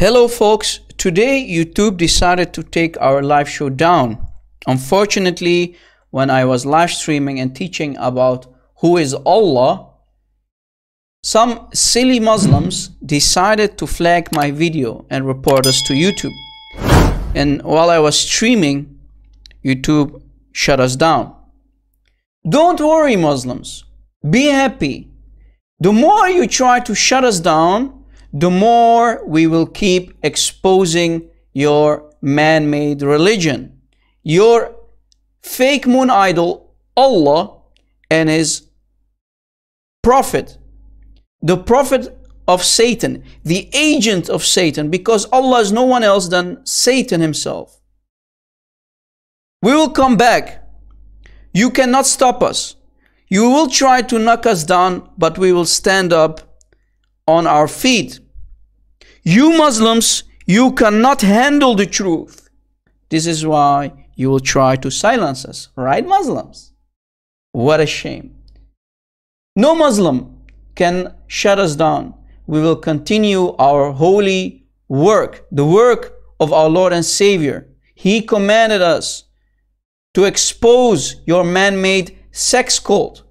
Hello folks, today YouTube decided to take our live show down. Unfortunately, when I was live streaming and teaching about who is Allah, some silly Muslims decided to flag my video and report us to YouTube. And while I was streaming, YouTube shut us down. Don't worry, Muslims, be happy. The more you try to shut us down, the more we will keep exposing your man-made religion, your fake moon idol, Allah, and his prophet, the prophet of Satan, the agent of Satan, because Allah is no one else than Satan himself. We will come back. You cannot stop us. You will try to knock us down, but we will stand up on our feet. You Muslims, you cannot handle the truth. This is why you will try to silence us, right, Muslims? What a shame. No Muslim can shut us down. We will continue our holy work, the work of our Lord and Savior. He commanded us to expose your man-made sex cult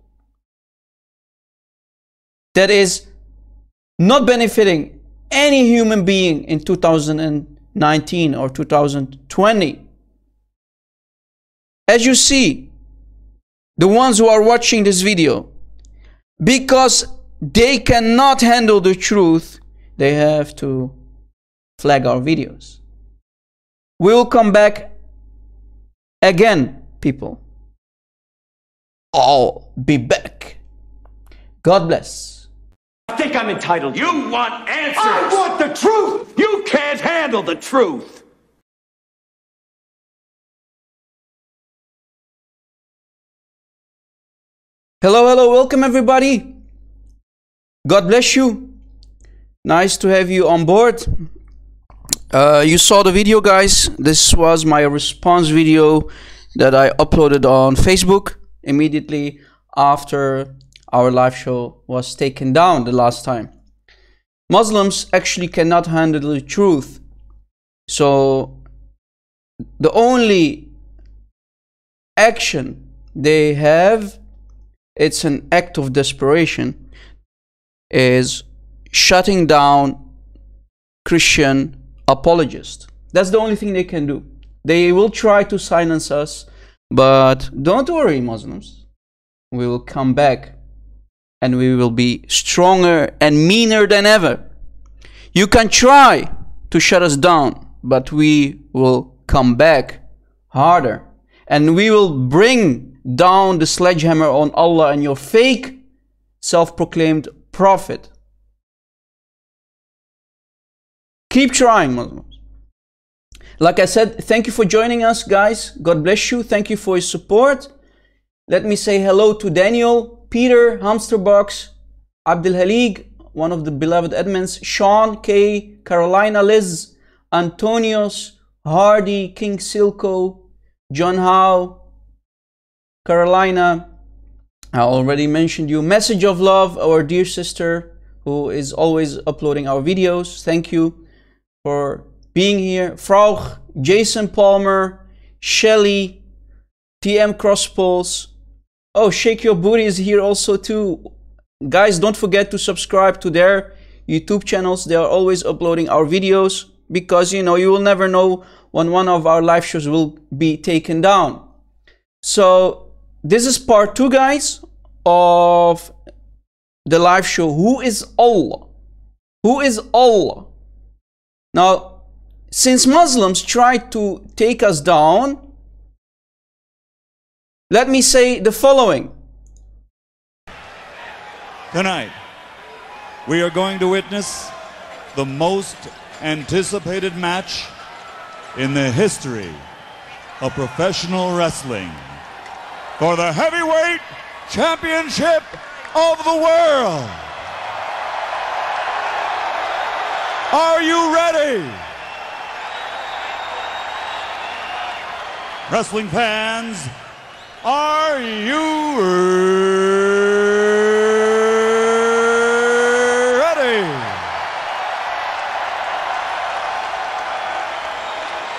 that is not benefiting any human being in 2019 or 2020. As you see, the ones who are watching this video, because they cannot handle the truth, they have to flag our videos. We will come back again, people. I'll be back. God bless. I think I'm entitled. You want answers! I want the truth! You can't handle the truth! Hello, welcome everybody. God bless you. Nice to have you on board. You saw the video, guys. This was my response video that I uploaded on Facebook immediately after our live show was taken down the last time. Muslims actually cannot handle the truth. So the only action they have, it's an act of desperation, is shutting down Christian apologists. That's the only thing they can do. They will try to silence us, but don't worry, Muslims. We will come back and we will be stronger and meaner than ever. You can try to shut us down, but we will come back harder. And we will bring down the sledgehammer on Allah and your fake self-proclaimed prophet. Keep trying, Muslims. Like I said, thank you for joining us, guys. God bless you. Thank you for your support. Let me say hello to Daniel, Peter, Hamsterbox, Abdul Halig, one of the beloved admins, Sean, K, Carolina, Liz, Antonios, Hardy, King Silco, John Howe, Carolina. I already mentioned you. Message of Love, our dear sister, who is always uploading our videos. Thank you for being here. Frauch, Jason Palmer, Shelly, TM Crosspulse. Oh, Shake Your Booty is here also too. Guys, don't forget to subscribe to their YouTube channels. They are always uploading our videos because, you know, you will never know when one of our live shows will be taken down. So this is part 2, guys, of the live show. Who is Allah? Who is Allah? Now, since Muslims try to take us down, let me say the following. Tonight, we are going to witness the most anticipated match in the history of professional wrestling for the heavyweight championship of the world. Are you ready? Wrestling fans, are you ready?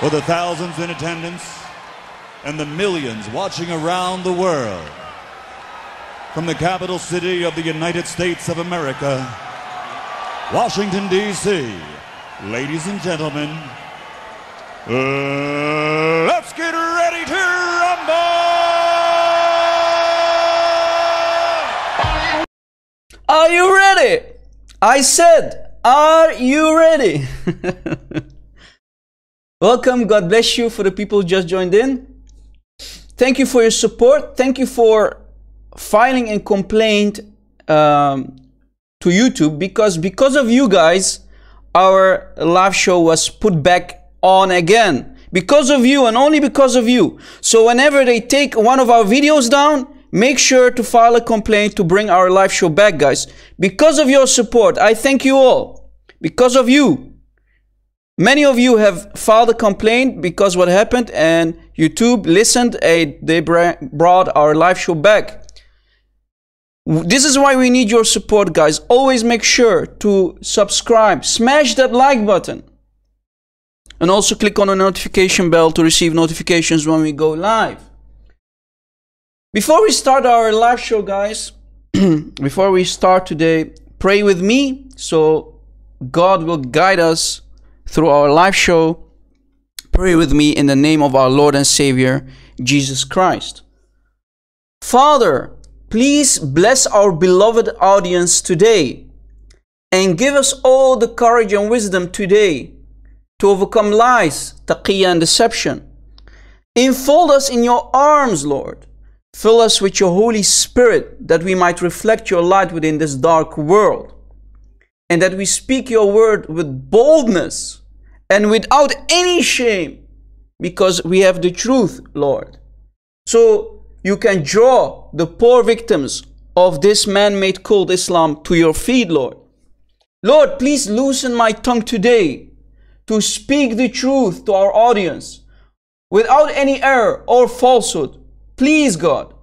For the thousands in attendance and the millions watching around the world, from the capital city of the United States of America, Washington, D.C., ladies and gentlemen, let's get ready to rumble! Are you ready? I said, are you ready? Welcome, God bless you for the people who just joined in. Thank you for your support. Thank you for filing a complaint to YouTube, because of you guys, our live show was put back on again. Because of you and only because of you. So whenever they take one of our videos down, make sure to file a complaint to bring our live show back, guys. Because of your support, I thank you all. Because of you. Many of you have filed a complaint because what happened, and YouTube listened and they brought our live show back. This is why we need your support, guys. Always make sure to subscribe, smash that like button, and also click on the notification bell to receive notifications when we go live. Before we start our live show, guys, before we start today, pray with me so God will guide us through our live show. Pray with me in the name of our Lord and Savior, Jesus Christ. Father, please bless our beloved audience today and give us all the courage and wisdom today to overcome lies, taqiyya, and deception. Enfold us in your arms, Lord. Fill us with your Holy Spirit that we might reflect your light within this dark world, and that we speak your word with boldness and without any shame, because we have the truth, Lord. So you can draw the poor victims of this man-made cult Islam to your feet, Lord. Lord, please loosen my tongue today to speak the truth to our audience without any error or falsehood. Please, God.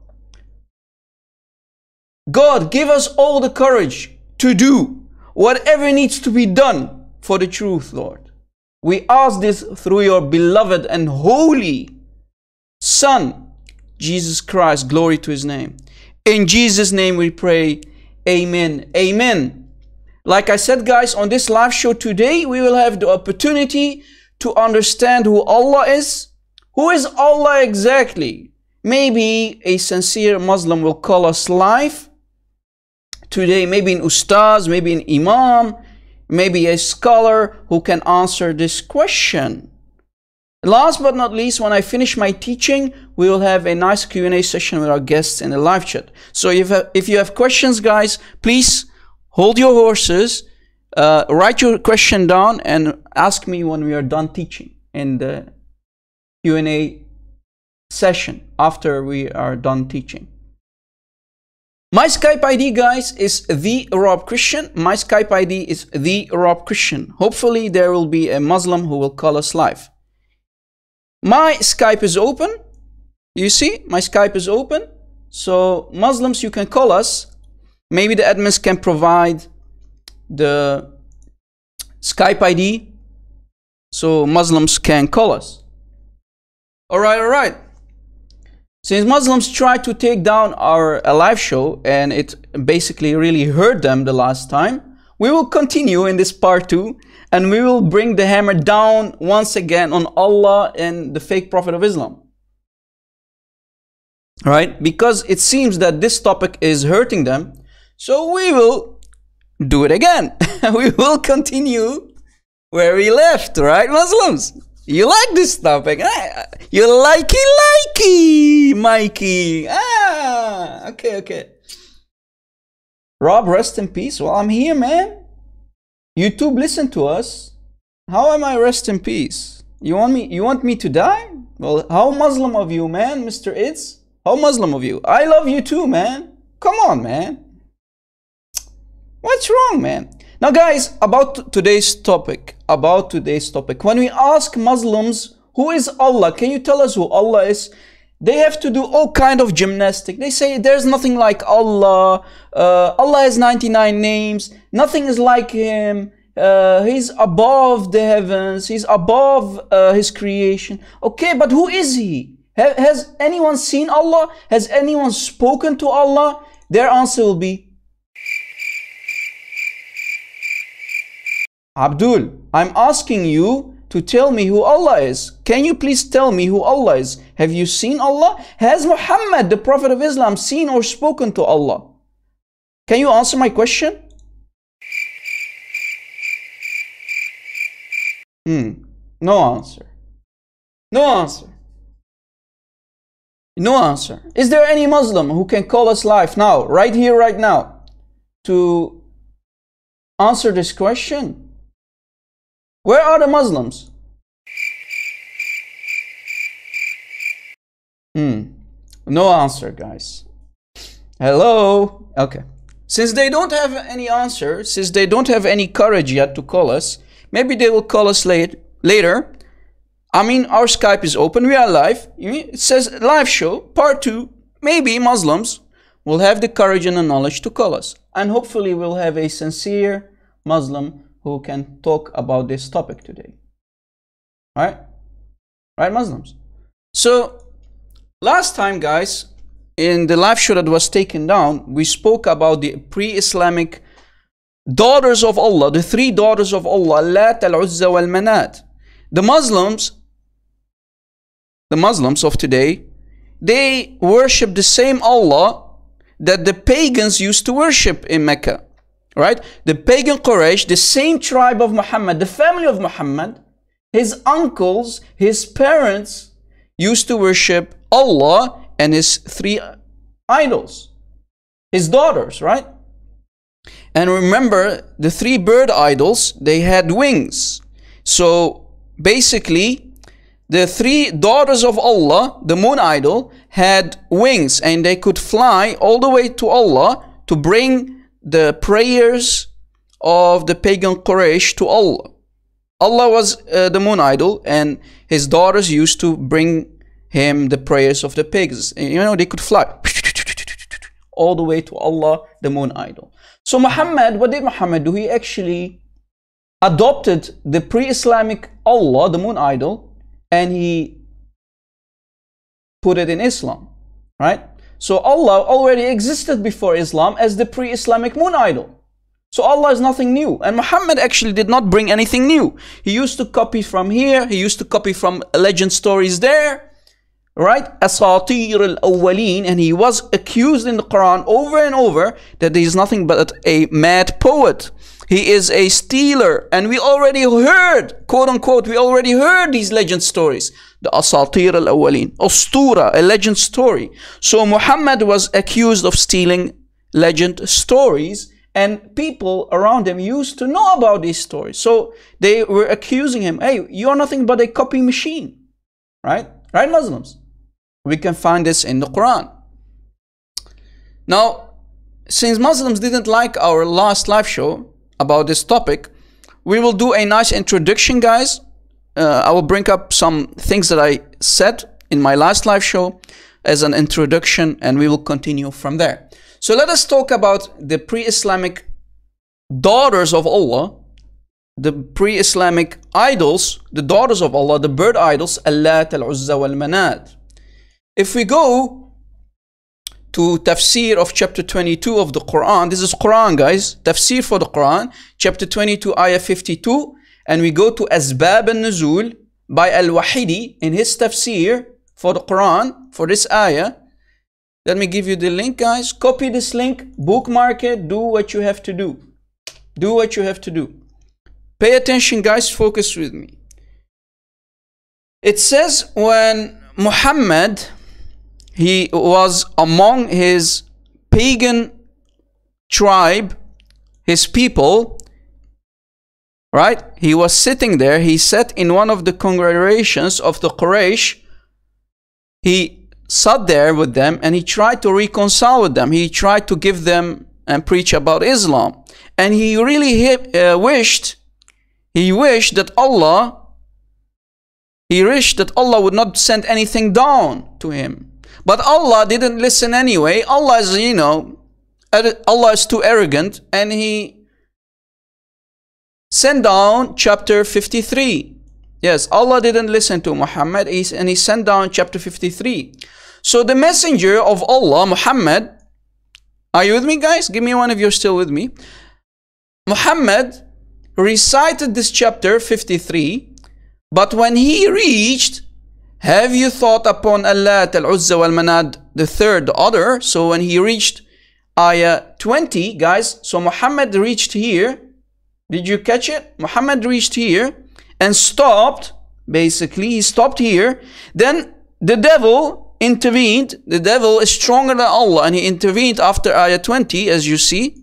God, give us all the courage to do whatever needs to be done for the truth, Lord. We ask this through your beloved and holy Son, Jesus Christ. Glory to his name. In Jesus' name we pray. Amen. Amen. Like I said, guys, on this live show today, we will have the opportunity to understand who Allah is. Who is Allah exactly? Maybe a sincere Muslim will call us live today, maybe an ustaz, maybe an imam, maybe a scholar who can answer this question. Last but not least, when I finish my teaching, we will have a nice Q&A session with our guests in the live chat. So if you have questions, guys, please hold your horses, write your question down and ask me when we are done teaching in the Q&A session after we are done teaching. My Skype ID, guys, is the Rob Christian. My Skype ID is the Rob Christian. Hopefully there will be a Muslim who will call us live. My Skype is open. You see, my Skype is open. So Muslims, you can call us. Maybe the admins can provide the Skype ID so Muslims can call us. All right. Since Muslims tried to take down our live show and it basically really hurt them the last time, we will continue in this part 2 and we will bring the hammer down once again on Allah and the fake prophet of Islam. Right? Because it seems that this topic is hurting them, so we will do it again. We will continue where we left, right, Muslims? You like this topic? You likey, Mikey. Okay. Rob, rest in peace. Well, I'm here, man. YouTube, listen to us. How am I rest in peace? You want me to die? Well, how Muslim of you, man, Mr. Ids? How Muslim of you? I love you too, man. Come on, man. What's wrong, man? Now, guys, about today's topic. When we ask Muslims, who is Allah? Can you tell us who Allah is? They have to do all kind of gymnastics. They say there's nothing like Allah. Allah has 99 names. Nothing is like him. He's above the heavens, he's above his creation. Okay, but who is he? Has anyone seen Allah? Has anyone spoken to Allah? Their answer will be, Abdul, I'm asking you to tell me who Allah is. Can you please tell me who Allah is? Have you seen Allah? Has Muhammad, the Prophet of Islam, seen or spoken to Allah? Can you answer my question? No answer. No answer. No answer. Is there any Muslim who can call us live now, right here, right now, to answer this question? Where are the Muslims? No answer, guys. Hello? Okay. Since they don't have any answer, since they don't have any courage yet to call us, maybe they will call us later. I mean, our Skype is open. We are live. It says live show, part 2. Maybe Muslims will have the courage and the knowledge to call us. And hopefully we'll have a sincere Muslim who can talk about this topic today. Right? Right, Muslims? So, last time, guys, in the live show that was taken down, we spoke about the pre-Islamic daughters of Allah, the 3 daughters of Allah, Lat, Al-Uzza, Wal-Manat. The Muslims of today, they worship the same Allah that the pagans used to worship in Mecca. Right? The pagan Quraysh, the same tribe of Muhammad, the family of Muhammad, his uncles, his parents used to worship Allah and his 3 idols. His daughters, right? And remember, the 3 bird idols, they had wings. So basically, the 3 daughters of Allah, the moon idol, had wings and they could fly all the way to Allah to bring the prayers of the pagan Quraysh to Allah. Allah was the moon idol and his daughters used to bring him the prayers of the pigs. You know, they could fly all the way to Allah, the moon idol. So Muhammad, what did Muhammad do? He actually adopted the pre-Islamic Allah, the moon idol, and he put it in Islam, right? So Allah already existed before Islam as the pre-Islamic moon idol. So Allah is nothing new. And Muhammad actually did not bring anything new. He used to copy from here. He used to copy from legend stories there. Right? Asatir al-awwaleen. And he was accused in the Quran over and over that he is nothing but a mad poet. He is a stealer. And we already heard, quote unquote, we already heard these legend stories. The Asatir al-awwaleen. Ustura, a legend story. So Muhammad was accused of stealing legend stories. And people around him used to know about these stories. So they were accusing him, hey, you're nothing but a copy machine. Right? Right, Muslims? We can find this in the Quran. Now, since Muslims didn't like our last live show about this topic, we will do a nice introduction, guys. I will bring up some things that I said in my last live show as an introduction, and we will continue from there. So let us talk about the pre-Islamic daughters of Allah, the pre-Islamic idols, the daughters of Allah, the bird idols, Allat, Al-Uzza, Wal-Manat. If we go to tafsir of chapter 22 of the Quran, this is Quran, guys, tafsir for the Quran, chapter 22, ayah 52, and we go to Asbab al-Nuzul by Al-Wahidi in his tafsir for the Quran, for this ayah. Let me give you the link, guys. Copy this link, bookmark it, do what you have to do. Do what you have to do. Pay attention, guys, focus with me. It says when Muhammad, he was among his pagan tribe, his people, right? He was sitting there, he sat in one of the congregations of the Quraysh. He sat there with them and he tried to reconcile with them. He tried to give them and preach about Islam. And he really wished that Allah would not send anything down to him. But Allah didn't listen anyway. Allah is, you know, Allah is too arrogant, and he sent down chapter 53. Yes, Allah didn't listen to Muhammad, and he sent down chapter 53. So the messenger of Allah, Muhammad, are you with me, guys? Give me one if you're still with me. Muhammad recited this chapter 53, but when he reached, have you thought upon Allat, Al-Uzza wal-Manat, the third, the other? So when he reached ayah 20, guys, so Muhammad reached here. Did you catch it? Muhammad reached here and stopped. Basically, he stopped here. Then the devil intervened. The devil is stronger than Allah, and he intervened after ayah 20, as you see.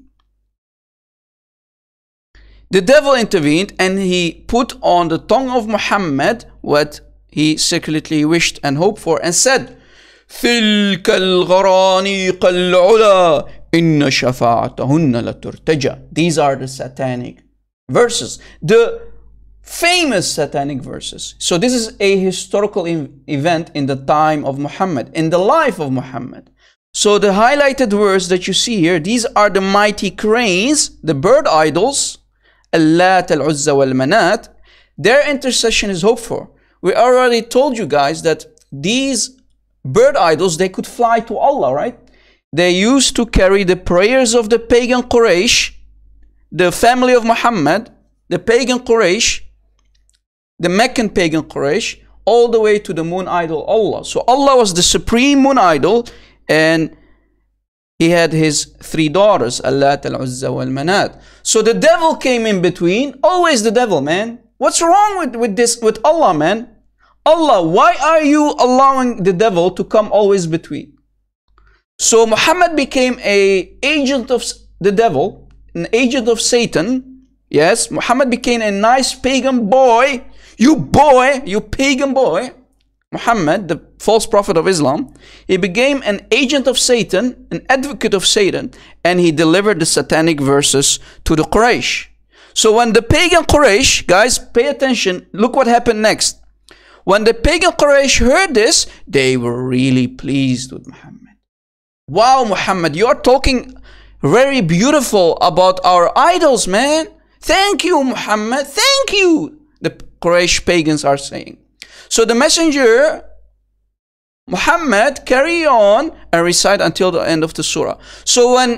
The devil intervened and he put on the tongue of Muhammad what he secretly wished and hoped for, and said, تِلْكَ الْغَرَانِيقَ الْعُلَى إِنَّ شَفَاعَتَهُنَّ لَتُرْتَجَى. These are the satanic verses, the famous satanic verses. So this is a historical event in the time of Muhammad, in the life of Muhammad. So the highlighted verse that you see here, these are the mighty cranes, the bird idols, Allat, Al-Uzza wal-Manat. Their intercession is hoped for. We already told you guys that these bird idols, they could fly to Allah, right? They used to carry the prayers of the pagan Quraysh, the family of Muhammad, the pagan Quraysh, the Meccan pagan Quraysh, all the way to the moon idol Allah. So Allah was the supreme moon idol, and he had his three daughters, Allat, Al-Uzza wal-Manat. So the devil came in between. Always the devil, man. What's wrong with Allah, man? Allah, why are you allowing the devil to come always between? So Muhammad became an agent of the devil, an agent of Satan. Yes, Muhammad became a nice pagan boy. You pagan boy. Muhammad, the false prophet of Islam, he became an agent of Satan, an advocate of Satan, and he delivered the satanic verses to the Quraysh. So when the pagan Quraysh, guys, pay attention, look what happened next. When the pagan Quraysh heard this, they were really pleased with Muhammad. Wow, Muhammad, you are talking very beautiful about our idols, man. Thank you, Muhammad. Thank you, the Quraysh pagans are saying. So the messenger, Muhammad, carry on and recite until the end of the surah. So when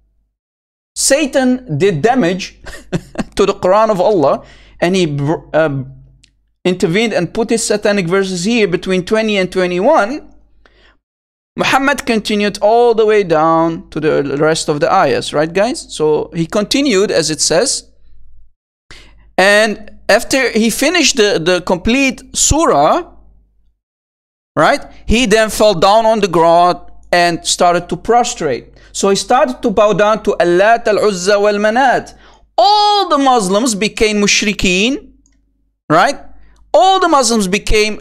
Satan did damage to the Quran of Allah, and he intervened and put his satanic verses here between 20 and 21, Muhammad continued all the way down to the rest of the ayahs, right, guys? So he continued as it says, and after he finished the complete surah, right, he then fell down on the ground and started to prostrate. So he started to bow down to Allat, Al-Uzza wal-Manat. All the Muslims became mushrikeen, right? All the Muslims became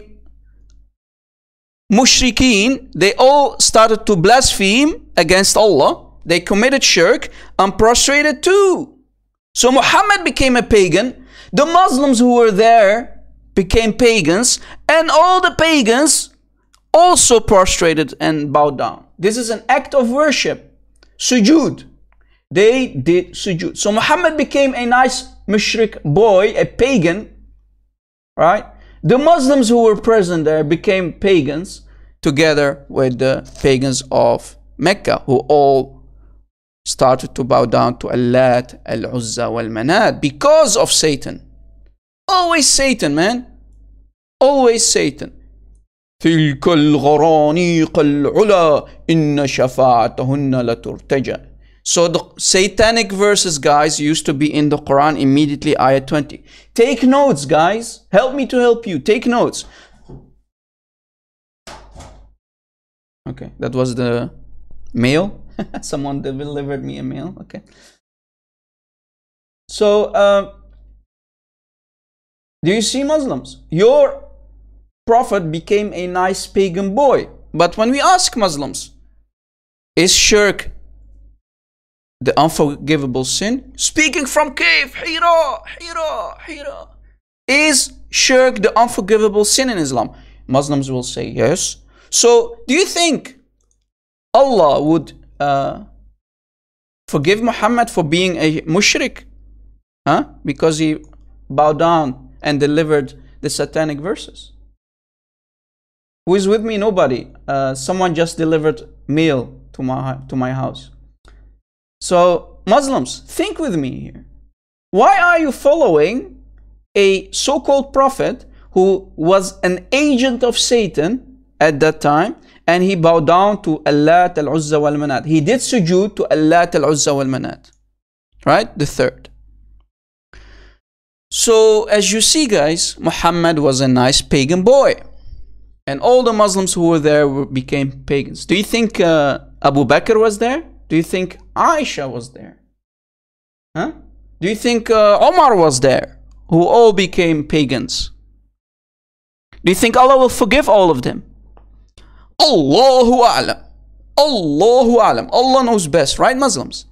mushrikeen. They all started to blaspheme against Allah. They committed shirk and prostrated too. So Muhammad became a pagan. The Muslims who were there became pagans, and all the pagans also prostrated and bowed down. This is an act of worship. Sujood. They did sujood. So Muhammad became a nice mushrik boy, a pagan, right? The Muslims who were present there became pagans together with the pagans of Mecca, who all started to bow down to Allat, Al-Uzza wal-Manat because of Satan. Always Satan, man. Always Satan. تِلْكَ الْغَرَانِيقَ الْعُلَى إِنَّ شَفَاعَتَهُنَّ لَتُرْتَجَى. So the satanic verses, guys, used to be in the Quran immediately, ayah 20. Take notes, guys. Help me to help you. Take notes. Okay, that was the mail. Someone delivered me a mail. Okay. So, do you see, Muslims? Your prophet became a nice pagan boy. But when we ask Muslims, is shirk the unforgivable sin? Speaking from cave, Hira. Is shirk the unforgivable sin in Islam? Muslims will say yes. So, do you think Allah would forgive Muhammad for being a mushrik? Huh? Because he bowed down and delivered the satanic verses. Who is with me? Nobody. Someone just delivered mail to my house. So Muslims, think with me here. Why are you following a so-called prophet who was an agent of Satan at that time, and he bowed down to Allat, Al-Uzza wal-Manat? He did sujood to Allat, Al-Uzza wal-Manat. Right? The third. So as you see, guys, Muhammad was a nice pagan boy. And all the Muslims who were there became pagans. Do you think Abu Bakr was there? Do you think Aisha was there? Huh? Do you think Omar was there? Who all became pagans? Do you think Allah will forgive all of them? Allahu A'lam. Allahu A'lam. Allah knows best, right, Muslims?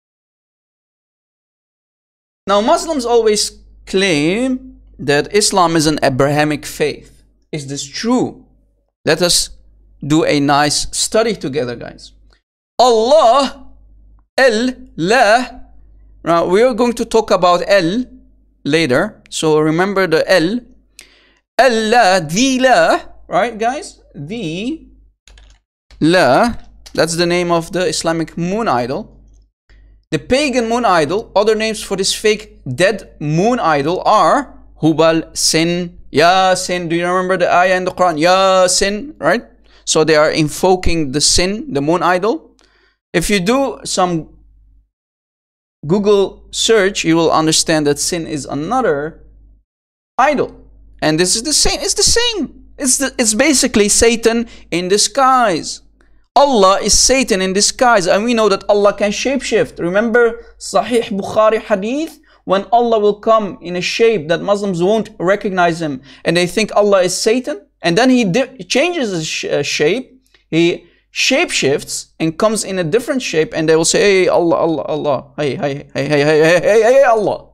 Now, Muslims always claim that Islam is an Abrahamic faith. Is this true? Let us do a nice study together, guys. Allah, La. Now, we are going to talk about El later. So remember the El. Allah, the La. Right, guys? The La. That's the name of the Islamic moon idol. The pagan moon idol, other names for this fake dead moon idol are Hubal, Sin, Yasin. Do you remember the ayah in the Quran? Yasin, right? So they are invoking the Sin, the moon idol. If you do some Google search, you will understand that Sin is another idol. And this is the same. It's the same. It's basically Satan in disguise. Allah is Satan in disguise. And we know that Allah can shapeshift. Remember Sahih Bukhari hadith? When Allah will come in a shape that Muslims won't recognize him, and they think Allah is Satan, and then he changes his shape, he shapeshifts and comes in a different shape, and they will say, hey, Allah, Allah, Allah, hey, Allah.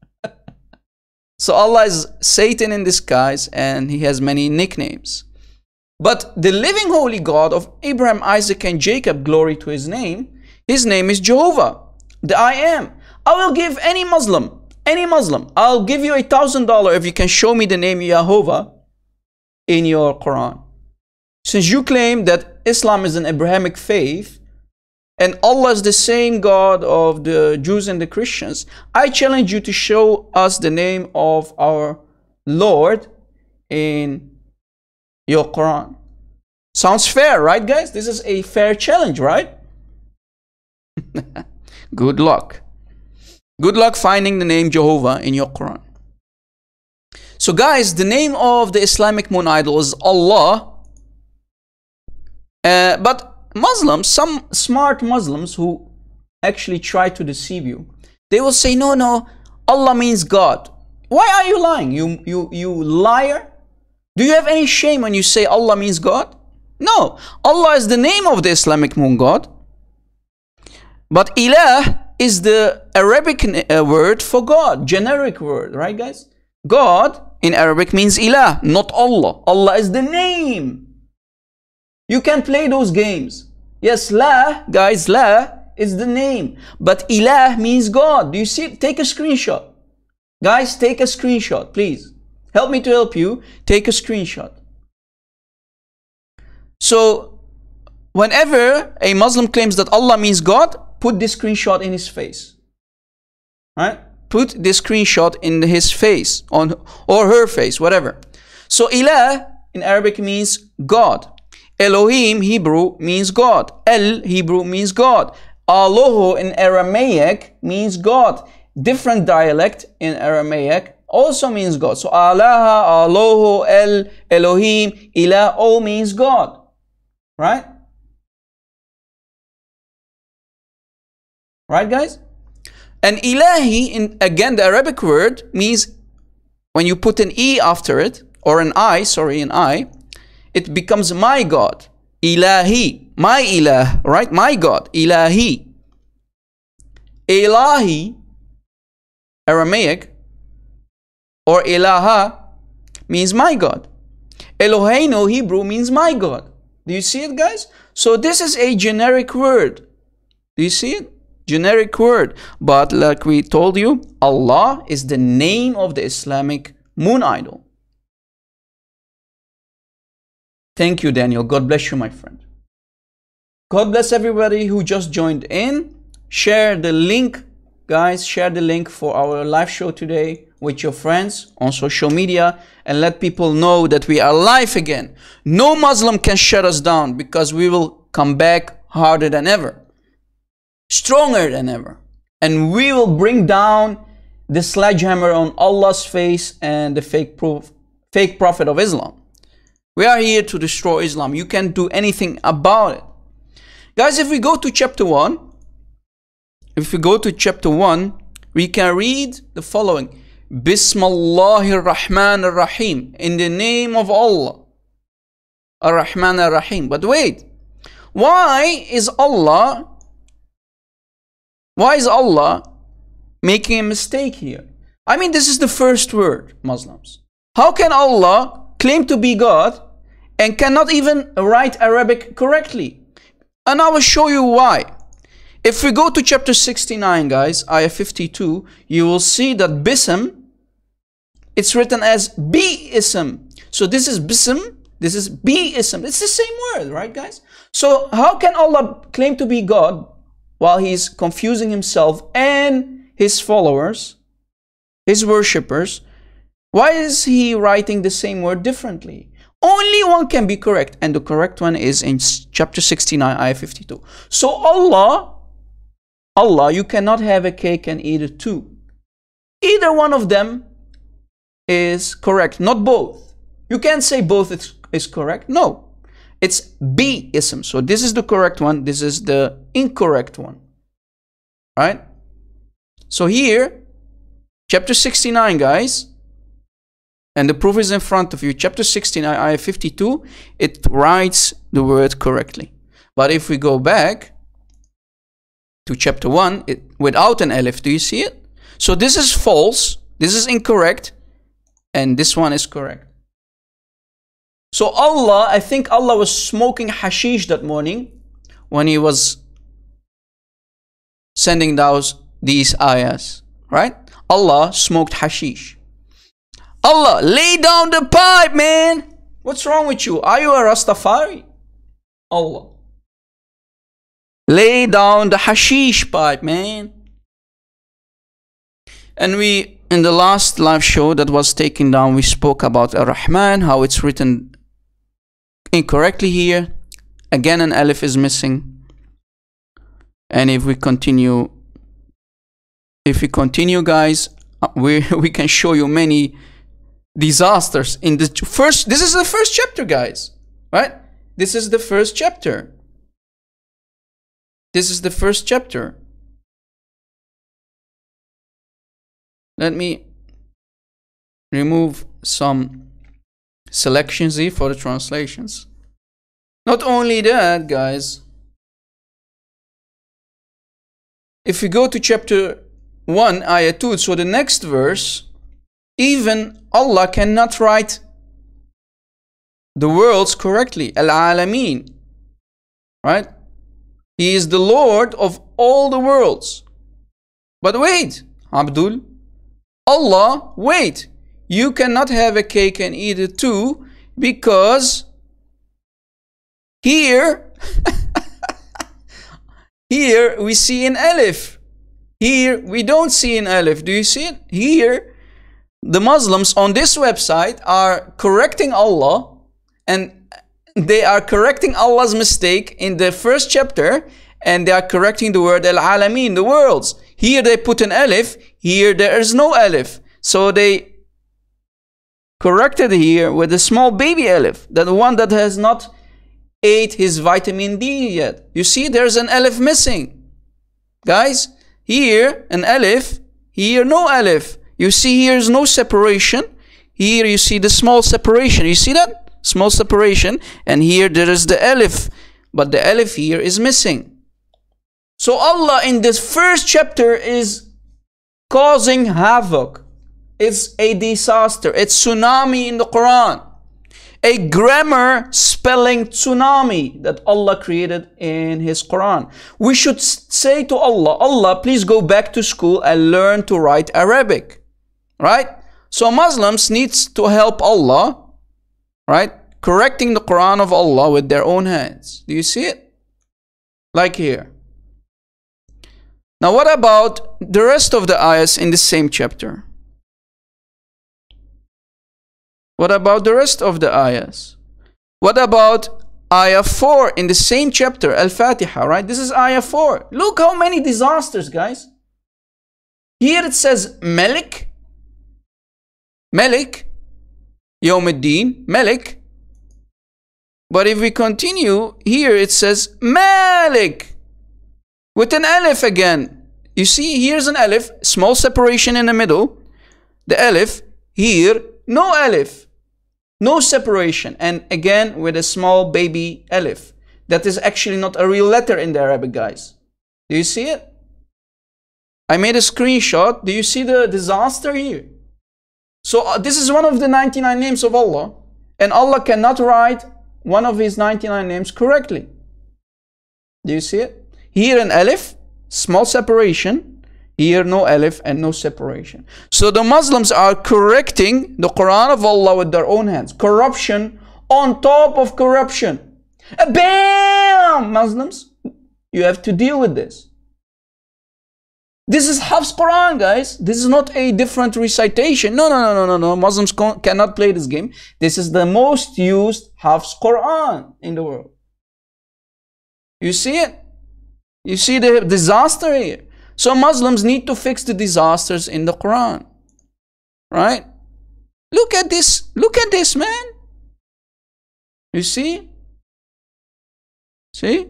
So Allah is Satan in disguise, and he has many nicknames. But the living holy God of Abraham, Isaac, and Jacob, glory to his name is Jehovah, the I am. I will give any Muslim, I'll give you $1,000 if you can show me the name Jehovah in your Quran. Since you claim that Islam is an Abrahamic faith and Allah is the same God of the Jews and the Christians, I challenge you to show us the name of our Lord in your Quran. Sounds fair, right, guys? This is a fair challenge, right? Good luck. Good luck finding the name Jehovah in your Quran. So guys, the name of the Islamic moon idol is Allah. But Muslims, some smart Muslims who actually try to deceive you, they will say, no, Allah means God. Why are you lying? You liar? Do you have any shame when you say Allah means God? No. Allah is the name of the Islamic moon god. But Ilah is the Arabic word for God, generic word, right, guys? God in Arabic means Ilah, not Allah. Allah is the name. You can play those games. Yes, La, guys, La is the name. But Ilah means God. Do you see? Take a screenshot. Guys, take a screenshot, please. Help me to help you. Take a screenshot. So, whenever a Muslim claims that Allah means God, put this screenshot in his face. Right? Put this screenshot in his face or her face, whatever. So Ilah in Arabic means God. Elohim Hebrew means God. El Hebrew means God. Aloho in Aramaic means God. Different dialect in Aramaic also means God. So Allah, Aloho, El, Elohim, Ilah all means God. Right? Right, guys? And Ilahi, again, the Arabic word means when you put an E after it, or an I, it becomes my God. Ilahi, my Ilah, right? My God, Ilahi. Ilahi, Aramaic, or Ilaha means my God. Eloheinu, Hebrew, means my God. Do you see it, guys? So this is a generic word. Do you see it? generic word. But like we told you, Allah is the name of the Islamic moon idol. Thank you, Daniel. God bless you, my friend. God bless everybody who just joined in. Share the link, guys. Share the link for our live show today with your friends on social media, and let people know that we are live again. No Muslim can shut us down, because we will come back harder than ever, stronger than ever, and we will bring down the sledgehammer on Allah's face and the fake prophet of Islam. We are here to destroy Islam. You can't do anything about it. Guys, if we go to chapter 1, we can read the following. Bismillahir Rahmanir Rahim. In the name of Allah. Ar-Rahman Ar-Rahim. But wait. Why is Allah making a mistake here? I mean, this is the first word, Muslims. How can Allah claim to be God and cannot even write Arabic correctly? And I will show you why. If we go to chapter 69, guys, ayah 52, you will see that Bism, it's written as B-ism. So this is Bism, this is B-ism. It's the same word, right, guys? So how can Allah claim to be God while he's confusing himself and his followers, his worshippers? Why is he writing the same word differently? Only one can be correct, and the correct one is in chapter 69, ayah 52. So Allah, you cannot have a cake and eat it too. Either one of them is correct, not both. You can't say both is correct. No, it's B-ism. So this is the correct one, this is the incorrect one. Right? So here, chapter 69, guys, and the proof is in front of you. Chapter 69, ayah 52, it writes the word correctly. But if we go back to chapter 1, without an alif, do you see it? So this is false, this is incorrect, and this one is correct. So Allah, I think Allah was smoking hashish that morning when he was sending these ayahs, right? Allah smoked hashish. Allah, lay down the pipe, man. What's wrong with you? Are you a Rastafari? Allah, lay down the hashish pipe, man. And we, in the last live show that was taken down, we spoke about Ar-Rahman, how it's written incorrectly here. Again, an alif is missing. And if we continue, guys, we can show you many disasters in the first. This is the first chapter, guys, right? This is the first chapter. This is the first chapter. Let me remove some selections here for the translations. Not only that, guys, if we go to chapter 1, ayah 2, so the next verse, even Allah cannot write the worlds correctly. Al-Alameen. Right? He is the Lord of all the worlds. But wait, Abdul, Allah, wait. You cannot have a cake and eat it too, because here, here we see an alif. Here we don't see an alif. Do you see it? Here, the Muslims on this website are correcting Allah, and they are correcting Allah's mistake in the first chapter, and they are correcting the word Al-Alameen, the worlds. Here they put an alif, here there is no alif. So they corrected here with a small baby alif, the one that has not ate his vitamin D yet. You see, there's an alif missing. Guys, here an alif, here no alif. You see, here is no separation. Here you see the small separation. You see that? Small separation. And here there is the alif. But the alif here is missing. So Allah in this first chapter is causing havoc. It's a disaster. It's tsunami in the Quran. a grammar spelling tsunami that Allah created in His Quran. We should say to Allah, Allah, please go back to school and learn to write Arabic. Right? So Muslims needs to help Allah, right? Correcting the Quran of Allah with their own hands. Do you see it? Like here. Now what about the rest of the ayahs in the same chapter? What about the rest of the ayahs? What about ayah 4 in the same chapter, Al-Fatiha, right? This is ayah 4. Look how many disasters, guys. Here it says Malik, Malik, Yawm ad-Din, Malik. But if we continue, here it says Malik, with an alif again. You see, here's an alif, small separation in the middle. The alif, here, no alif. No separation, and again with a small baby alif. That is actually not a real letter in the Arabic, guys. Do you see it? I made a screenshot. Do you see the disaster here? So this is one of the 99 names of Allah, and Allah cannot write one of His 99 names correctly. Do you see it? Here an alif, small separation. Here no alif and no separation. So the Muslims are correcting the Quran of Allah with their own hands. Corruption on top of corruption. Bam! Muslims, you have to deal with this. This is Hafs Quran, guys. This is not a different recitation. No. Muslims cannot play this game. This is the most used Hafs Quran in the world. You see it? You see the disaster here? So Muslims need to fix the disasters in the Quran. Right? Look at this. Look at this, man. You see? See?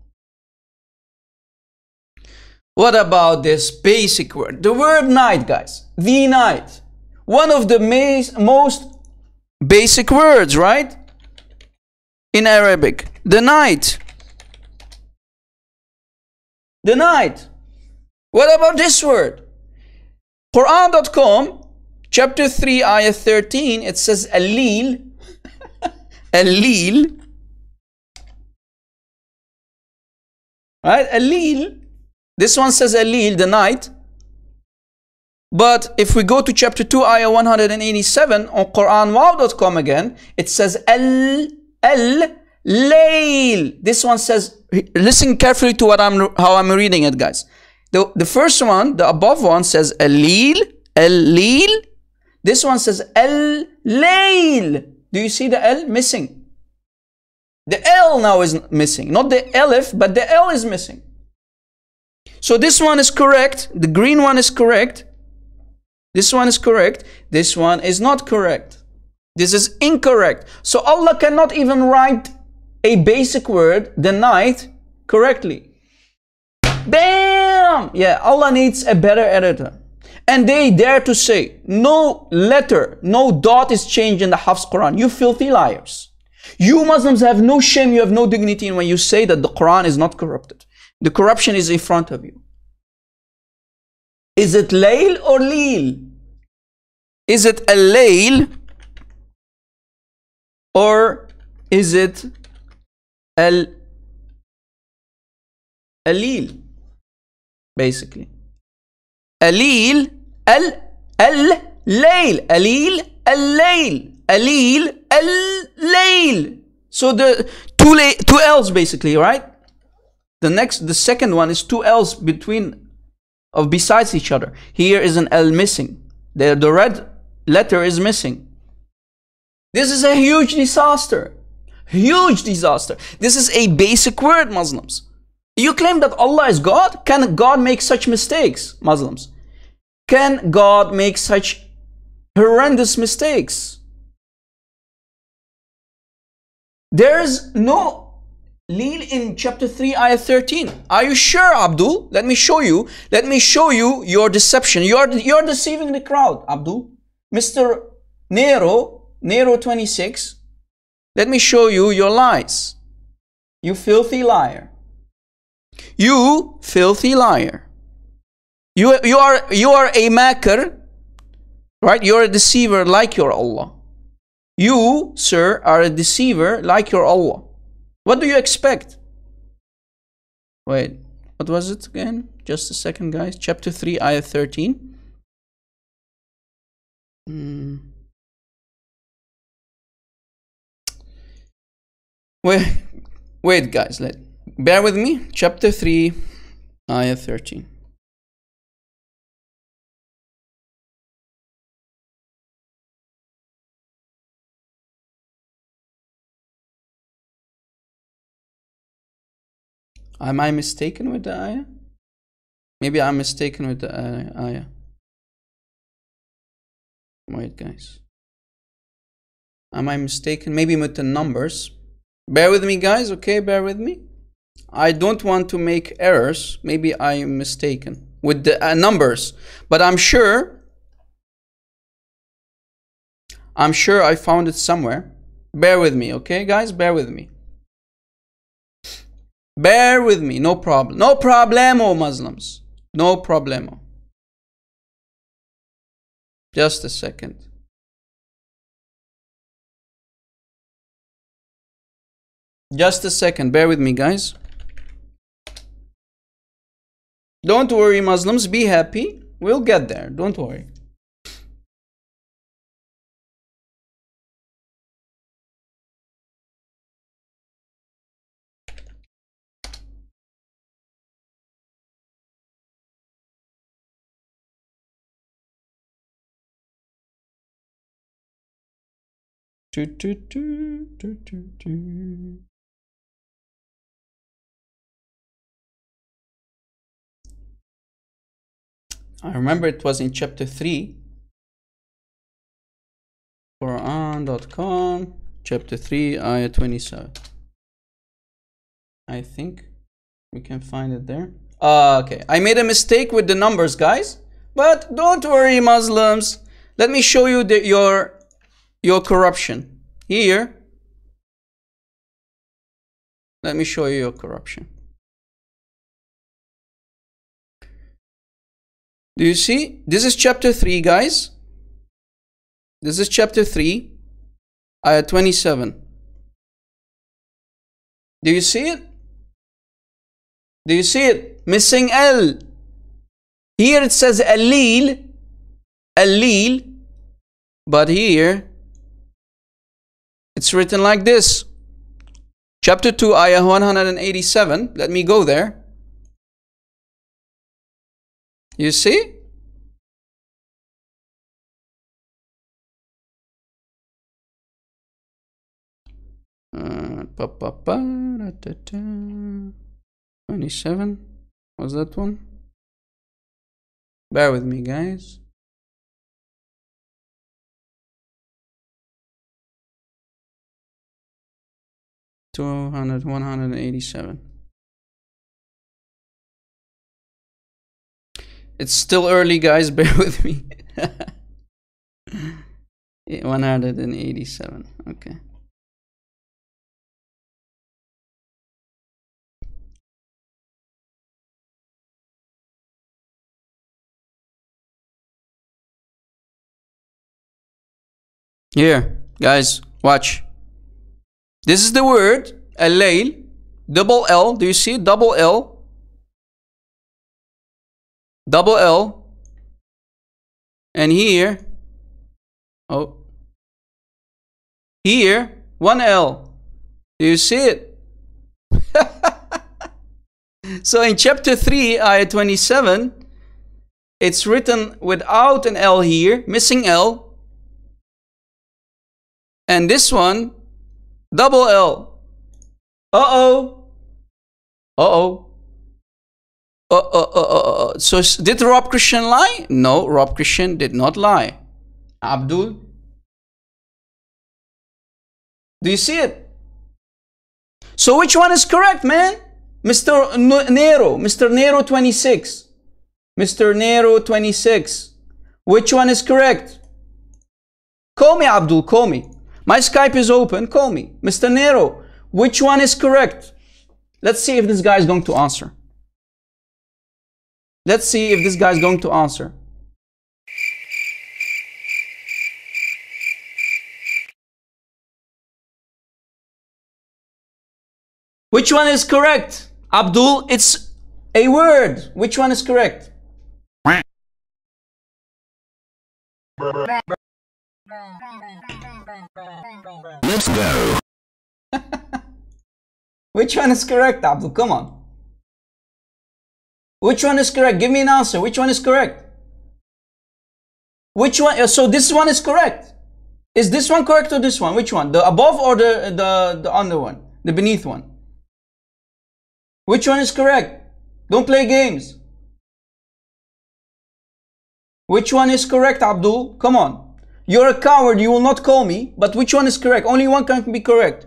What about this basic word? The word night, guys. The night. One of the most basic words, right? In Arabic. The night. The night. What about this word? Quran.com, chapter 3, ayah 13, it says Al-Lil. Al-Lil. Right? Al-Lil. This one says Al-Lil, the night. But if we go to chapter 2, ayah 187, on QuranWow.com again, it says Al-Layl. This one says, listen carefully to how I'm reading it, guys. The first one, the above one, says Al-Lil, Al-Lil. This one says Al-Layl. Do you see the L missing? The L now is missing. Not the Alif, but the L is missing. So this one is correct. The green one is correct. This one is correct. This one is not correct. This is incorrect. So Allah cannot even write a basic word, the night, correctly. Bam! Yeah, Allah needs a better editor. And they dare to say, no letter, no dot is changed in the Hafs Quran. You filthy liars. You Muslims have no shame, you have no dignity when you say that the Quran is not corrupted. The corruption is in front of you. Is it Layl or Lil? Is it a Layl or is it Al-Lil? Basically. Alil, Al-Layl, Alil, Al-Layl, Alil, Al-Layl. So the two L's basically, right? The second one is two L's besides each other. Here is an L missing. The red letter is missing. This is a huge disaster. Huge disaster. This is a basic word, Muslims. You claim that Allah is God? Can God make such mistakes, Muslims? Can God make such horrendous mistakes? There is no Lil in chapter 3, ayah 13. Are you sure, Abdul? Let me show you. Let me show you your deception. You're deceiving the crowd, Abdul. Mr. Nero 26. Let me show you your lies. You filthy liar. You filthy liar. You are a maker, right? You're a deceiver like your Allah. You, sir, are a deceiver like your Allah. What do you expect? Wait, what was it again? Just a second, guys. Chapter 3, ayah 13. Wait, guys. Bear with me. Chapter 3, ayah 13. Am I mistaken with the ayah? Maybe I'm mistaken with the ayah. Wait, guys. Am I mistaken? Maybe with the numbers. Bear with me, guys. Okay, bear with me. I don't want to make errors. Maybe I am mistaken with the numbers. But I'm sure I found it somewhere. Bear with me, okay, guys? Bear with me. Bear with me, no problem. No problemo, Muslims. No problemo. Just a second. Just a second. Bear with me, guys. Don't worry, Muslims. Be happy. We'll get there. Don't worry. I remember it was in chapter 3. Quran.com, chapter 3, ayah 27. I think we can find it there. Okay, I made a mistake with the numbers, guys. But don't worry, Muslims. Let me show you your corruption. Here, let me show you your corruption. Do you see? This is chapter 3, guys. This is chapter 3, ayah 27. Do you see it? Do you see it? Missing L. Here it says Alil. Alil. But here, it's written like this. Chapter 2, ayah 187. Let me go there. You see? Pa, pa, pa, da, da, da. 27. Was that one? Bear with me, guys. $200, 187. It's still early, guys. Bear with me. 187. Okay. Here, guys, watch. This is the word al-layl, double L. Do you see? Double L. Double L. And here, oh, here, one L. Do you see it? So in chapter 3, ayah 27, it's written without an L here, missing L. And this one, double L. Uh-oh. Uh-oh. So did Rob Christian lie? No, Rob Christian did not lie. Abdul? Do you see it? So which one is correct, man? Mr. Nero. Mr. Nero 26. Mr. Nero 26. Which one is correct? Call me, Abdul. Call me. My Skype is open. Call me. Mr. Nero, which one is correct? Let's see if this guy is going to answer. Let's see if this guy is going to answer. Which one is correct? Abdul, it's a word. Which one is correct? Let's go. Which one is correct, Abdul? Come on. Which one is correct? Give me an answer. Which one is correct? Which one? So this one is correct. Is this one correct or this one? Which one? The above or the under one? The beneath one? Which one is correct? Don't play games. Which one is correct, Abdul? Come on. You're a coward. You will not call me. But which one is correct? Only one can be correct.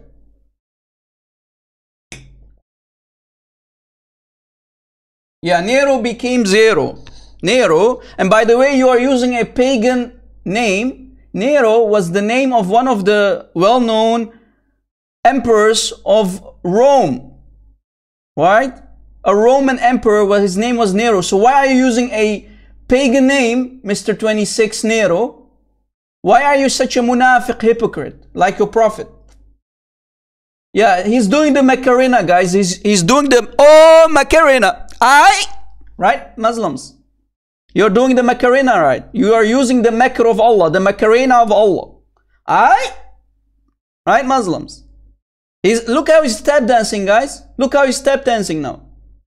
Yeah, Nero became zero. Nero, and by the way, you are using a pagan name. Nero was the name of one of the well-known emperors of Rome. Right? A Roman emperor, well, his name was Nero. So why are you using a pagan name, Mr. 26 Nero? Why are you such a munafiq hypocrite, like your prophet? Yeah, he's doing the Macarena, guys. He's doing the, oh, Macarena. Right? Muslims. You're doing the Macarena, right? You are using the Makr of Allah, the Macarena of Allah. Right, Muslims? Look how he's step dancing, guys. Look how he's step dancing now.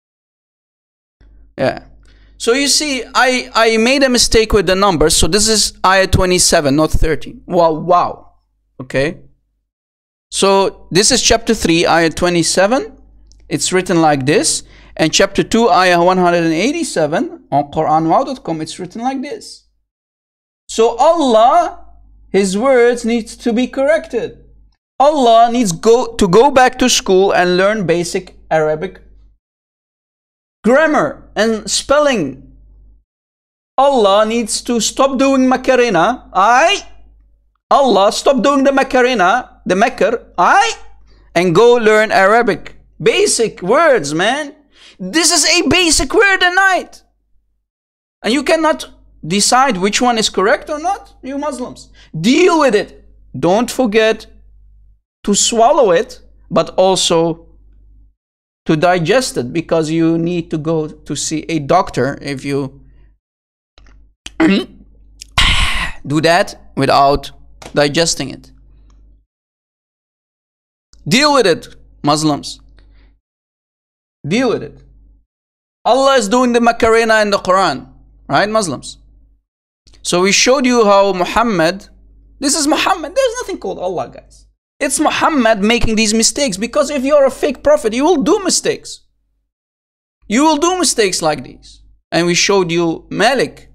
Yeah. So you see, I made a mistake with the numbers. So this is ayah 27, not 13. Wow. Okay. So this is chapter 3, ayah 27. It's written like this. And chapter 2, ayah 187 on QuranWow.com, it's written like this. So Allah, His words needs to be corrected. Allah needs to go back to school and learn basic Arabic grammar and spelling. Allah needs to stop doing Macarena. Allah, stop doing the Macarena, the Makr, and go learn Arabic. Basic words, man. This is a basic word a night. And you cannot decide which one is correct or not, you Muslims. Deal with it. Don't forget to swallow it, but also to digest it, because you need to go to see a doctor if you do that without digesting it. Deal with it, Muslims. Deal with it. Allah is doing the Macarena in the Quran, right, Muslims? So we showed you how Muhammad, this is Muhammad, there's nothing called Allah, guys. It's Muhammad making these mistakes, because if you're a fake prophet, you will do mistakes. You will do mistakes like these. And we showed you Malik,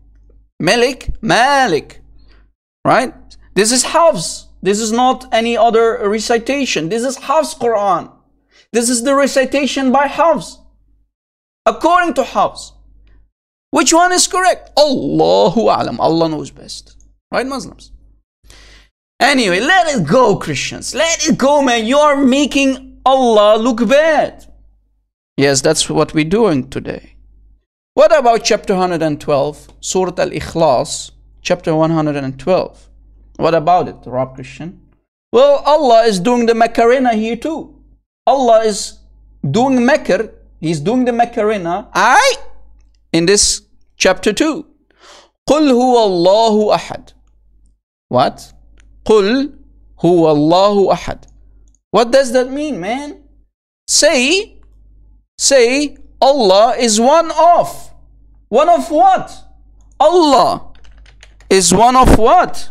right? This is Hafs. This is not any other recitation. This is Hafs Quran. This is the recitation by Hafs. According to Hafs. Which one is correct? Allahu A'lam. Allah knows best. Right, Muslims? Anyway, let it go, Christians. Let it go, man. You are making Allah look bad. Yes, that's what we're doing today. What about chapter 112, Surah Al-Ikhlas, chapter 112? What about it, Rob Christian? Well, Allah is doing the Macarena here too. Allah is doing Makr. He's doing the Macarena. In this chapter 2. قُلْ هُوَ اللَّهُ أَحَدٌ. What? قُلْ هُوَ اللَّهُ أَحَدٌ. What does that mean, man? Say, Allah is one of. One of what? Allah is one of what?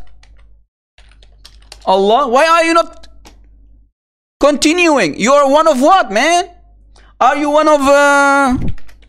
Allah? Why are you not continuing? You are one of what, man? Are you one of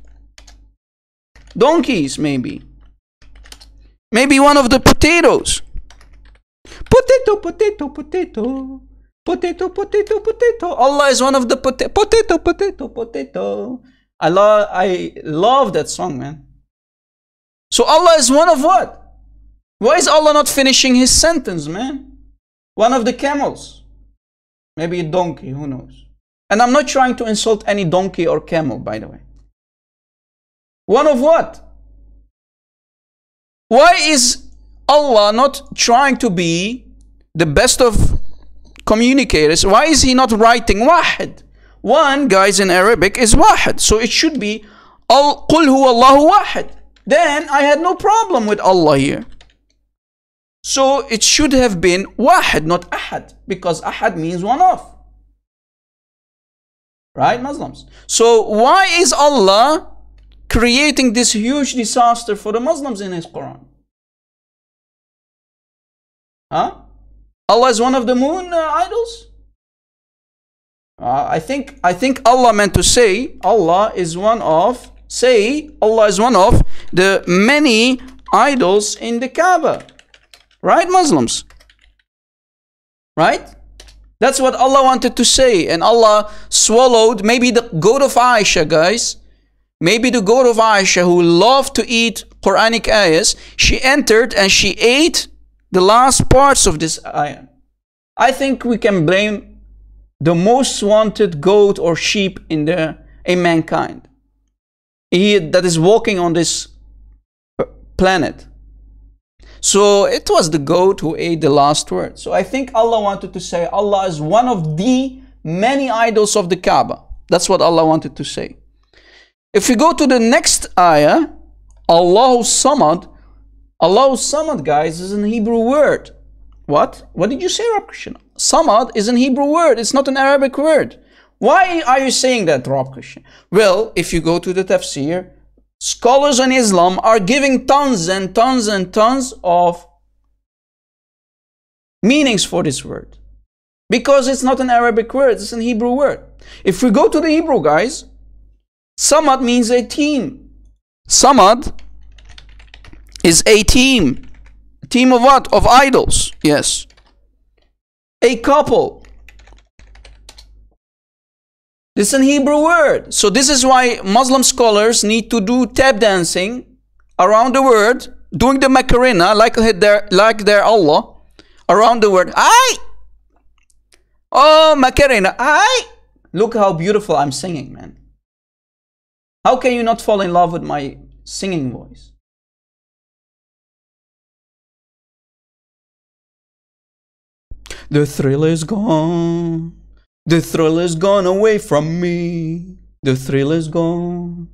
donkeys, maybe? Maybe one of the potatoes. Potato, potato, potato. Potato, potato, potato. Allah is one of the potato, potato, potato. I love that song, man. So Allah is one of what? Why is Allah not finishing his sentence, man? One of the camels. Maybe a donkey, who knows? And I'm not trying to insult any donkey or camel, by the way. One of what? Why is Allah not trying to be the best of communicators? Why is he not writing wahid? One, guys, in Arabic is wahid. So it should be قُلْ هُوَ اللَّهُ وَاحِدٌ. Then I had no problem with Allah here. So it should have been wahid, not ahad, because ahad means one of. Right, Muslims? So why is Allah creating this huge disaster for the Muslims in His Quran? Huh? Allah is one of the moon idols? I think Allah meant to say Allah is one of the many idols in the Kaaba. Right, Muslims? Right? That's what Allah wanted to say. And Allah swallowed maybe the goat of Aisha, guys. Maybe the goat of Aisha, who loved to eat Quranic ayahs, she entered and she ate the last parts of this ayah. I think we can blame the most wanted goat or sheep in mankind. That is walking on this planet. So it was the goat who ate the last word. So I think Allah wanted to say Allah is one of the many idols of the Kaaba. That's what Allah wanted to say. If we go to the next ayah, Allahu Samad. Allahu Samad, guys, is an Hebrew word. What? What did you say, Rob Christian? Samad is an Hebrew word. It's not an Arabic word. Why are you saying that, Rob Christian? Well, if you go to the tafsir, scholars in Islam are giving tons and tons and tons of meanings for this word. Because it's not an Arabic word, it's an Hebrew word. If we go to the Hebrew, guys, Samad means a team. Samad is a team. A team of what? Of idols. Yes. A couple. This is an Hebrew word. So this is why Muslim scholars need to do tap dancing around the word, doing the Macarena like their Allah around the word. Aye! Oh, Macarena. Aye! Look how beautiful I'm singing, man. How can you not fall in love with my singing voice? The thrill is gone. The thrill is gone away from me. The thrill is gone.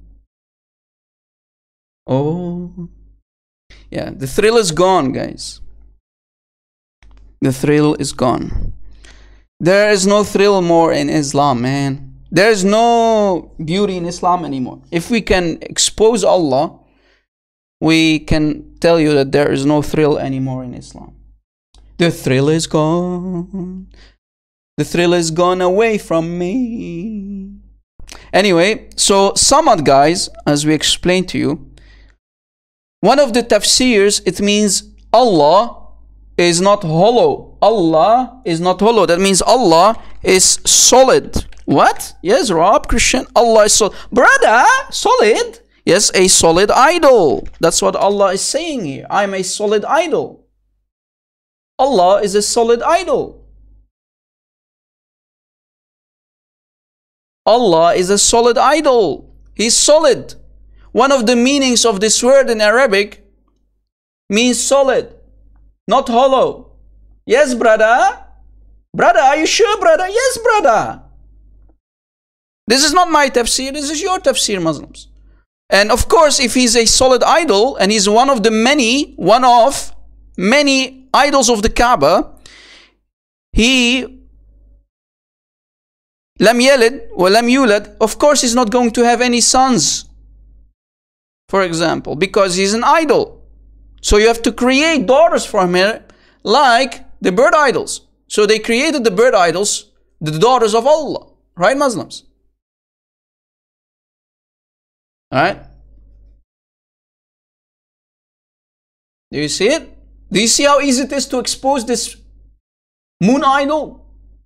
Oh. Yeah, the thrill is gone, guys. The thrill is gone. There is no thrill more in Islam, man. There is no beauty in Islam anymore. If we can expose Allah, we can tell you that there is no thrill anymore in Islam. The thrill is gone. The thrill is gone away from me. Anyway, so Samad, guys, as we explained to you, one of the tafsirs, it means Allah is not hollow. Allah is not hollow. That means Allah is solid. What? Yes, Rob, Christian. Allah is solid. Brother, solid? Yes, a solid idol. That's what Allah is saying here. I'm a solid idol. Allah is a solid idol. Allah is a solid idol. He's solid. One of the meanings of this word in Arabic means solid, not hollow. Yes, brother? Brother, are you sure, brother? Yes, brother. This is not my tafsir, this is your tafsir, Muslims. And of course, if he's a solid idol and he's one of many idols of the Kaaba, he lam yalid wa lam yulad, of course he's not going to have any sons, for example, because he's an idol. So you have to create daughters from him like the bird idols. So they created the bird idols, the daughters of Allah. Right, Muslims? Alright? Do you see it? Do you see how easy it is to expose this moon idol?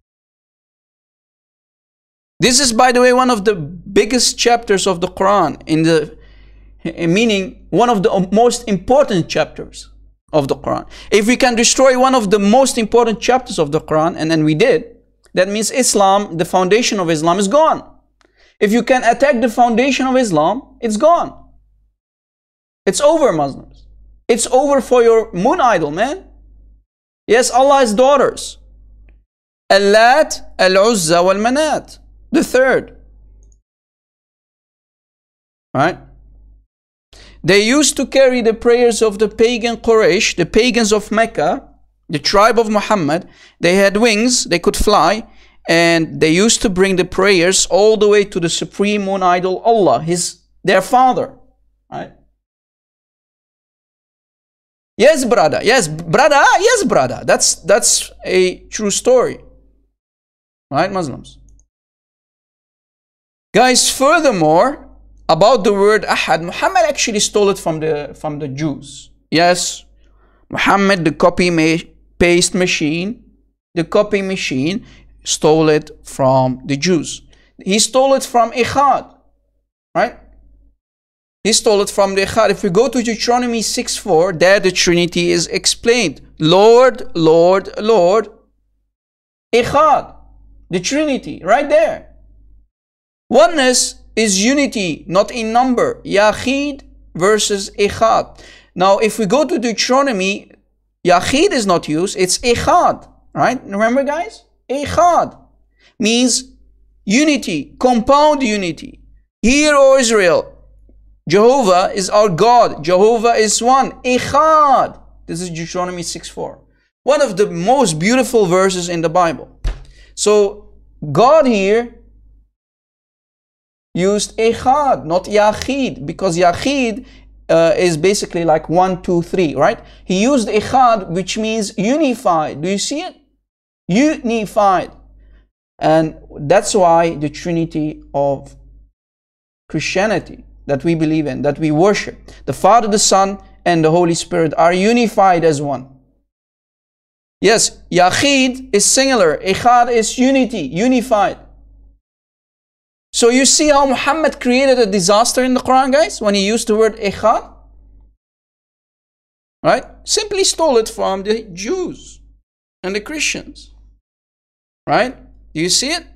This is, by the way, one of the biggest chapters of the Quran, meaning one of the most important chapters of the Quran. If we can destroy one of the most important chapters of the Quran, and then we did, that means Islam, the foundation of Islam, is gone. If you can attack the foundation of Islam, it's gone. It's over, Muslims. It's over for your moon idol, man. Yes, Allah has daughters. Al-Lat, Al-Uzza, Wal-Manat. the third. Right? They used to carry the prayers of the pagan Quraysh, the pagans of Mecca, the tribe of Muhammad. They had wings, they could fly, and they used to bring the prayers all the way to the supreme one idol, Allah, their father. Right? Yes, brother. Yes, brother. Yes, brother. That's a true story. Right, Muslims? Guys, furthermore, about the word Ahad, Muhammad actually stole it from the Jews. Yes, Muhammad, the copy-paste machine, the copy machine, stole it from the Jews. He stole it from Echad, right? He stole it from the Echad. If we go to Deuteronomy 6:4, there the Trinity is explained. Lord, Lord, Lord, Echad, the Trinity, right there. Oneness is unity, not in number. Yachid versus Echad. Now, if we go to Deuteronomy, Yachid is not used, it's Echad, right? Remember, guys? Echad means unity, compound unity. Hear, O Israel, Jehovah is our God. Jehovah is one. Echad. This is Deuteronomy 6:4. One of the most beautiful verses in the Bible. So, God here used Echad, not Yachid, because Yachid is basically like 1, 2, 3, right? He used Echad, which means unified. Do you see it? Unified. And that's why the Trinity of Christianity that we believe in, that we worship, the Father, the Son, and the Holy Spirit are unified as one. Yes, Yachid is singular, Echad is unity, unified. So you see how Muhammad created a disaster in the Quran, guys, when he used the word Echad? Right? Simply stole it from the Jews and the Christians. Right? Do you see it?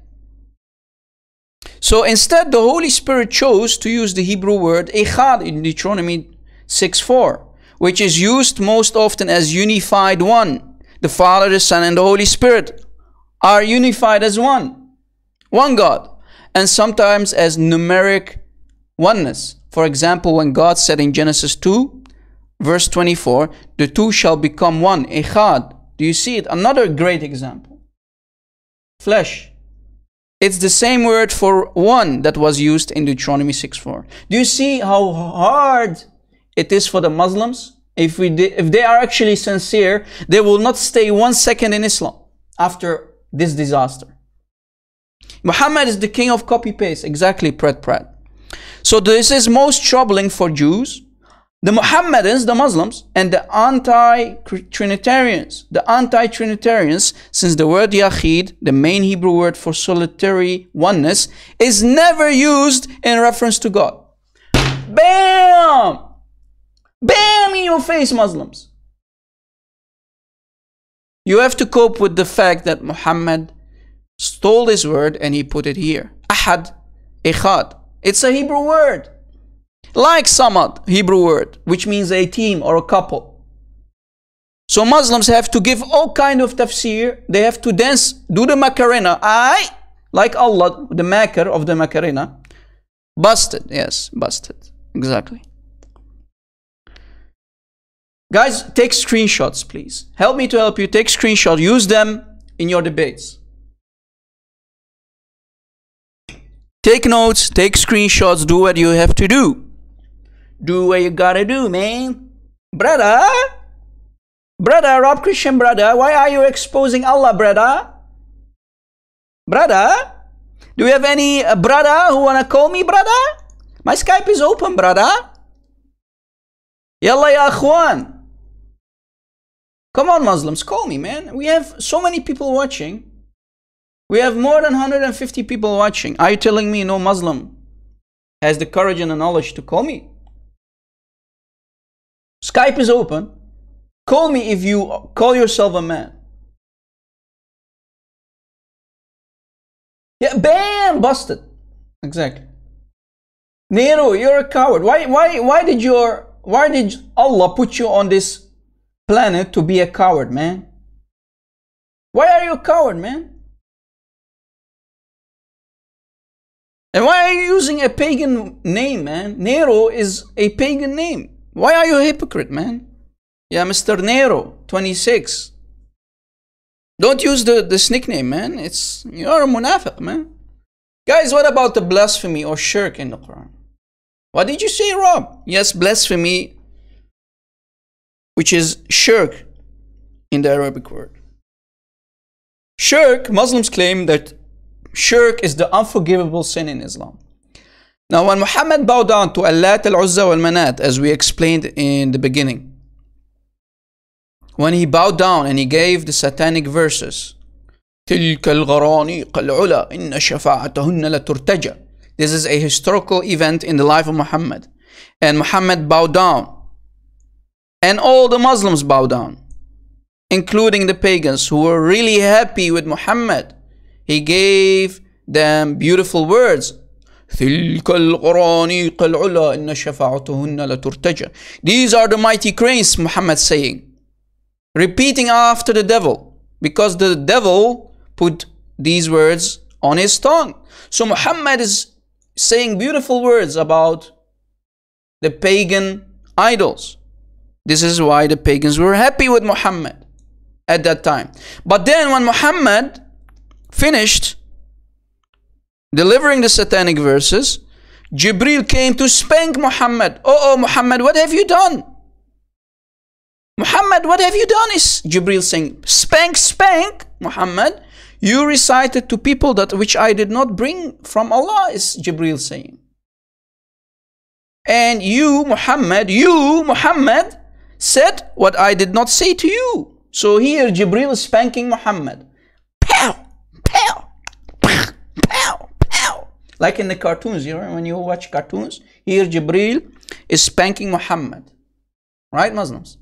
So instead, the Holy Spirit chose to use the Hebrew word Echad in Deuteronomy 6:4, which is used most often as unified one. The Father, the Son, and the Holy Spirit are unified as one. One God. And sometimes as numeric oneness. For example, when God said in Genesis 2, verse 24, the two shall become one, Echad. Do you see it? Another great example. Flesh. It's the same word for one that was used in Deuteronomy 6:4. Do you see how hard it is for the Muslims? If they are actually sincere, they will not stay 1 second in Islam after this disaster. Muhammad is the king of copy-paste. Exactly, Pratt. So this is most troubling for Jews, the Muhammadans, the Muslims, and the anti-Trinitarians. The anti-Trinitarians, since the word Yachid, the main Hebrew word for solitary oneness, is never used in reference to God. Bam! Bam in your face, Muslims. You have to cope with the fact that Muhammad stole this word and he put it here. Ahad, Echad. It's a Hebrew word. Like Samad, Hebrew word, which means a team or a couple. So Muslims have to give all kind of tafsir. They have to dance, do the Macarena. Like Allah, the maker of the Macarena. Busted, yes, busted. Exactly. Guys, take screenshots, please. Help me to help you. Take screenshots. Use them in your debates. Take notes, take screenshots, do what you have to do. Do what you gotta do, man. Brother, Rob Christian, brother, why are you exposing Allah, brother? Brother, do you have any brother who wanna call me, brother? My Skype is open, brother. Yalla ya akhwan. Come on, Muslims, call me, man. We have so many people watching. We have more than 150 people watching. Are you telling me no Muslim has the courage and the knowledge to call me? Skype is open. Call me if you call yourself a man. Yeah, bam, busted. Exactly. Nero, you're a coward. Why did Allah put you on this planet to be a coward, man? Why are you a coward, man? And why are you using a pagan name, man? Nero is a pagan name. Why are you a hypocrite, man? Yeah, Mr. Nero, 26. Don't use this nickname, man. You're a munafiq, man. Guys, what about the blasphemy or shirk in the Quran? What did you say, Rob? Yes, blasphemy, which is shirk in the Arabic word. Shirk, Muslims claim that shirk is the unforgivable sin in Islam. Now, when Muhammad bowed down to Allat, Al-Uzza, Wal-Manat, as we explained in the beginning, when he bowed down and he gave the satanic verses, تِلْكَ الْغَرَانِيقَ الْعُلَى إِنَّ شَفَاعَتَهُنَّ لَتُرْتَجَى. This is a historical event in the life of Muhammad. And Muhammad bowed down. And all the Muslims bowed down, including the pagans who were really happy with Muhammad. He gave them beautiful words. تِلْكَ الْغَرَانِيقَ الْعُلَى إِنَّ شَفَاعَتَهُنَّ لَتُرْتَجَى. These are the mighty cranes, Muhammad saying, repeating after the devil, because the devil put these words on his tongue. So Muhammad is saying beautiful words about the pagan idols. This is why the pagans were happy with Muhammad at that time. But then when Muhammad finished delivering the satanic verses, Jibril came to spank Muhammad. Oh, Muhammad, what have you done? Muhammad, what have you done? Is Jibril saying, spank, spank, Muhammad. You recited to people that which I did not bring from Allah, is Jibril saying. And you, Muhammad, said what I did not say to you. So here Jibril is spanking Muhammad. Pow, pow, pow, pow, pow. Like in the cartoons, you know, when you watch cartoons, here Jibril is spanking Muhammad. Right, Muslims?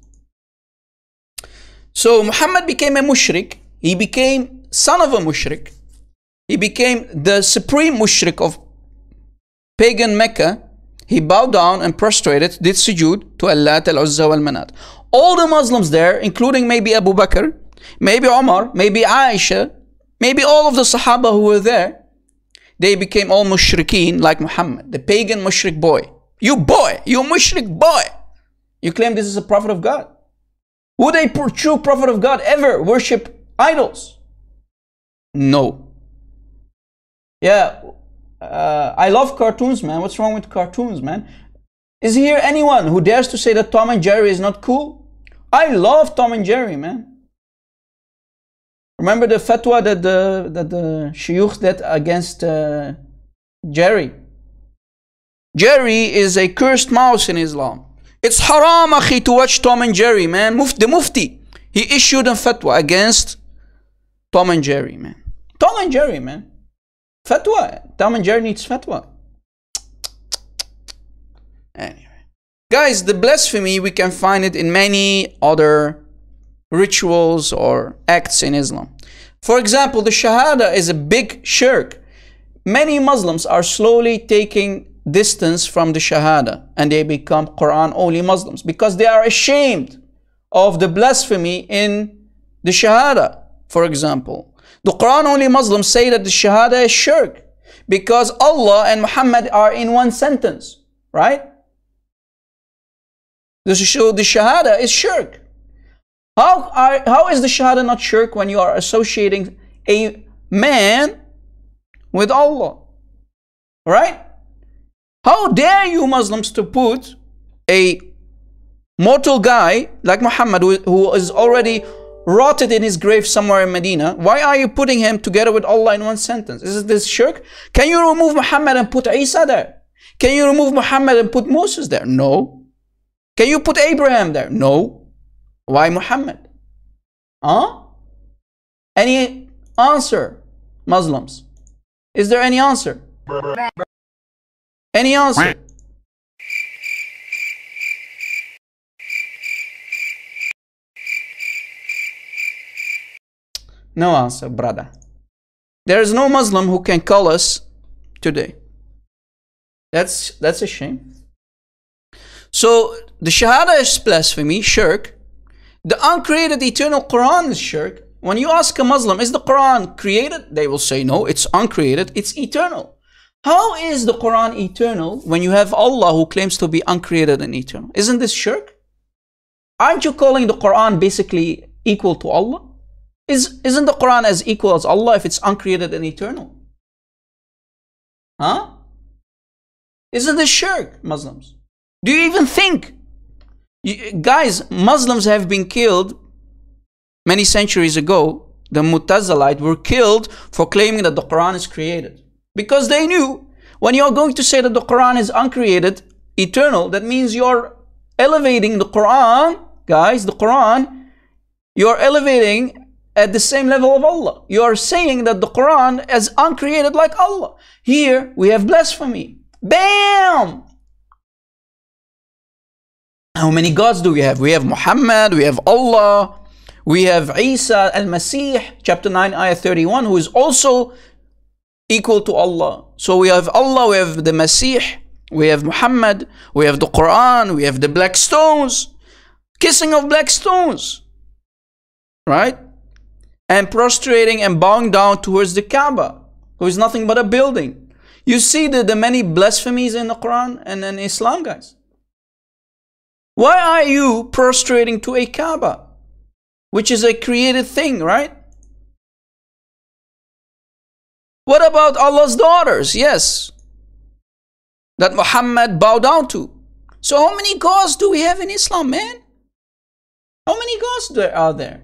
So Muhammad became a mushrik. He became son of a mushrik. He became the supreme mushrik of pagan Mecca. He bowed down and prostrated, did sujood to Allat, Al-Uzza, Wal-Manat. All the Muslims there, including maybe Abu Bakr, maybe Umar, maybe Aisha, maybe all of the Sahaba who were there, they became all mushrikeen like Muhammad, the pagan mushrik boy. You boy, you mushrik boy. You claim this is a prophet of God. Would a true prophet of God ever worship idols? No. Yeah, I love cartoons, man. What's wrong with cartoons, man? Is here anyone who dares to say that Tom and Jerry is not cool? I love Tom and Jerry, man. Remember the fatwa that the shuyukh did against Jerry? Jerry is a cursed mouse in Islam. It's haram, akhi, to watch Tom and Jerry, man. The Mufti, he issued a fatwa against Tom and Jerry, man. Tom and Jerry, man. Fatwa. Tom and Jerry needs fatwa. Anyway. Guys, the blasphemy, we can find it in many other rituals or acts in Islam. For example, the Shahada is a big shirk. Many Muslims are slowly taking distance from the Shahada and they become Quran only Muslims because they are ashamed of the blasphemy in the Shahada. For example, the Quran only Muslims say that the Shahada is shirk because Allah and Muhammad are in one sentence, right? So the Shahada is shirk. How is the Shahada not shirk when you are associating a man with Allah, right? How dare you Muslims to put a mortal guy like Muhammad who is already rotted in his grave somewhere in Medina? Why are you putting him together with Allah in one sentence? Is this shirk? Can you remove Muhammad and put Isa there? Can you remove Muhammad and put Moses there? No. Can you put Abraham there? No. Why Muhammad? Huh? Any answer, Muslims? Is there any answer? Any answer? No answer, brother. There is no Muslim who can call us today. That's a shame. So the Shahada is blasphemy, shirk. The uncreated eternal Quran is shirk. When you ask a Muslim, is the Quran created? They will say no, it's uncreated, it's eternal. How is the Quran eternal when you have Allah who claims to be uncreated and eternal? Isn't this shirk? Aren't you calling the Quran basically equal to Allah? Isn't the Quran as equal as Allah if it's uncreated and eternal? Huh? Isn't this shirk, Muslims? Do you even think? Guys, Muslims have been killed many centuries ago. The Mu'tazilite were killed for claiming that the Quran is created. Because they knew when you're going to say that the Quran is uncreated, eternal, that means you're elevating the Quran, guys, the Quran, you're elevating at the same level of Allah. You're saying that the Quran is uncreated like Allah. Here we have blasphemy. Bam! How many gods do we have? We have Muhammad, we have Allah, we have Isa al-Masih, chapter 9, ayah 31, who is also equal to Allah. So we have Allah, we have the Masih, we have Muhammad, we have the Quran, we have the black stones, kissing of black stones, right? And prostrating and bowing down towards the Kaaba, who is nothing but a building. You see the many blasphemies in the Quran and in Islam, guys. Why are you prostrating to a Kaaba, which is a created thing, right? What about Allah's daughters? Yes, that Muhammad bowed down to. So how many gods do we have in Islam, man? How many gods are there?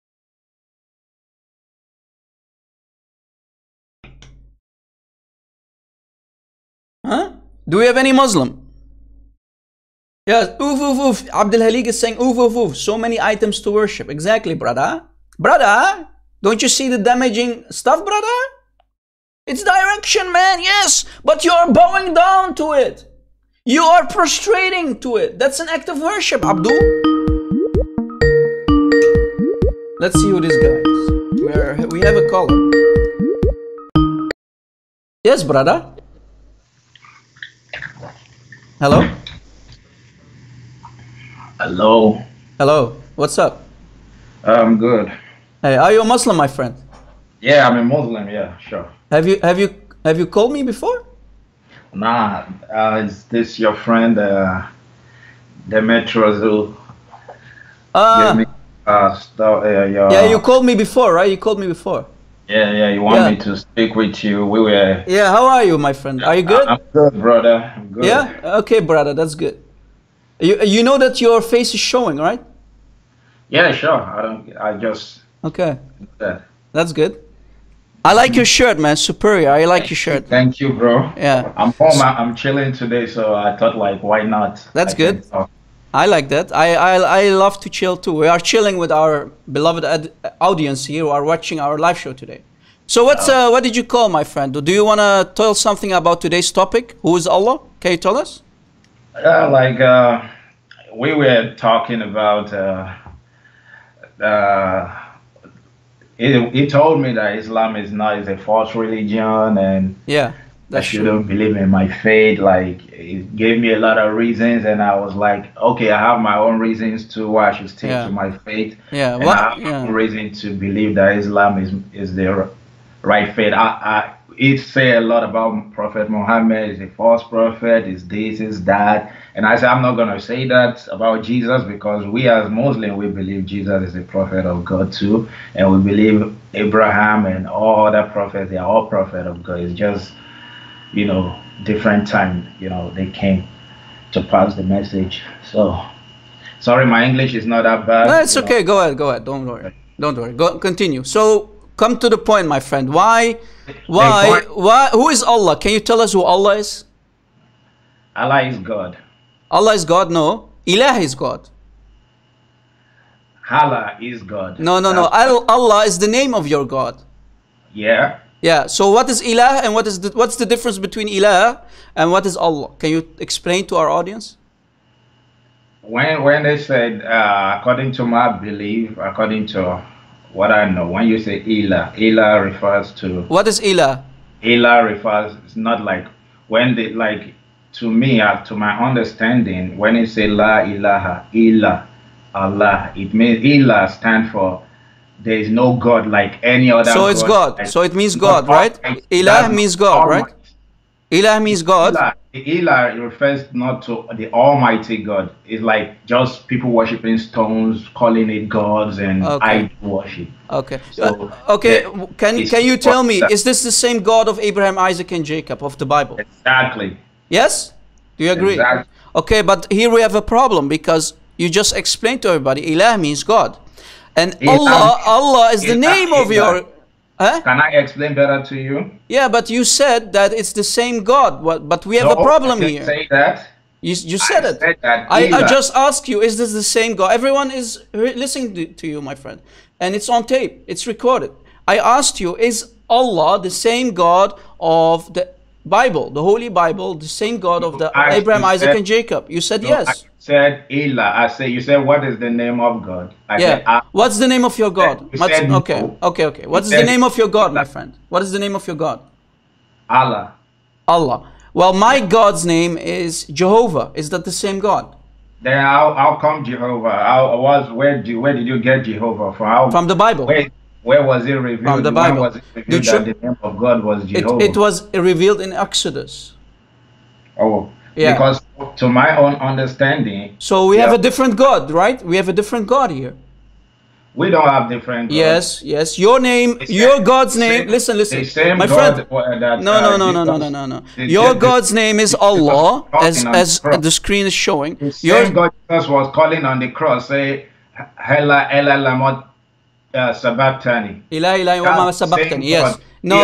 Huh? Do we have any Muslim? Yes, oof, oof, oof. Abdul Halik is saying oof, oof, oof. So many items to worship. Exactly, brother. Brother, don't you see the damaging stuff, brother? It's direction, man, yes. But you're bowing down to it. You are prostrating to it. That's an act of worship, Abdul. Let's see who this guy is. We have a caller. Yes, brother. Hello? Hello. Hello. What's up? I'm good. Hey, are you a Muslim, my friend? Yeah, I'm a Muslim. Yeah, sure. Have you called me before? Nah, is this your friend, Demetrius, who gave me stuff? Yeah, you called me before, right? You called me before. Yeah. You want me to speak with you? We were. Yeah. How are you, my friend? Are you good? I'm good, brother. I'm good. Yeah. Okay, brother. That's good. You know that your face is showing, right? Yeah, sure. I just. Okay. That's good. I like your shirt, man. Superior. I like your shirt. Thank you, bro. Yeah. I'm home. I'm chilling today, so I thought, like, why not? That's good. I like that. I love to chill too. We are chilling with our beloved audience here who are watching our live show today. So what did you call, my friend? Do you want to tell something about today's topic? Who is Allah? Can you tell us? We were talking about. He told me that Islam is a false religion, and yeah, I shouldn't believe in my faith. Like, it gave me a lot of reasons, and I was like, okay, I have my own reasons to why I should stick to my faith. Yeah, and I have no reason to believe that Islam is the right faith. It say a lot about Prophet Muhammad is a false prophet, is this, is that. And I said, I'm not going to say that about Jesus, because we as Muslims, we believe Jesus is a prophet of God too. And we believe Abraham and all other prophets, they are all prophets of God. It's just, different time, they came to pass the message. So, sorry, my English is not that bad. No, it's okay. Go ahead. Don't worry. Continue. So, come to the point, my friend. Why? Who is Allah? Can you tell us who Allah is? Allah is God. Allah is God? No. Ilah is God. Allah is God. No. Allah is the name of your God. Yeah. Yeah. So what is Ilah and what's the difference between Ilah and what is Allah? Can you explain to our audience? When they said, according to my belief, according to what I know, when you say Ilah refers to. What is Ilah? Ilah refers, it's not like when they like. To me, to my understanding, when it say La ilaha illa Allah, it means Ilah stand for there is no God like any other. So it's God. So it means God, right? Ilah means God, right? Ilah means God. Ilah refers not to the Almighty God. It's like just people worshiping stones, calling it gods, and idol worship. Okay. So Can you tell me, is this the same God of Abraham, Isaac, and Jacob of the Bible? Exactly. Yes? Do you agree? Exactly. Okay, but here we have a problem because you just explained to everybody, Ilah means God. And Allah is the name of your... Huh? Can I explain better to you? Yeah, but you said that it's the same God. But we have a problem here. Say that. You said it. Said that I just asked you, is this the same God? Everyone is listening to you, my friend. And it's on tape. It's recorded. I asked you, is Allah the same God of the Bible, the Holy Bible, the same God of the Abraham, Isaac, and Jacob? You said yes. I said Ilah. You said, what is the name of God? Said, what's the name of your God? Okay. What's the name of your God, my friend? What is the name of your God? Allah. Allah. Well, my God's name is Jehovah. Is that the same God? Then how come Jehovah? Where did you get Jehovah from? From the Bible. Where was it revealed? From the Bible. When was it revealed that the name of God was Jehovah? It was revealed in Exodus. Oh, yeah. Because to my own understanding... So we have a different God, right? We have a different God here. We don't have different gods. Yes. Your name, your God's name... Listen. My friend. No. Your God's name is Allah, as the screen is showing. The same God Jesus was calling on the cross, say, Hela lamot sabachthani. Ilahi wa ma sabachthani. Yes.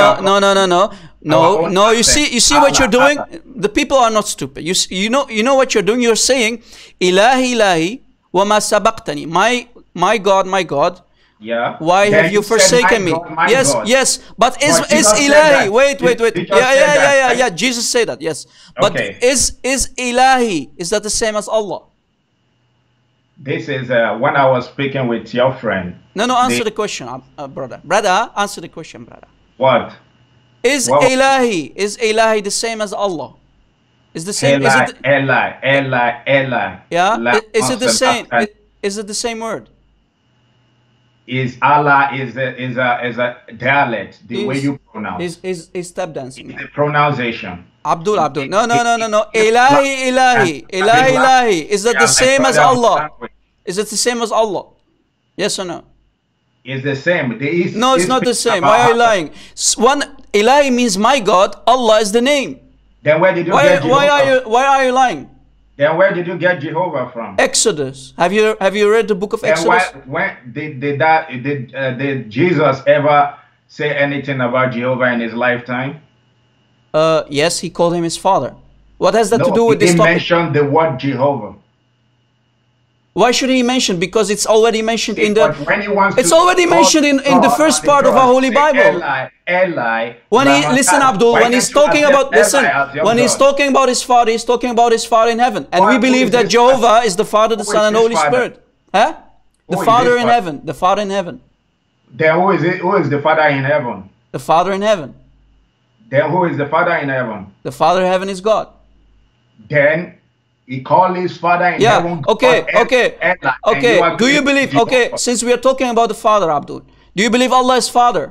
No. You see what you're doing? The people are not stupid. You know what you're doing? You're saying Ilahi wa ma sabachthani. My God. Yeah. Why have you forsaken me? Yes. But is Ilahi? Wait. Yeah. Jesus said that. Yes. But is Ilahi? Is that the same as Allah? This is when I was speaking with your friend. No. Answer the question, brother. Brother, answer the question, brother. What? Is Ilahi the same as Allah? Is the same? Eli. Yeah. Is it the same? Is it the same word? Is Allah is a dialect, the way you pronounce. Is step dancing. It's a pronunciation. Abdul. No. Ilahi. Is that the same as Allah? Is it the same as Allah? Yes or no? It's the same. No, it's not the same. Why are you lying? Ilahi means my God. Allah is the name. Then where did you get Jehovah? Why are you lying? Then where did you get Jehovah from? Exodus. Have you read the book of Exodus? When did Jesus ever say anything about Jehovah in his lifetime? Yes, he called him his father. What has that to do with this topic? He mentioned the word Jehovah. Why should he mention? Because it's already mentioned in the... It's already mentioned in the first part of our Holy Bible. Listen, Abdul, when he's talking about... when he's talking about his father, he's talking about his father in heaven. And we believe that Jehovah is the Father, the Son, and Holy Spirit. Huh? The Father in heaven. The Father in heaven. Then who is it? Who is the Father in heaven? The Father in heaven. Then who is the Father in heaven? The Father in heaven is God. Then he called his Father in heaven. Okay. Do you believe? Okay, since we are talking about the Father, Abdul, do you believe Allah is Father?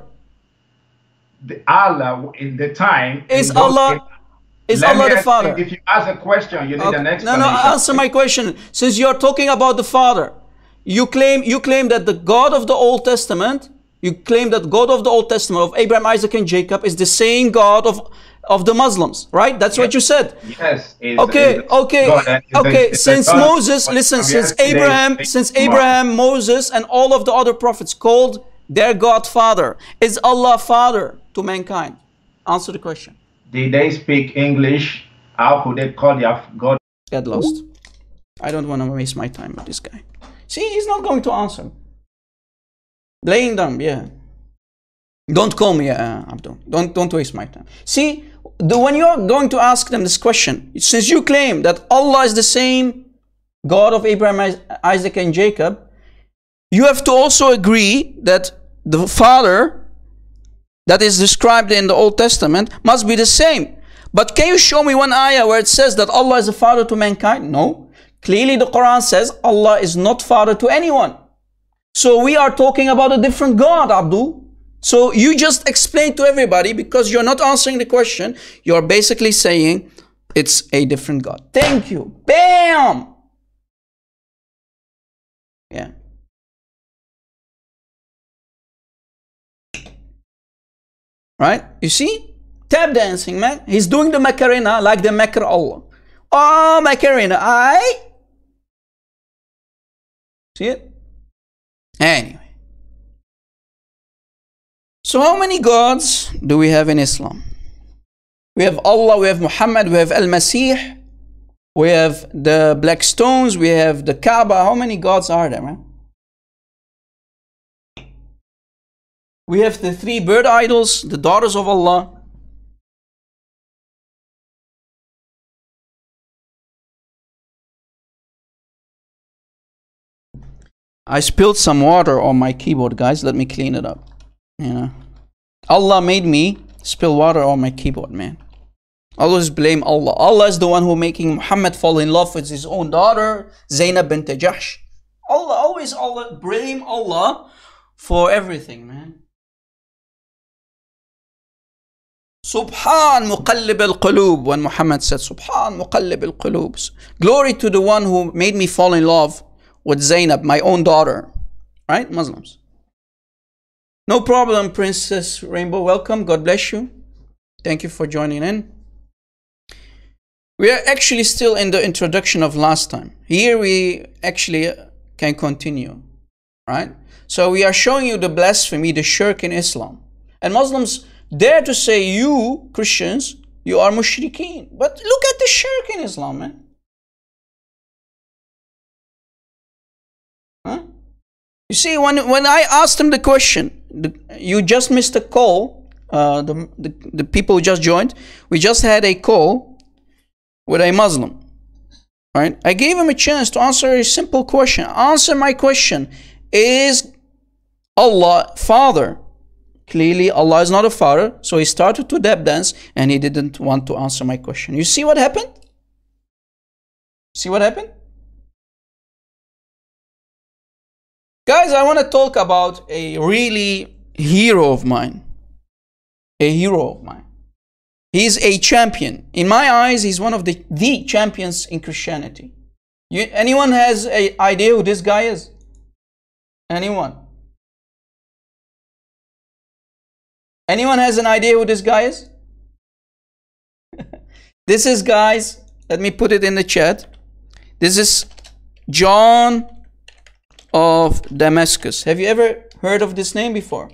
Allah in the time is Allah. Is Allah the Father? If you ask a question, you need an explanation. No. Answer my question. Since you are talking about the Father, you claim that the God of the Old Testament. You claim that God of the Old Testament of Abraham, Isaac, and Jacob is the same God of the Muslims, right? That's what you said. Yes. Okay. Since Moses, listen, since Abraham, Moses, and all of the other prophets called their God Father, is Allah Father to mankind? Answer the question. Did they speak English? How could they call their God? Get lost. I don't want to waste my time with this guy. See, he's not going to answer. Laying down, yeah. Don't call me Abdul. Don't waste my time. See, when you're going to ask them this question, since you claim that Allah is the same God of Abraham, Isaac, and Jacob, you have to also agree that the Father that is described in the Old Testament must be the same. But can you show me one ayah where it says that Allah is a father to mankind? No. Clearly the Quran says Allah is not father to anyone. So we are talking about a different God, Abdul. So you just explain to everybody, because you're not answering the question. You're basically saying it's a different God. Thank you. Bam! Yeah. Right? You see? Tap dancing, man. He's doing the Macarena like the Makar Allah. Oh, Macarena. I see it? Anyway. So how many gods do we have in Islam? We have Allah, we have Muhammad, we have Al-Masih, we have the black stones, we have the Kaaba. How many gods are there, man? We have the 3 bird idols, the daughters of Allah. I spilled some water on my keyboard, guys. Let me clean it up. You know, Allah made me spill water on my keyboard, man. Always blame Allah. Allah is the one who making Muhammad fall in love with his own daughter, Zainab bint Jahsh. Always blame Allah for everything, man. Subhan muqallib al-qulub. When Muhammad said, Subhan muqallib al-qulub. Glory to the one who made me fall in love with Zainab, my own daughter. Right, Muslims? No problem, Princess Rainbow. Welcome. God bless you. Thank you for joining in. We are actually still in the introduction of last time. Here we actually can continue. Right? So we are showing you the blasphemy, the shirk in Islam. And Muslims dare to say, you Christians, you are mushrikeen. But look at the shirk in Islam, man. Huh? You see, when I asked him the question, you just missed a call. The people who just joined, we just had a call with a Muslim. Right? I gave him a chance to answer a simple question. Answer my question. Is Allah Father? Clearly, Allah is not a father. So he started to tap dance and he didn't want to answer my question. You see what happened? See what happened? Guys, I want to talk about a really hero of mine. A hero of mine. He's a champion. In my eyes, he's one of the champions in Christianity. Anyone has an idea who this guy is? Anyone? Anyone has an idea who this guy is? This is, guys, let me put it in the chat. This is John of Damascus. Have you ever heard of this name before?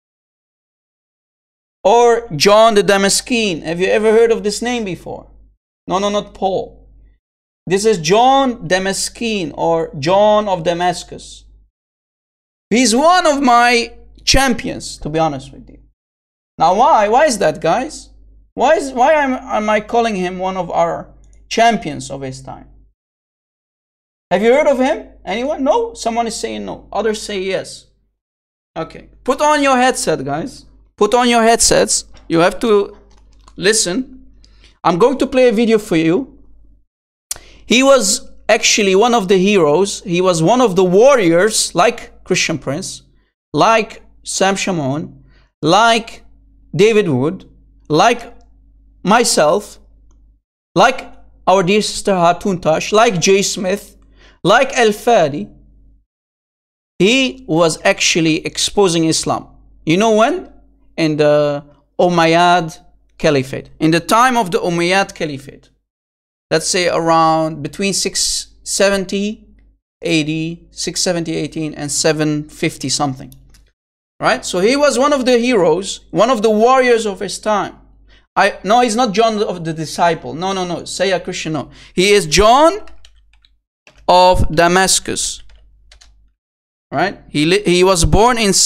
Or John the Damascene. Have you ever heard of this name before? No, not Paul. This is John Damascene, or John of Damascus. He's one of my champions, to be honest with you. Now why? Why is that, guys? Why am I calling him one of our champions of his time? Have you heard of him? Anyone? No? Someone is saying no. Others say yes. Okay. Put on your headset, guys. Put on your headsets. You have to listen. I'm going to play a video for you. He was actually one of the heroes. He was one of the warriors, like Christian Prince, like Sam Shamoun, like David Wood, like myself, like our dear sister Hatun Tash, like Jay Smith, like Al-Fadi. He was actually exposing Islam. You know when? In the Umayyad Caliphate. In the time of the Umayyad Caliphate. Let's say around between 670 AD, 670 18 and 750 something. Right? So he was one of the heroes, one of the warriors of his time. No, he's not John of the disciple. No. Say a Christian, no. He is John of Damascus. Right? He was born in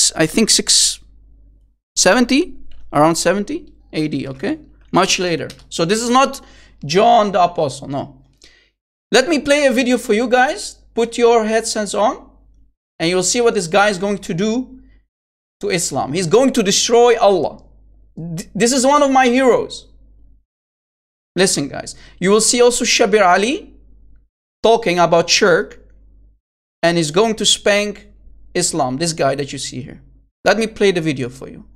670, around 70 AD, okay? Much later. So this is not John the Apostle, no. Let me play a video for you guys. Put your headsets on and you'll see what this guy is going to do to Islam. He's going to destroy Allah. This is one of my heroes. Listen, guys. You will see also Shabir Ali talking about shirk, and he's going to spank Islam, this guy that you see here. Let me play the video for you.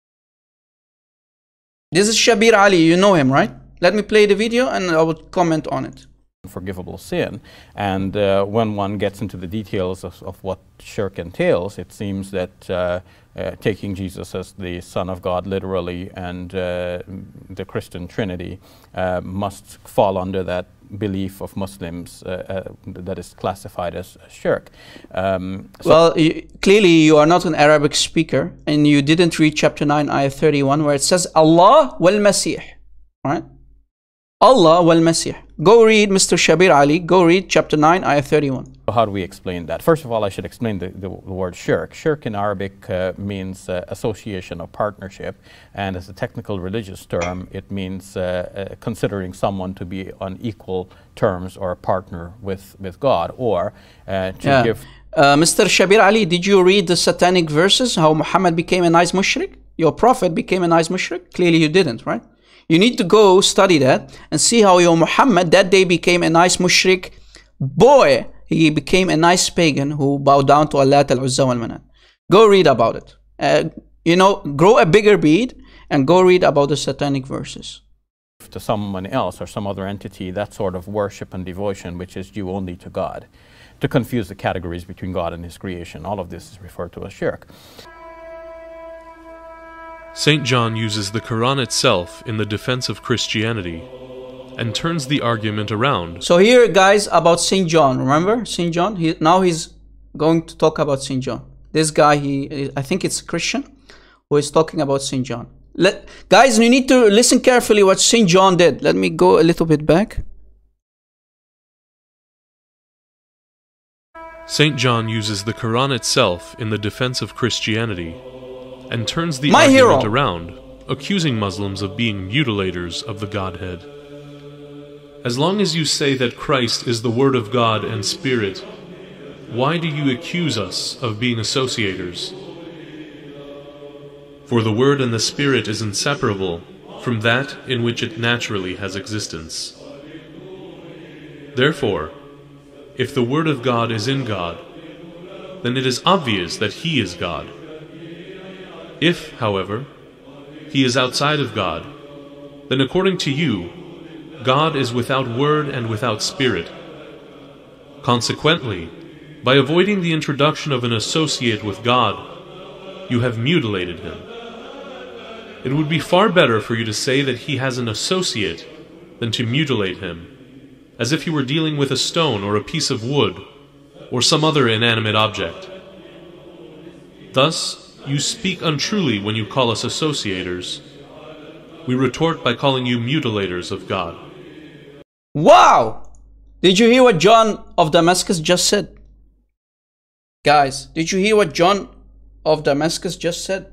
This is Shabir Ali, you know him, right? Let me play the video and I will comment on it. Forgivable sin, and when one gets into the details of what shirk entails, it seems that taking Jesus as the Son of God literally and the Christian Trinity must fall under that belief of Muslims that is classified as shirk. Well, clearly you are not an Arabic speaker and you didn't read chapter 9 ayah 31 where it says Allah wal Masih, right? Allah wal Masih. Go read, Mr. Shabir Ali, go read chapter 9 ayah 31. How do we explain that? First of all, I should explain the word shirk. Shirk in Arabic means association or partnership, and as a technical religious term, it means considering someone to be on equal terms or a partner with God, or to give... Mr. Shabir Ali, did you read the satanic verses, how Muhammad became a nice mushrik? Your prophet became a nice mushrik? Clearly you didn't, right? You need to go study that and see how your Muhammad that day became a nice mushrik. Boy, he became a nice pagan who bowed down to Allah al-Uzza wal-Manat. Go read about it. You know, grow a bigger beard and go read about the satanic verses. To someone else or some other entity, that sort of worship and devotion which is due only to God. To confuse the categories between God and His creation. All of this is referred to as shirk. St. John uses the Quran itself in the defense of Christianity and turns the argument around. So here, guys, about St. John, remember St. John? Now he's going to talk about St. John. This guy, I think it's Christian, who is talking about St. John. Guys, you need to listen carefully what St. John did. Let me go a little bit back. St. John uses the Quran itself in the defense of Christianity and turns the My argument hero. around, accusing Muslims of being mutilators of the Godhead. As long as you say that Christ is the Word of God and Spirit, why do you accuse us of being associators? For the Word and the Spirit is inseparable from that in which it naturally has existence. Therefore, if the Word of God is in God, then it is obvious that He is God. If, however, He is outside of God, then according to you, God is without word and without spirit. Consequently, by avoiding the introduction of an associate with God, you have mutilated Him. It would be far better for you to say that He has an associate than to mutilate Him, as if you were dealing with a stone or a piece of wood, or some other inanimate object. Thus, you speak untruly when you call us associators. We retort by calling you mutilators of God. Wow! Did you hear what John of Damascus just said? Guys, did you hear what John of Damascus just said?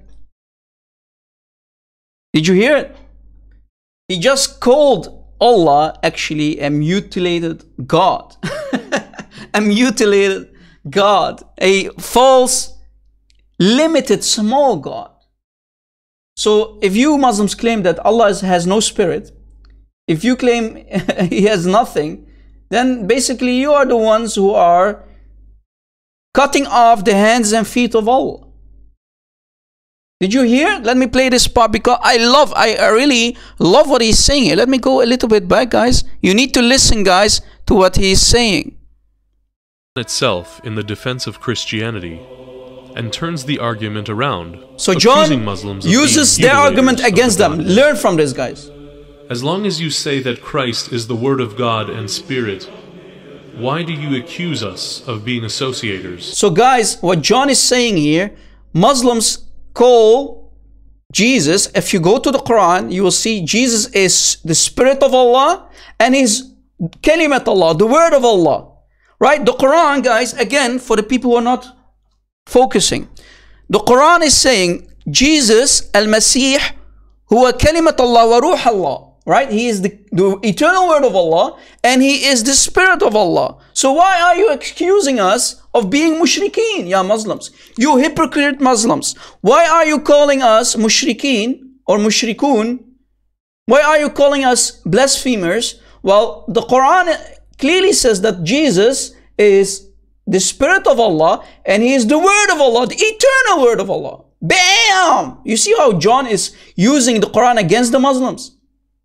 Did you hear it? He just called Allah actually a mutilated God. A mutilated God. A false, limited, small God. So if you Muslims claim that Allah has no spirit, if you claim He has nothing, then basically you are the ones who are cutting off the hands and feet of Allah. Did you hear? Let me play this part because I really love what he's saying here. Let me go a little bit back, guys. You need to listen, guys, to what he's saying. Itself in the defense of Christianity and turns the argument around. So John Muslims uses their argument against them. Learn from this, guys. As long as you say that Christ is the Word of God and Spirit, why do you accuse us of being associators? So guys, what John is saying here, Muslims call Jesus, if you go to the Quran, you will see Jesus is the Spirit of Allah and His Kalimat Allah, the Word of Allah. Right? The Quran, guys, again, for the people who are not focusing, the Quran is saying Jesus al-Masih huwa Kalimat Allah wa Ruh Allah. Right? He is the eternal Word of Allah and He is the Spirit of Allah. So why are you accusing us of being mushrikeen, ya Muslims? You hypocrite Muslims. Why are you calling us mushrikeen or mushrikun? Why are you calling us blasphemers? Well, the Quran clearly says that Jesus is the Spirit of Allah and He is the Word of Allah, the eternal Word of Allah. Bam! You see how John is using the Quran against the Muslims?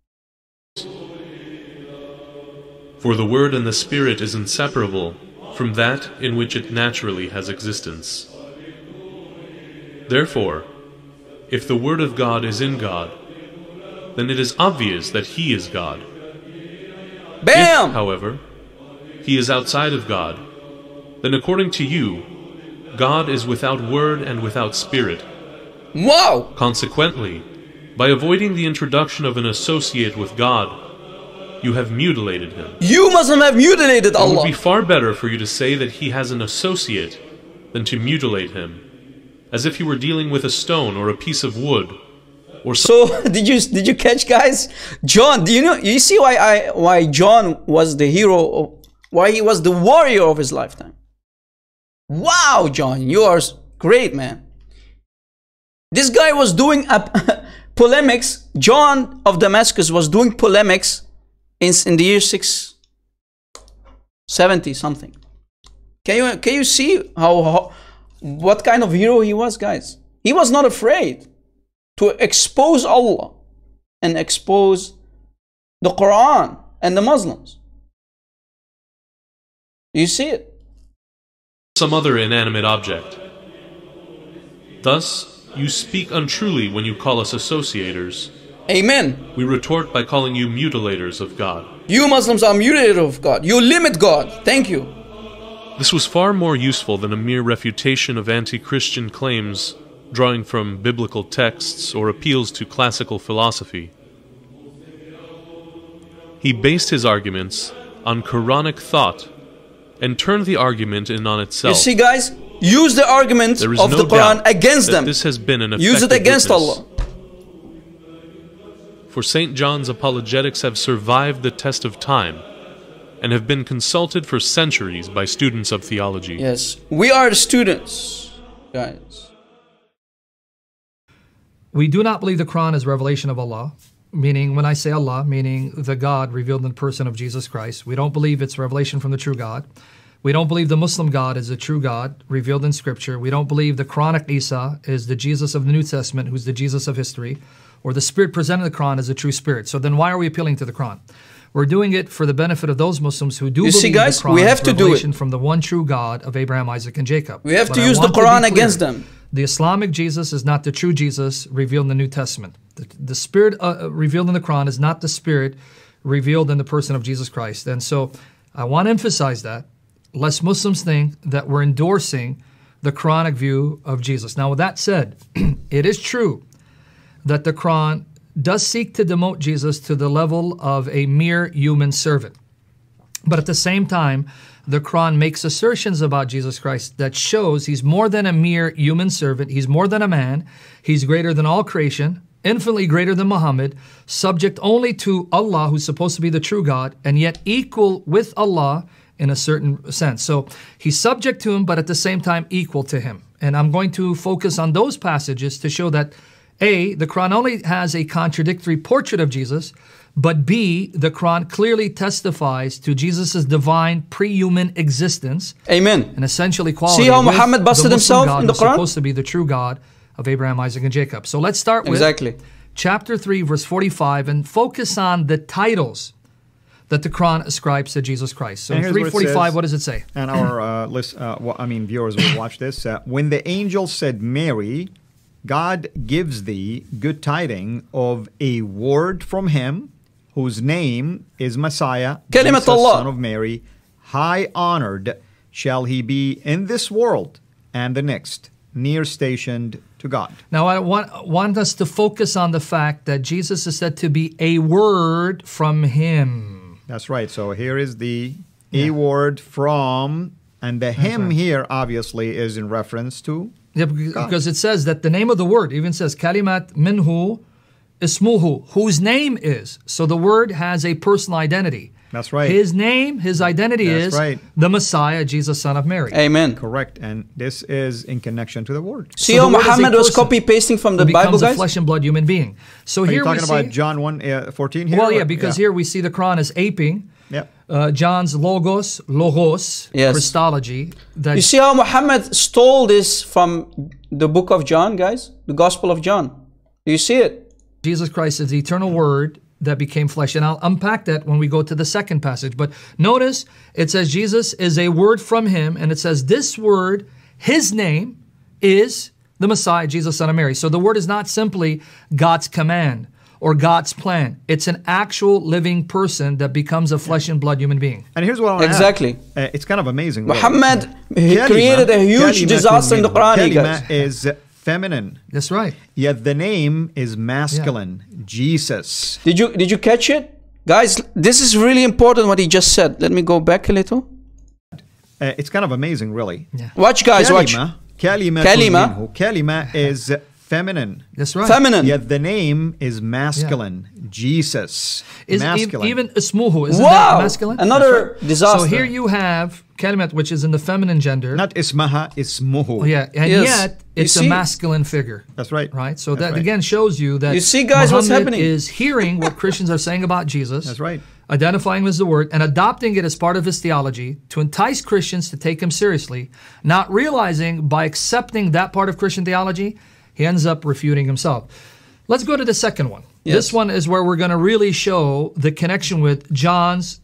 For the Word and the Spirit is inseparable from that in which it naturally has existence. Therefore, if the Word of God is in God, then it is obvious that He is God. Bam! If, however, He is outside of God, then according to you, God is without Word and without Spirit. Wow! Consequently, by avoiding the introduction of an associate with God, you have mutilated Him. You Muslims have mutilated It would Allah. be far better for you to say that He has an associate than to mutilate Him, as if you were dealing with a stone or a piece of wood. Or So did you catch, guys? John, do you see why John was the hero, why he was the warrior of his lifetime? Wow, John, you are great, man. This guy was doing polemics. John of Damascus was doing polemics in the year 670 something. Can you see what kind of hero he was, guys? He was not afraid to expose Allah and expose the Quran and the Muslims. You see it? some other inanimate object. Thus, you speak untruly when you call us associators. Amen. We retort by calling you mutilators of God. You Muslims are mutilators of God. You limit God. Thank you. This was far more useful than a mere refutation of anti-Christian claims drawing from biblical texts or appeals to classical philosophy. He based his arguments on Quranic thought and turned the argument in on itself. You see, guys, use the argument There is of no the Quran doubt against that them. this has been an Use it effective against witness. Allah. For St. John's apologetics have survived the test of time and have been consulted for centuries by students of theology. Yes, we are students, guys. We do not believe the Quran is revelation of Allah, meaning, when I say Allah, meaning the God revealed in the person of Jesus Christ. We don't believe it's revelation from the true God. We don't believe the Muslim God is the true God revealed in Scripture. We don't believe the Quranic Isa is the Jesus of the New Testament, who's the Jesus of history, or the Spirit presented in the Quran as a true Spirit. So then why are we appealing to the Quran? We're doing it for the benefit of those Muslims who do believe the Quran we have is to do revelation it. from the one true God of Abraham, Isaac, and Jacob. We have But to I use the want to be Quran clear. against them. The Islamic Jesus is not the true Jesus revealed in the New Testament. The Spirit revealed in the Quran is not the Spirit revealed in the person of Jesus Christ. And so I want to emphasize that, lest Muslims think that we're endorsing the Quranic view of Jesus. Now, with that said, it is true that the Quran does seek to demote Jesus to the level of a mere human servant. But at the same time, the Quran makes assertions about Jesus Christ that shows he's more than a mere human servant. He's more than a man. He's greater than all creation, infinitely greater than Muhammad, subject only to Allah, who's supposed to be the true God, and yet equal with Allah in a certain sense. So he's subject to him, but at the same time equal to him. And I'm going to focus on those passages to show that A, the Quran only has a contradictory portrait of Jesus, but B, the Quran clearly testifies to Jesus' divine pre-human existence. Amen. And essential equality. See how with Muhammad busted the Muslim himself God in the who's Quran? supposed to be the true God of Abraham, Isaac, and Jacob. So let's start with chapter 3, verse 45, and focus on the titles that the Quran ascribes to Jesus Christ. So in 345, what does it say? And our viewers will watch this. When the angel said, Mary, God gives thee good tidings of a word from him, whose name is Messiah, Jesus, son of Mary. High honored shall he be in this world and the next, near stationed to God. Now I want us to focus on the fact that Jesus is said to be a word from him. That's right. So here is the a word from, and the him here obviously is in reference to because it says that the name of the word even says kalimat minhu ismuhu, whose name is. So the word has a personal identity. That's right. His name, his identity is the Messiah, Jesus, son of Mary. Amen. Correct. And this is in connection to the word. See how Muhammad was copy-pasting from the Bible, guys? Becomes a flesh and blood human being. So Are here you talking we see, about John 1:14 here? well, yeah, because here we see the Quran is aping John's logos, Christology. You see how Muhammad stole this from the book of John, guys? The Gospel of John. Do you see it? Jesus Christ is the eternal word that became flesh. And I'll unpack that when we go to the second passage. But notice it says Jesus is a word from him, and it says this word, his name, is the Messiah, Jesus, son of Mary. So the word is not simply God's command or God's plan. It's an actual living person that becomes a flesh and blood human being. And here's what I want to Exactly. add. It's kind of amazing. Muhammad, he created a huge disaster in the Quran, guys. Kalima is feminine. That's right. Yet the name is masculine. Jesus. Did you catch it? Guys, this is really important what he just said. Let me go back a little. It's kind of amazing, really. Yeah. Watch, guys, watch. Kalima is feminine. That's right. Feminine. Yet the name is masculine. Jesus. Is masculine. even ismuhu, isn't Wow. that masculine? Another disaster. So here you have kalimat, which is in the feminine gender. Not ismaha, ismuhu. Oh, yeah, and Yes. yet it's a see? masculine figure. That's right. Right? So That's that right. again shows you that You see, guys, what's Muhammad happening? is hearing what Christians are saying about Jesus. That's right. Identifying him as the word and adopting it as part of his theology to entice Christians to take him seriously, not realizing by accepting that part of Christian theology, he ends up refuting himself. Let's go to the second one. Yes. This one is where we're going to really show the connection with John's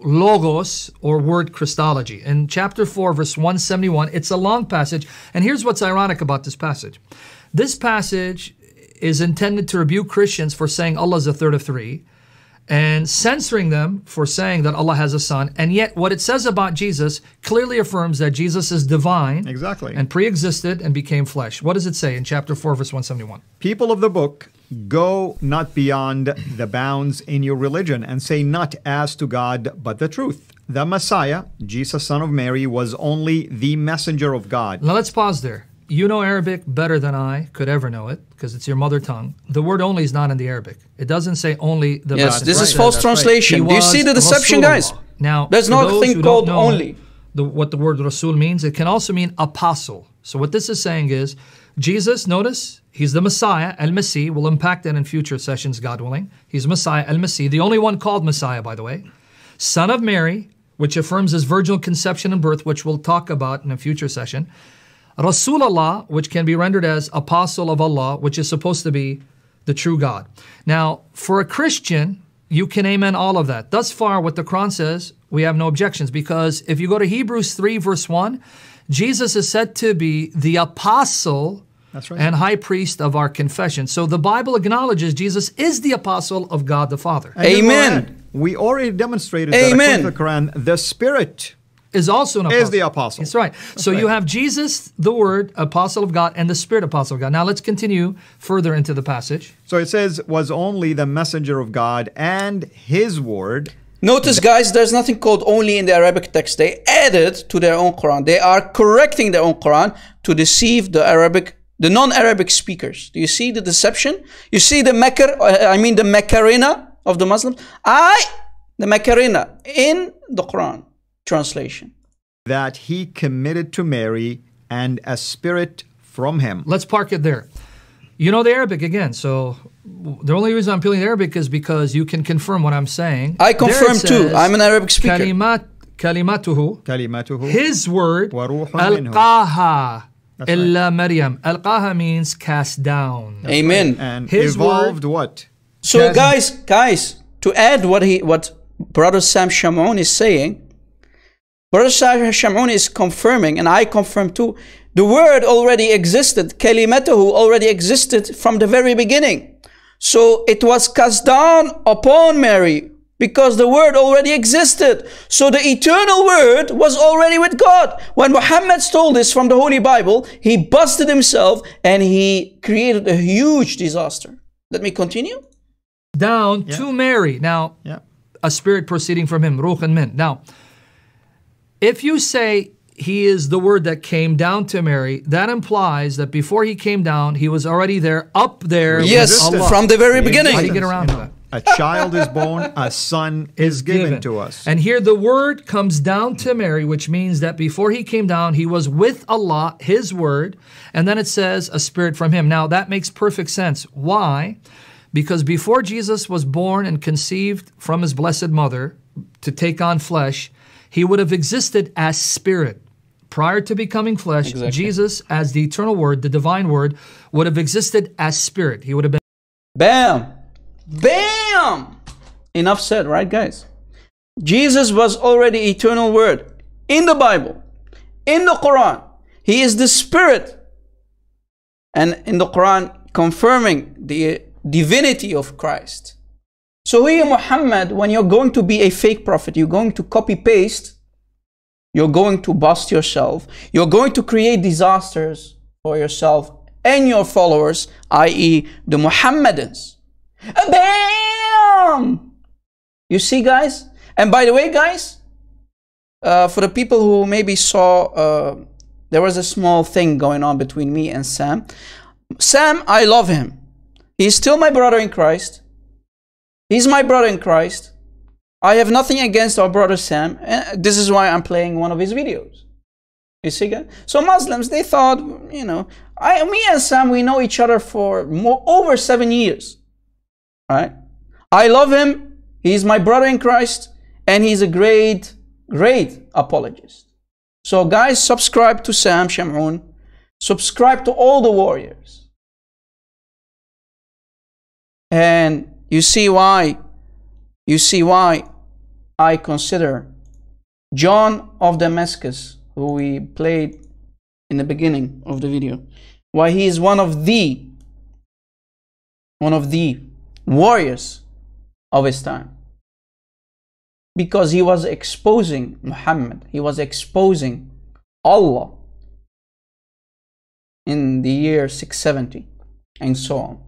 logos or word Christology. In chapter 4, verse 171, it's a long passage. And here's what's ironic about this passage. This passage is intended to rebuke Christians for saying Allah is a third of three and censoring them for saying that Allah has a son. And yet what it says about Jesus clearly affirms that Jesus is divine. Exactly. And pre-existed and became flesh. What does it say in chapter 4, verse 171? People of the book, go not beyond the bounds in your religion and say not as to God, but the truth. The Messiah, Jesus, son of Mary, was only the messenger of God. Now let's pause there. You know Arabic better than I could ever know it because it's your mother tongue. The word only is not in the Arabic. It doesn't say only the Yes, this is right. false That's right. translation. Do you see the deception, guys? Now, There's for those nothing who called don't know only. what the word Rasul means, it can also mean apostle. So what this is saying is, Jesus, notice, he's the Messiah, Al-Masih. We'll unpack that in future sessions, God willing. He's Messiah, Al-Masih, the only one called Messiah, by the way. Son of Mary, which affirms his virginal conception and birth, which we'll talk about in a future session. Rasulullah, which can be rendered as apostle of Allah, which is supposed to be the true God. Now, for a Christian, you can amen all of that. Thus far, what the Quran says, we have no objections, because if you go to Hebrews 3, verse 1, Jesus is said to be the apostle That's right. and high priest of our confession. So the Bible acknowledges Jesus is the apostle of God the Father. And here's what I Amen. add. We already demonstrated that Amen. according to the Quran, the Spirit Is also an apostle. is the apostle. That's right. So you have Jesus, the Word, apostle of God, and the Spirit, apostle of God. Now let's continue further into the passage. So it says, was only the messenger of God and his word. Notice, guys, there's nothing called only in the Arabic text. They added to their own Quran. They are correcting their own Quran to deceive the non-Arabic speakers. Do you see the deception? You see the the Macarena of the Muslims? The Macarena in the Quran translation. That he committed to Mary and a spirit from him. Let's park it there. You know the Arabic again, so the only reason I'm peeling the Arabic is because you can confirm what I'm saying. I confirm There it too. says, I'm an Arabic speaker. Kalimatuhu, Kalimatuhu. his word, وَرُوحٌ مِّنْهُ. alqaha That's illa Maryam. Alqaha means cast down. Amen. And His evolved word- what? So guys, to add what Brother Sam Shamoun is saying, Brother Sam Shamoun is confirming, and I confirm too, the word already existed. Kalimatuhu already existed from the very beginning. So it was cast down upon Mary because the word already existed. So the eternal word was already with God. When Muhammad stole this from the Holy Bible, he busted himself and he created a huge disaster. Let me continue. Down to Mary. Now, Yeah. a spirit proceeding from him, ruh and min. Now, if you say he is the word that came down to Mary, that implies that before he came down, he was already there, up there. Yes, with Allah. from the very beginning. How do you get around to that? A child is born, a son is given to us. And here the word comes down to Mary, which means that before he came down, he was with Allah, his word, and then it says a spirit from him. Now that makes perfect sense. Why? Because before Jesus was born and conceived from his blessed mother to take on flesh, he would have existed as spirit, prior to becoming flesh, Exactly. Jesus, as the eternal word, the divine word, would have existed as spirit. He would have been. Bam! Bam! Enough said, right, guys? Jesus was already eternal word in the Bible, in the Quran. He is the spirit. And in the Quran, confirming the divinity of Christ. So here, Muhammad, when you're going to be a fake prophet, you're going to copy-paste, you're going to bust yourself, you're going to create disasters for yourself and your followers, i.e. the Muhammadans. Bam! You see, guys? And by the way, guys, for the people who maybe saw, there was a small thing going on between me and Sam. Sam, I love him. He's still my brother in Christ. He's my brother in Christ. I have nothing against our brother Sam. And this is why I'm playing one of his videos. You see, guys? So Muslims, they thought, you know, me and Sam, we know each other for over 7 years. Right? I love him. He's my brother in Christ. And he's a great, great apologist. So guys, subscribe to Sam Shamoun. Subscribe to all the warriors. And you see why I consider John of Damascus, who we played in the beginning of the video, why he is one of the warriors of his time. Because he was exposing Muhammad, he was exposing Allah in the year 670 and so on.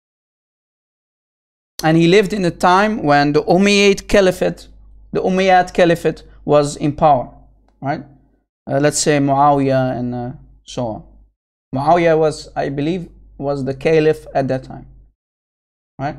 And he lived in a time when the Umayyad Caliphate was in power, right? Let's say Muawiyah and so on. Muawiyah was, I believe, was the caliph at that time, right?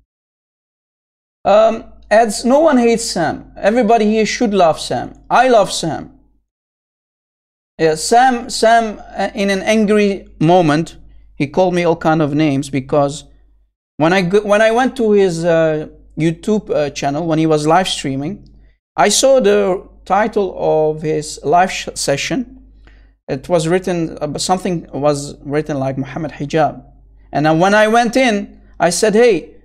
As no one hates Sam. Everybody here should love Sam. I love Sam. Yeah, Sam, in an angry moment, he called me all kind of names because when I went to his YouTube channel, when he was live streaming, I saw the title of his live session. It was written, something was written like Muhammad Hijab. And then when I went in, I said, hey,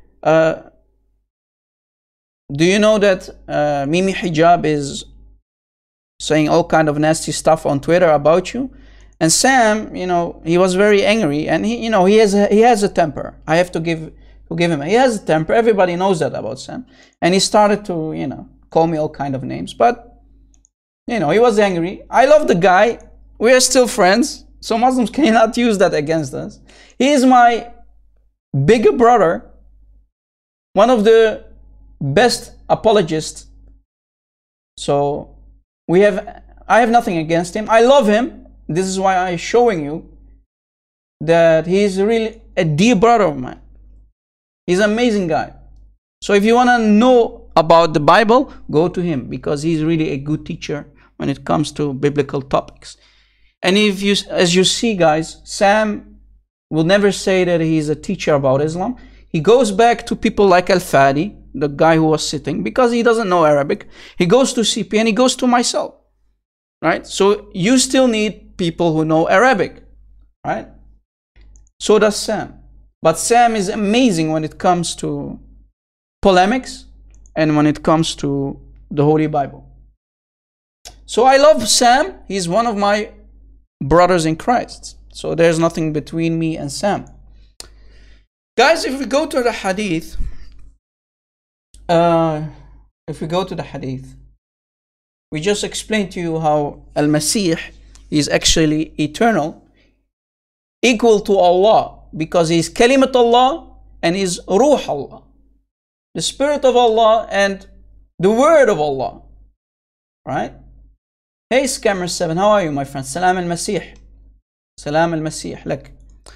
do you know that Mimi Hijab is saying all kind of nasty stuff on Twitter about you? And Sam, you know, he was very angry, and he has a temper. I have to give him. He has a temper. Everybody knows that about Sam. And he started to, you know, call me all kind of names. But, you know, he was angry. I love the guy. We are still friends. So Muslims cannot use that against us. He is my bigger brother. One of the best apologists. So I have nothing against him. I love him. This is why I'm showing you that he's really a dear brother of mine. He's an amazing guy. So if you want to know about the Bible, go to him because he's really a good teacher when it comes to biblical topics. And if you, as you see, guys, Sam will never say that he's a teacher about Islam. He goes back to people like Al-Fadi, the guy who was sitting, because he doesn't know Arabic. He goes to CP and he goes to myself, right? So you still need people who know Arabic, right? So does Sam. But Sam is amazing when it comes to polemics and when it comes to the Holy Bible. So I love Sam. He's one of my brothers in Christ. So there's nothing between me and Sam. Guys, if we go to the hadith, we just explained to you how Al-Masih is actually eternal, equal to Allah, because he's Kalimat Allah and he's Ruh Allah, the Spirit of Allah and the Word of Allah, right? Hey Scammer 7, how are you, my friend? Salam al-Masih. Salam al-Masih lak.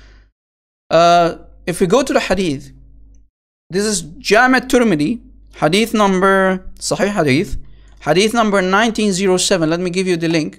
If we go to the hadith, this is Jami' Tirmidhi, hadith number, Sahih hadith, hadith number 1907. Let me give you the link.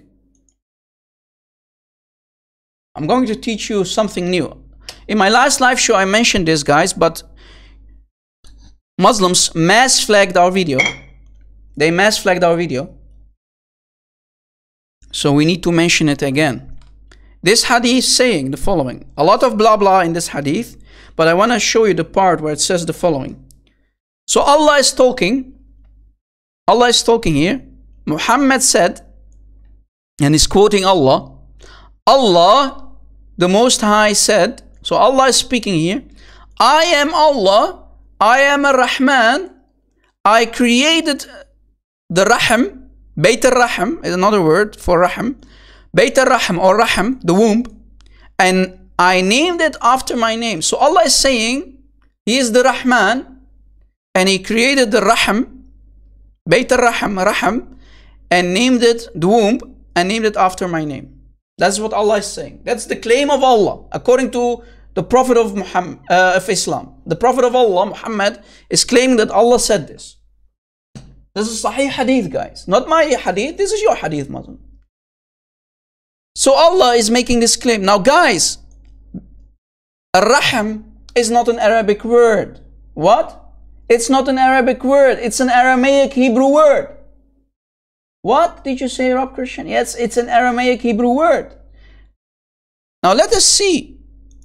I'm going to teach you something new. In my last live show, I mentioned this, guys, but Muslims mass flagged our video. They mass flagged our video. So we need to mention it again. This hadith saying the following. A lot of blah blah in this hadith, but I want to show you the part where it says the following. So Allah is talking. Allah is talking here. Muhammad said, and he's quoting Allah. Allah, the Most High, said, so Allah is speaking here, I am Allah, I am a Rahman, I created the Rahim, Bayt al-Rahim is another word for Rahim, Bayt al-Rahim or Rahim, the womb, and I named it after my name. So Allah is saying, He is the Rahman, and He created the Rahim, Bayt al-Rahim, Rahim, and named it the womb, and named it after my name. That's what Allah is saying. That's the claim of Allah, according to the Prophet of Muhammad, of Islam. The Prophet of Allah, Muhammad, is claiming that Allah said this. This is Sahih Hadith, guys. Not my Hadith, this is your Hadith, Muslim. So Allah is making this claim. Now, guys, Ar-Rahim is not an Arabic word. What? It's not an Arabic word. It's an Aramaic Hebrew word. What did you say, Rob Christian? Yes, it's an Aramaic Hebrew word. Now let us see.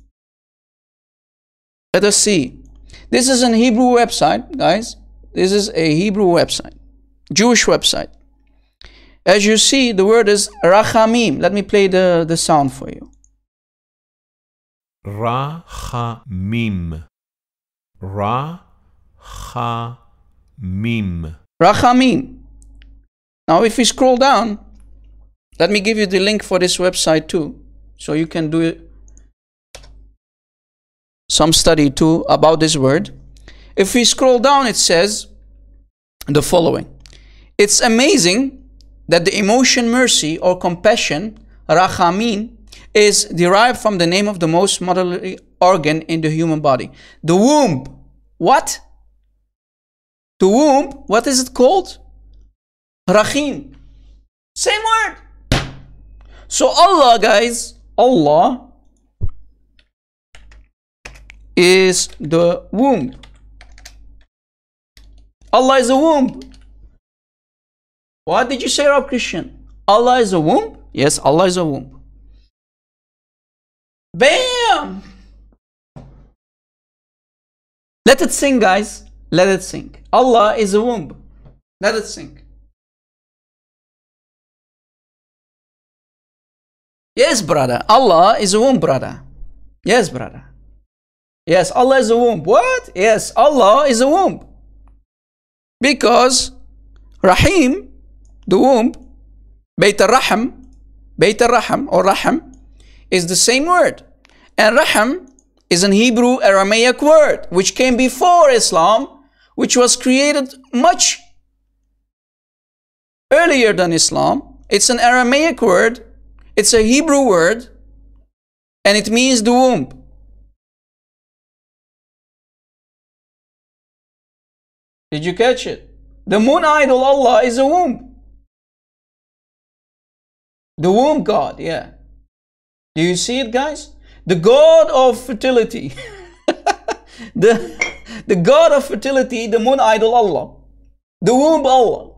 Let us see. This is an Hebrew website, guys. This is a Hebrew website. Jewish website. As you see, the word is Rachamim. Let me play the sound for you. Rachamim. Rachamim. Rachamim. Now if we scroll down, let me give you the link for this website too, so you can do some study too about this word. If we scroll down, it says the following. It's amazing that the emotion mercy or compassion, Rachamim, is derived from the name of the most motherly organ in the human body. The womb. What? The womb, what is it called? Rahim. Same word. So Allah, guys, Allah is the womb. Allah is a womb. What did you say, Rob Christian? Allah is a womb? Yes, Allah is a womb. Bam! Let it sing, guys. Let it sing. Allah is a womb. Let it sing. Yes, brother. Allah is a womb, brother. Yes, brother. Yes, Allah is a womb. What? Yes, Allah is a womb. Because Rahim, the womb, Bayt al-Rahim or Rahim, is the same word. And Rahim is an Hebrew Aramaic word, which came before Islam, which was created much earlier than Islam. It's an Aramaic word. It's a Hebrew word, and it means the womb. Did you catch it? The moon idol Allah is a womb. The womb God, yeah. Do you see it, guys? The God of fertility. the God of fertility, the moon idol Allah. The womb Allah.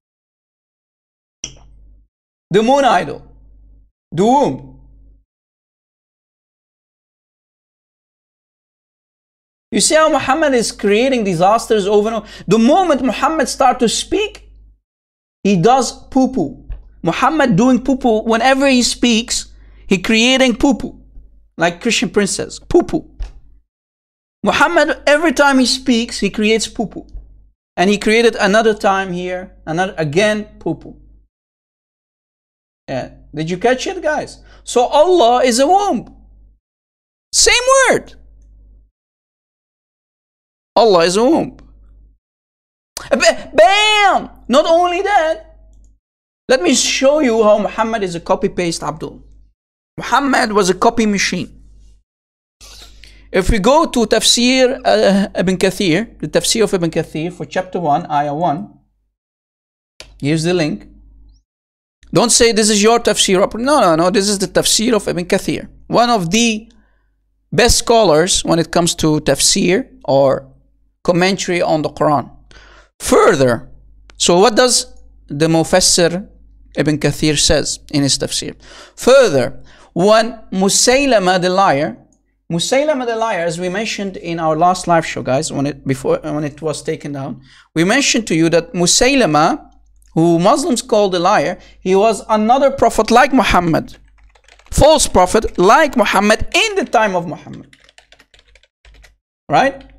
The moon idol. The womb. You see how Muhammad is creating disasters over and over. The moment Muhammad starts to speak, he does poo-poo. Muhammad doing poo-poo whenever he speaks, he creating poo-poo. Like Christian Prince says, poo-poo. Muhammad, every time he speaks, he creates poo-poo. And he created another time here, another again poo-poo. Yeah. Did you catch it, guys? So Allah is a womb. Same word. Allah is a womb. Bam! Not only that, let me show you how Muhammad is a copy-paste Abdul. Muhammad was a copy machine. If we go to Tafsir Ibn Kathir, the Tafsir of Ibn Kathir for chapter 1, ayah 1, here's the link. Don't say this is your tafsir. No. This is the tafsir of Ibn Kathir. One of the best scholars when it comes to tafsir or commentary on the Quran. Further, so what does the Mufassir Ibn Kathir says in his tafsir. Further, when Musaylama the liar, as we mentioned in our last live show, guys, when it was taken down, we mentioned to you that Musaylama, who Muslims call the liar, he was another prophet like Muhammad, false prophet like Muhammad in the time of Muhammad, right?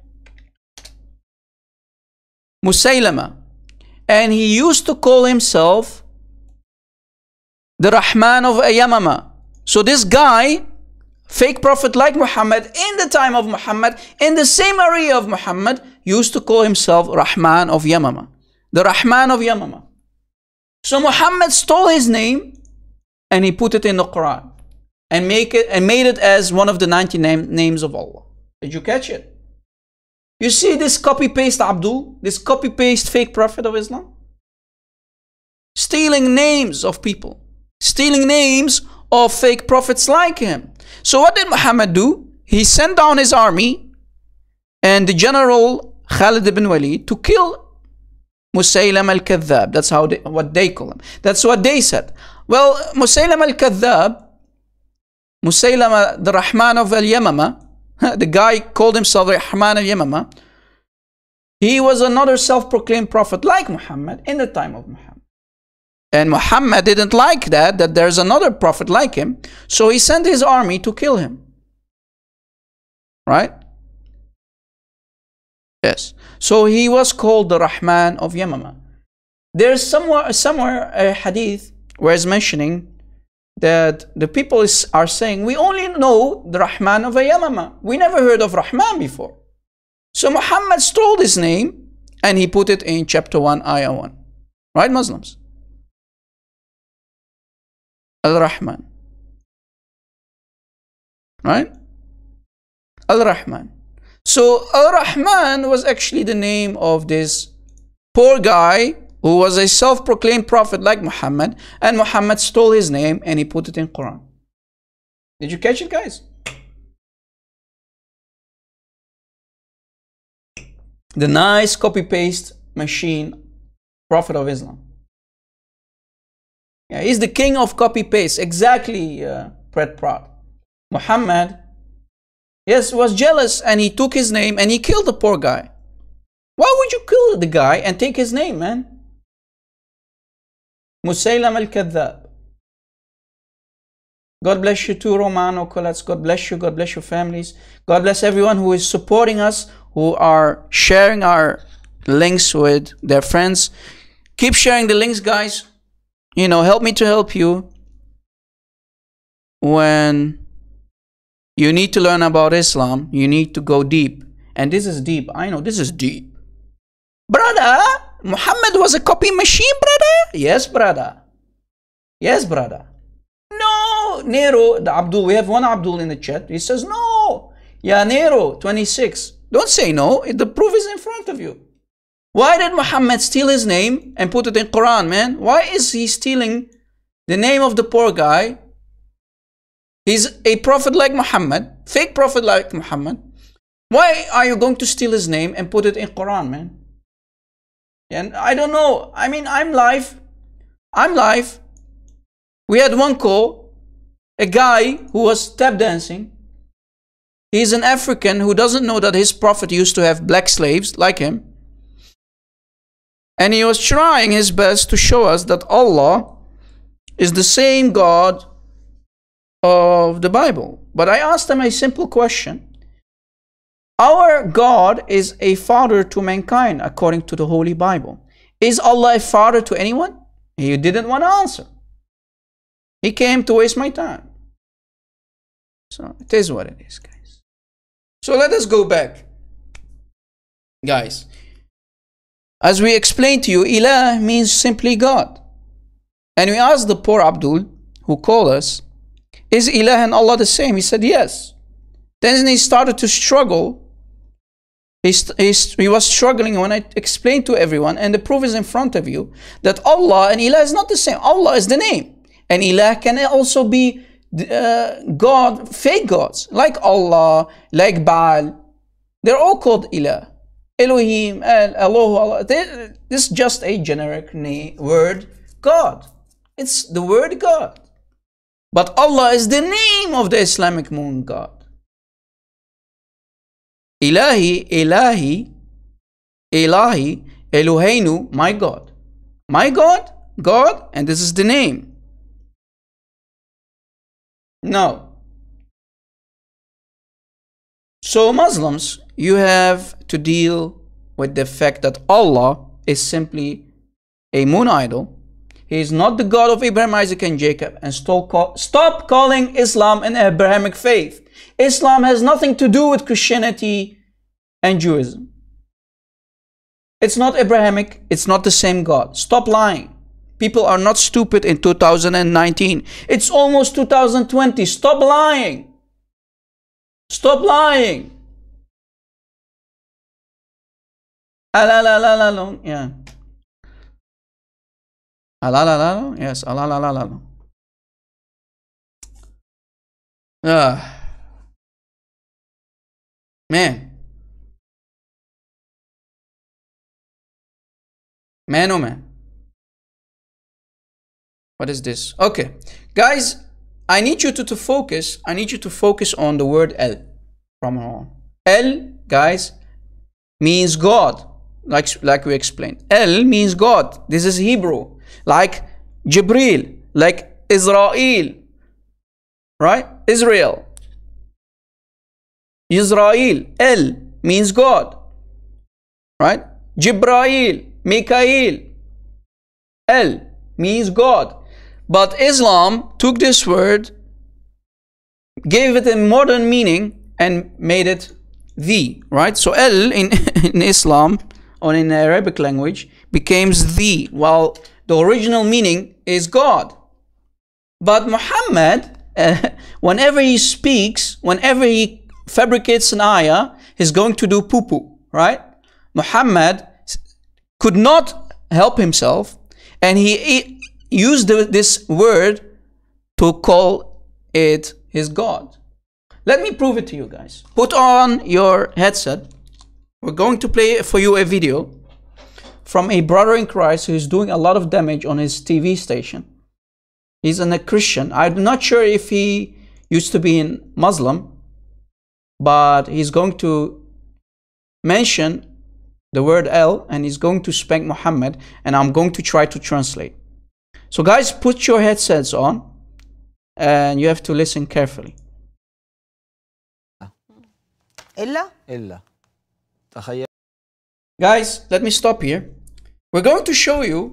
Musaylama, and he used to call himself the Rahman of Yamama. So this guy, fake prophet like Muhammad in the time of Muhammad, in the same area of Muhammad, used to call himself Rahman of Yamama, the Rahman of Yamama. So Muhammad stole his name and he put it in the Quran and made it as one of the 90 names of Allah. Did you catch it? You see this copy-paste Abdul, this copy-paste fake prophet of Islam? Stealing names of people, stealing names of fake prophets like him. So what did Muhammad do? He sent down his army and the general Khalid ibn Walid to kill Musaylam al-Kadhab. That's what they call him. That's what they said. Well, Musaylam al-Kadhab, Musaylam the Rahman of al-Yamama, the guy called himself Rahman al-Yamama, he was another self-proclaimed prophet like Muhammad in the time of Muhammad. And Muhammad didn't like that there's another prophet like him, so he sent his army to kill him. Right? Yes. So he was called the Rahman of Yamama. There's somewhere a hadith where it's mentioning that the people are saying, we only know the Rahman of Yamama. We never heard of Rahman before. So Muhammad stole his name and he put it in chapter 1, ayah 1. Right, Muslims? Al-Rahman. Right? Al-Rahman. So Al-Rahman was actually the name of this poor guy who was a self-proclaimed prophet like Muhammad, and Muhammad stole his name and he put it in Quran. Did you catch it, guys? The nice copy-paste machine, prophet of Islam. Yeah, he's the king of copy-paste. Exactly, Pret Prat. Muhammad, yes, was jealous and he took his name and he killed the poor guy. Why would you kill the guy and take his name, man? Musaylam al-Kadhab. God bless you too, Romano, Colets. God bless you. God bless your families. God bless everyone who is supporting us, who are sharing our links with their friends. Keep sharing the links, guys. You know, help me to help you. When you need to learn about Islam, you need to go deep. And this is deep. I know this is deep. Brother, Muhammad was a copy machine, brother? Yes, brother. Yes, brother. No, Nero, the Abdul, we have one Abdul in the chat. He says, no. Yeah, Nero, 26. Don't say no. The proof is in front of you. Why did Muhammad steal his name and put it in Quran, man? Why is he stealing the name of the poor guy? He's a prophet like Muhammad, fake prophet like Muhammad. Why are you going to steal his name and put it in Quran, man? And I don't know. I mean, I'm live. We had one call, a guy who was tap dancing. He's an African who doesn't know that his prophet used to have black slaves like him. And he was trying his best to show us that Allah is the same God of the Bible. But I asked him a simple question. Our God is a father to mankind according to the Holy Bible. Is Allah a father to anyone? He didn't want to answer. He came to waste my time. So it is what it is, guys. So let us go back. Guys, as we explained to you, Ilah means simply God. And we asked the poor Abdul who called us, is Ilah and Allah the same? He said yes. Then he started to struggle. He was struggling when I explained to everyone, and the proof is in front of you, that Allah and Ilah is not the same. Allah is the name. And Ilah can also be God, fake gods, like Allah, like Baal. They're all called Ilah. Elohim, Allah. This is just a generic word, God. It's the word God. But Allah is the name of the Islamic moon God. Ilahi, Ilahi, Ilahi, Eloheinu, my God. My God, God, and this is the name. No. So Muslims, you have to deal with the fact that Allah is simply a moon idol. He is not the God of Abraham, Isaac, and Jacob. And stop calling Islam an Abrahamic faith. Islam has nothing to do with Christianity and Judaism. It's not Abrahamic. It's not the same God. Stop lying. People are not stupid in 2019. It's almost 2020. Stop lying. Stop lying. Yeah. Yes, man. Man, oh man. What is this? Okay. Guys, I need you to focus. I need you to focus on the word El from now on. El, guys, means God. Like we explained. El means God. This is Hebrew. Like Jibril. Like Israel. Right? Israel. Israel. El means God. Right? Jibrail. Mikael. El means God. But Islam took this word, gave it a modern meaning, and made it the, right? So El in Islam, or in Arabic language, becomes the, while the original meaning is God. But Muhammad, whenever he speaks, whenever he fabricates an ayah, he's going to do poo-poo, right? Muhammad could not help himself, and he used this word to call it his God. Let me prove it to you guys. Put on your headset. We're going to play for you a video from a brother in Christ who is doing a lot of damage on his TV station. He's a Christian. I'm not sure if he used to be a Muslim, but he's going to mention the word El, and he's going to spank Muhammad, and I'm going to try to translate. So guys, put your headsets on, and you have to listen carefully. إلا Guys, let me stop here. We're going to show you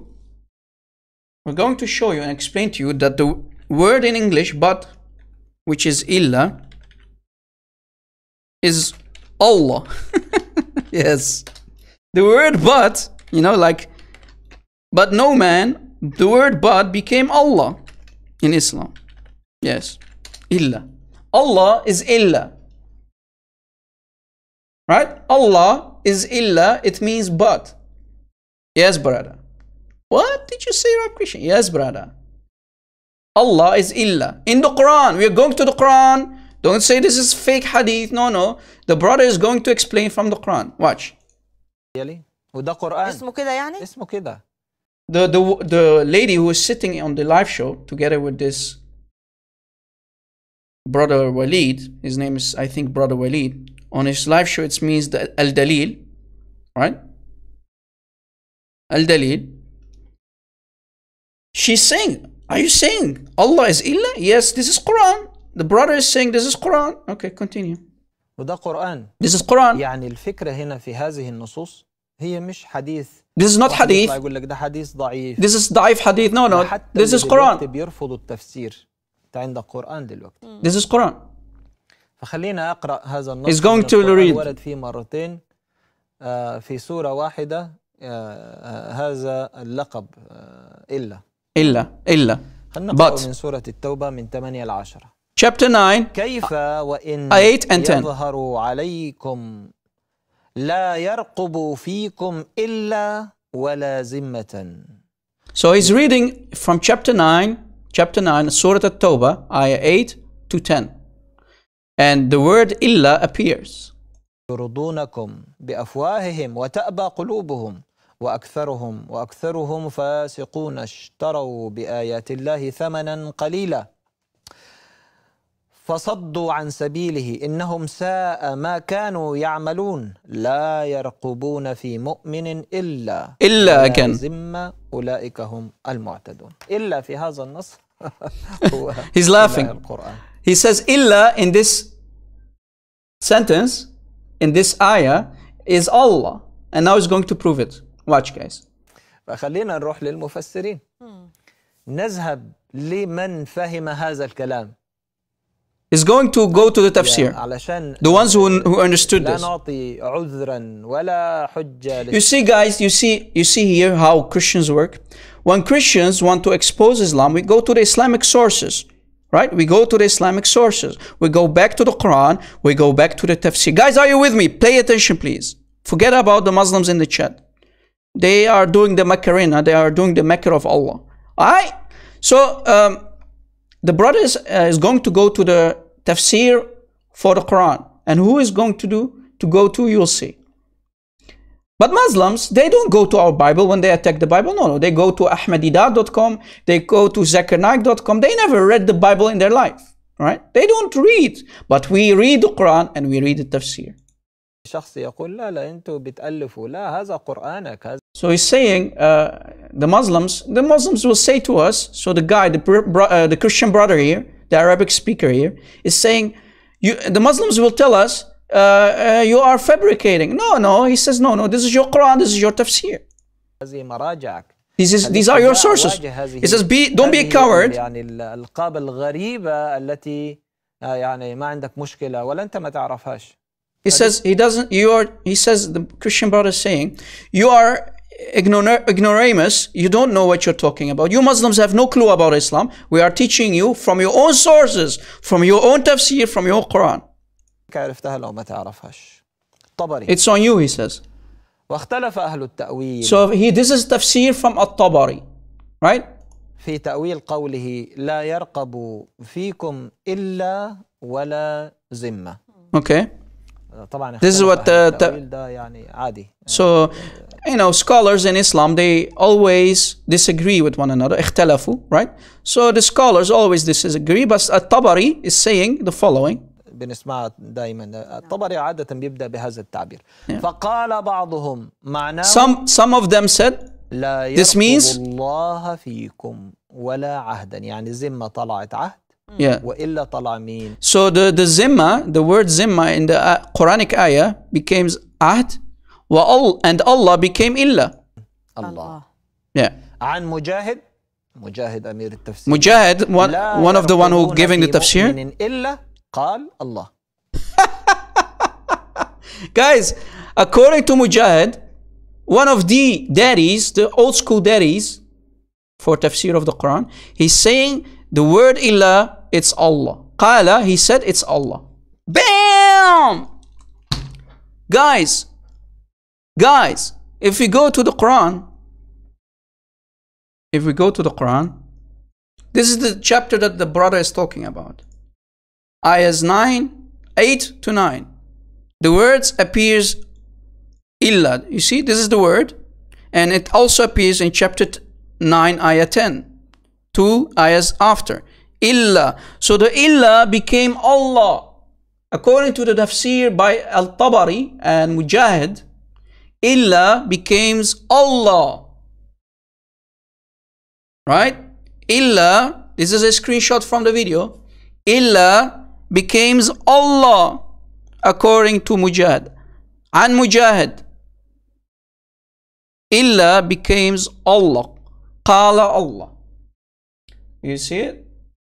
and explain to you that the word in English, but, which is illa, is Allah. Yes. The word but, you know, like, but no man, the word but became Allah in Islam. Yes. Illa. Allah is illa. Right? Allah is illa, it means but. Yes, brother. What did you say, Rob Christian? Yes, brother. Allah is illa. In the Quran, we are going to the Quran. Don't say this is fake hadith. No, no. The brother is going to explain from the Quran. Watch. وده قرآن. اسمه كده يعني؟ اسمه كده. The lady who is sitting on the live show together with this brother Walid, his name is, I think, brother Walid. On his live show, it means the Al-Dalil, right? Al-Dalil. She's saying, are you saying Allah is illa? Yes, this is Quran. The brother is saying this is Quran. Okay, continue. وده قرآن. This is Quran. يعني الفكرة هنا في هذه النصوص هي مش حديث. This is not hadith. يقول لك ده حديث ضعيف. This is ضعيف hadith. No, no. This is Quran. بيرفضوا التفسير. أنت عندك قرآن دلوقتي. This is Quran. فخلينا أقرأ هذا النص. He's going to read. ورد فيه مرتين في سورة واحدة هذا اللقب إلا. إلا. خلينا نقرأ من سورة التوبة من 8 ل 10. Chapter 9. كيف وإن 8 and 10. يظهروا عليكم لا يرقب فيكم إلا ولا ذمة. So he's reading from chapter 9, Surah At-Tawbah, ayah 8 to 10. And the word illa appears. يرضونكم بأفواههم وتأبى قلوبهم وأكثرهم فاسقون اشتروا بآيات الله ثمنا قليلا فصدوا عن سبيله إنهم ساء ما كانوا يعملون لا يرقبون في مؤمن إلا ذمة أولئك هم المعتدون. إلا في هذا النص هو He's laughing. He says إلا in this sentence, in this ayah, is Allah. And now he's going to prove it. Watch guys. فخلينا نروح للمفسرين. نذهب لمن فهم هذا الكلام. Is going to go to the tafsir. The ones who understood this. You see guys, you see here how Christians work. When Christians want to expose Islam, we go to the Islamic sources. Right? We go to the Islamic sources. We go back to the Quran. We go back to the tafsir. Guys, are you with me? Pay attention please. Forget about the Muslims in the chat. They are doing the Macarena. They are doing the Makkah of Allah. Alright? So, the brother is going to go to the tafsir for the Quran. And who is going to go to, you'll see. But Muslims, they don't go to our Bible when they attack the Bible. No, they go to ahmadidat.com. They go to zakirnaik.com. They never read the Bible in their life. Right? They don't read. But we read the Quran and we read the tafsir. So he's saying, the Muslims will say to us, so the guy, the Christian brother here, the Arabic speaker here, is saying, the Muslims will tell us, you are fabricating. No, he says, no, this is your Quran, this is your tafsir. These are your sources. He says, don't be a coward. He says, he says, the Christian brother is saying, you are ignoramus, you don't know what you're talking about. You Muslims have no clue about Islam. We are teaching you from your own sources, from your own tafsir, from your Quran. It's on you, he says. So this is tafsir from At-Tabari, right? في تأويل قوله لا يرقب فيكم إلا ولا ذمة. Okay. This is what so scholars in Islam, they always disagree with one another. اختلفوا, right? So the scholars always disagree, but At-Tabari is saying the following. بنسمع دائما الطبري عادة بيبدأ بهذا التعبير. فقال بعضهم معناه some of them said this means الله فيكم ولا عهدا يعني ذمة طلعت عهد وإلا طلع مين. So the zimma, the word zimma in the Quranic ayah becomes ahd and Allah became illa. Allah. Yeah. عن مجاهد أمير التفسير. Mujahid, one of the one who giving the tafsir. إلا قال الله. Guys, according to Mujahid, one of the daddies, the old school daddies for tafsir of the Quran, he's saying the word illa, it's Allah. Qala, he said it's Allah. Bam! Guys, if we go to the Quran, this is the chapter that the brother is talking about. Ayahs 8 to 9. The words appears illa. You see, this is the word. And it also appears in chapter 9, ayah 10. 2 ayahs after. Illa. So the illa became Allah. According to the tafsir by Al-Tabari and Mujahid, illa becomes Allah. Right? Illa, this is a screenshot from the video. Illa becomes Allah according to Mujahid. And Mujahid, illa becomes Allah. Qala Allah. You see it?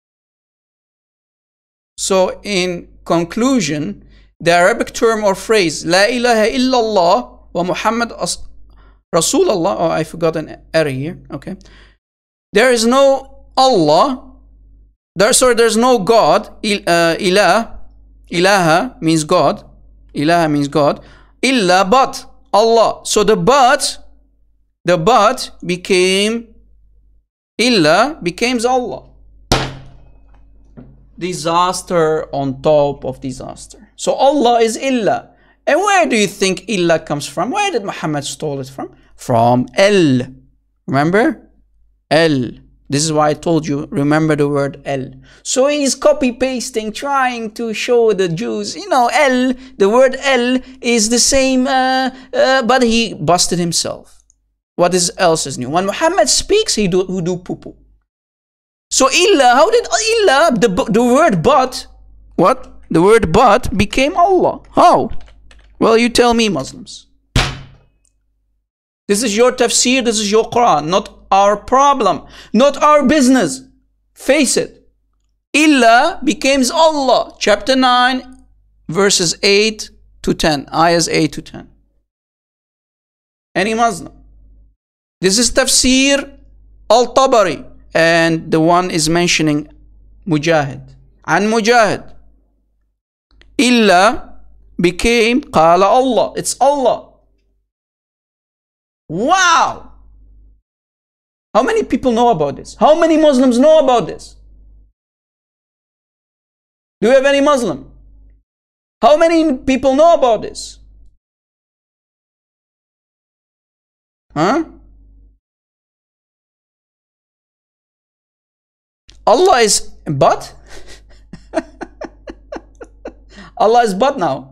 So in conclusion, the Arabic term or phrase La ilaha illallah wa Muhammad Rasulullah, oh I forgot an error here, okay. There is no Allah, there's no God, ilaha means God, illa but Allah. So the but became illa, becomes Allah. Disaster on top of disaster. So Allah is illa And where do you think illa comes from? Where did Muhammad stole it from? From El. Remember? El. This is why I told you, remember the word El. So he's copy-pasting, trying to show the Jews, you know, El, the word El is the same, but he busted himself. What else is new? When Muhammad speaks, he do poo-poo. So illa, how did illa, the word but, what? The word but became Allah. How? Well, you tell me, Muslims. This is your tafsir, this is your Quran, not our problem, not our business. Face it. Illa becomes Allah. Chapter 9, verses 8 to 10. Ayahs 8 to 10. Any Muslim. This is tafsir al-Tabari. And the one is mentioning Mujahid. And Mujahid. Illa became Qala Allah. It's Allah. Wow! How many people know about this? How many Muslims know about this? Do you have any Muslim? How many people know about this? Huh? Allah is but? Allah is but now.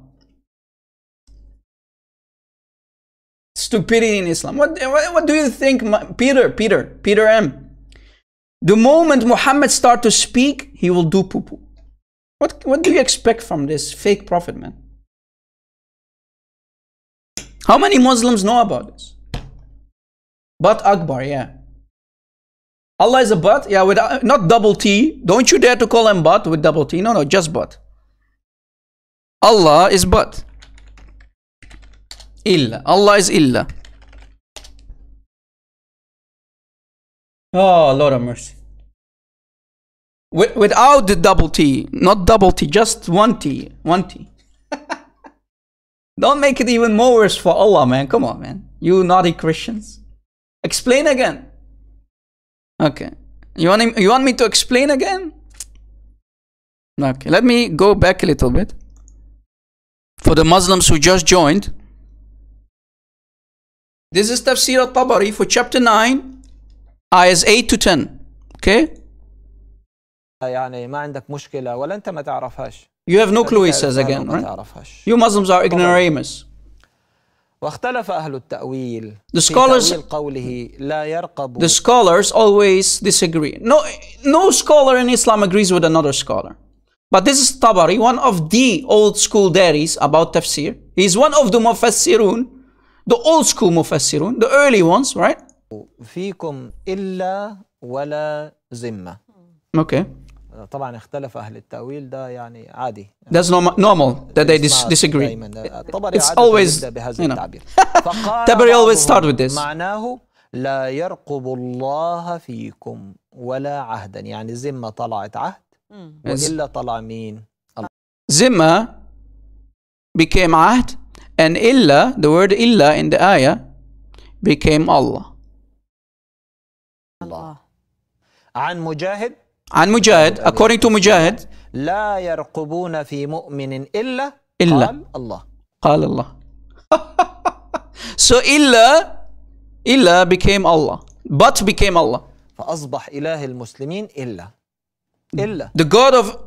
Stupidity in Islam. What do you think, Peter M? The moment Muhammad starts to speak, he will do poo-poo. What do you expect from this fake prophet, man? How many Muslims know about this? But Akbar, yeah. Allah is a but, yeah, with not double T. Don't you dare to call him but with double T. No, just but. Allah is but. Illa. Allah is illa. Oh, Lord of mercy. Without the double T, not double T, just one T. One T. Don't make it even more worse for Allah, man. Come on, man. You naughty Christians. Explain again. Okay. You want me to explain again? Okay. Let me go back a little bit. For the Muslims who just joined. This is Tafsir al-Tabari for chapter 9, ayahs 8 to 10. Okay? يعني ما عندك مشكلة ولا أنت ما تعرفهاش. You have no clue, he says again, right? You Muslims are ignoramus. واختلف أهل التأويل. The scholars always disagree. No scholar in Islam agrees with another scholar. But this is Tabari, one of the old school daddies about tafsir. He's one of the mufassirun, the old school mufassirun, the early ones, right? فيكم إلا ولا ذمة. Okay. طبعا اختلف أهل التأويل ده يعني عادي. That's normal that they disagree. It's always, you know. Tabari always start with this. معناه لا يرقب الله فيكم ولا عهدا. يعني ذمة طلعت عهد وإلا طلع مين؟ Zimma became ahd, and illa, the word illa in the ayah, became Allah. عن مجاهد. عن مجاهد, according to Mujahid, لا يرقبون في مؤمن إلا قال الله. قال الله. So illa became Allah, but became Allah. فأصبح إله المسلمين إلا. The God of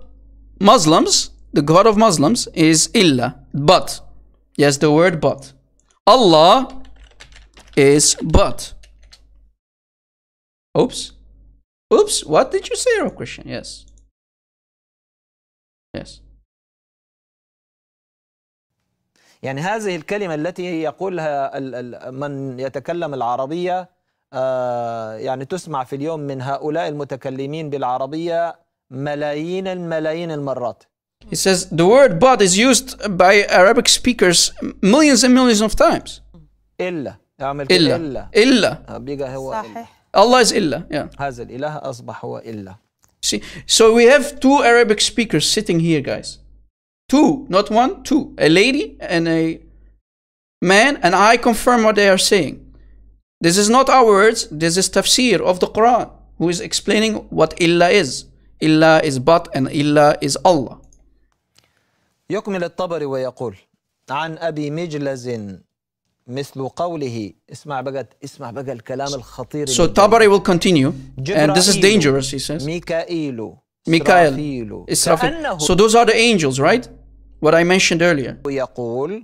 Muslims is illa, but. Yes, the word but. Allah is but. Oops, what did you say, Rob Christian? Yes. يعني هذه الكلمة التي يقولها من يتكلم العربية يعني تسمع في اليوم من هؤلاء المتكلمين بالعربية ملايين المرات. He says the word but is used by Arabic speakers millions and millions of times. إلا. بيجا هو صحيح. Allah is illa. Yeah. هذا الإله أصبح هو إلا. See, so we have two Arabic speakers sitting here, guys. Two, not one, two. A lady and a man, and I confirm what they are saying. This is not our words, this is tafsir of the Quran, who is explaining what illa is. Illa is but, and illa is Allah. يكمل الطبري ويقول عن أبي مجلز مثل قوله اسمع بقى الكلام الخطير. So Tabari will continue, and this is dangerous, he says. ميكائيل Mikael, Israfil. So those are the angels, right? What I mentioned earlier. يقول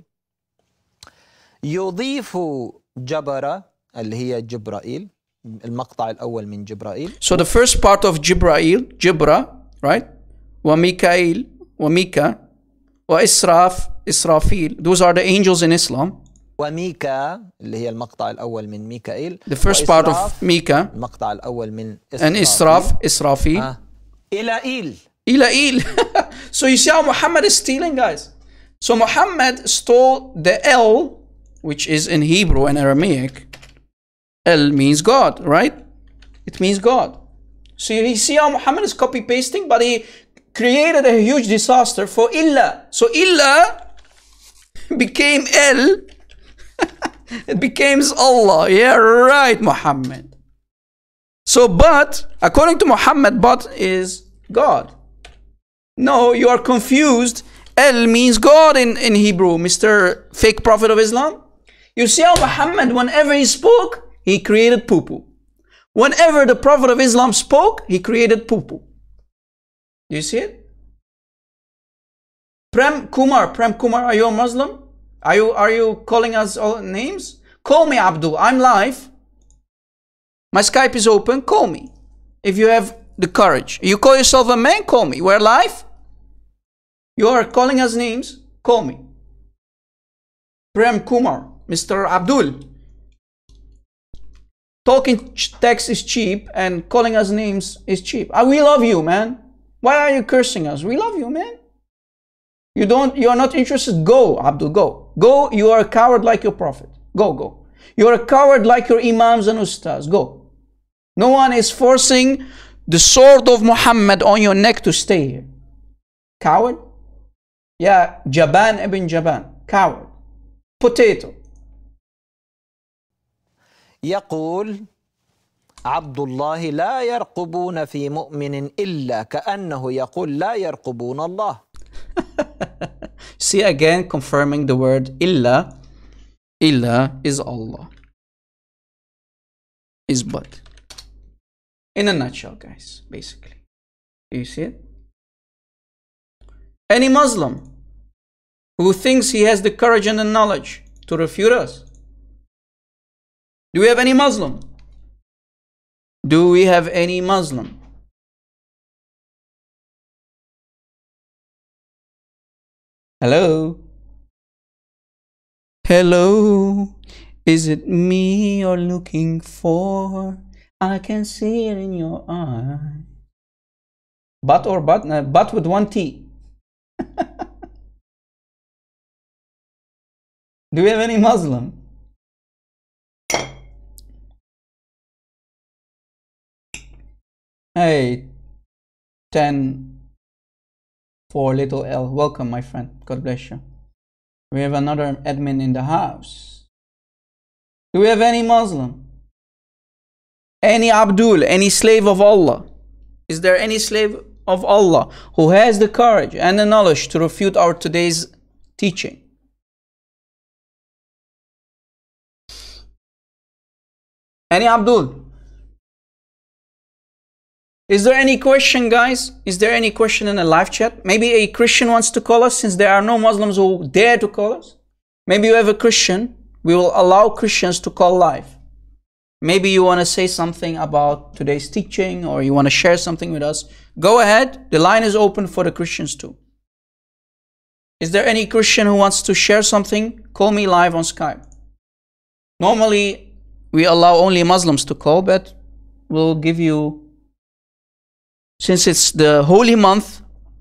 يضيف جبر اللي هي جبرائيل، المقطع الأول من جبرائيل. So the first part of Jibrail, Jibra, right? وميكائيل, وميكا, إسرافيل. Those are the angels in Islam. وميكا اللي هي المقطع الأول من ميكائيل. The first part of Mika. المقطع الأول من And Israfil. إلائيل. So you see how Muhammad is stealing, guys? So Muhammad stole the L, which is in Hebrew and Aramaic. L means God, right? It means God. So you see how Muhammad is copy pasting, but he created a huge disaster for Illa. So Illa became L. It becomes Allah. Yeah, right, Muhammad. So, but, according to Muhammad, but is God. No, you are confused. El means God in Hebrew, Mr. Fake Prophet of Islam. You see how Muhammad, whenever he spoke, he created poo-poo. Whenever the Prophet of Islam spoke, he created poo-poo. Do you see it? Prem Kumar, are you a Muslim? Are you calling us all names? Call me Abdul, I'm live. My Skype is open, call me. If you have the courage. You call yourself a man, call me. We're live. You are calling us names, call me. Prem Kumar, Mr. Abdul. Talking text is cheap and calling us names is cheap. We love you, man. Why are you cursing us? We love you, man. You are not interested. Go, Abdul, go. Go, you are a coward like your prophet. Go. You are a coward like your imams and ustaz. Go. No one is forcing the sword of Muhammad on your neck to stay here. Coward? Yeah, Jaban ibn Jaban. Coward. Potato. يقول عبد الله لا يرقبون في مؤمن إلا كأنه يقول لا يرقبون الله. See again, confirming the word illa. Illa is Allah. Is but. In a nutshell, guys, basically. Do you see it? Any Muslim who thinks he has the courage and the knowledge to refute us. Do we have any Muslim? Do we have any Muslim? Hello? Hello? Is it me you're looking for? I can see it in your eye. But or but? No, but with one T. Do we have any Muslim? Hey, 10 for little L. Welcome, my friend. God bless you. We have another admin in the house. Do we have any Muslim? Any Abdul? Any slave of Allah? Is there any slave of Allah who has the courage and the knowledge to refute our today's teaching? Any Abdul? Is there any question, guys? Is there any question in the live chat? Maybe a Christian wants to call us, since there are no Muslims who dare to call us. Maybe you have a Christian. We will allow Christians to call live. Maybe you want to say something about today's teaching, or you want to share something with us. Go ahead. The line is open for the Christians too. Is there any Christian who wants to share something? Call me live on Skype. Normally, we allow only Muslims to call, but we'll give you, since it's the holy month,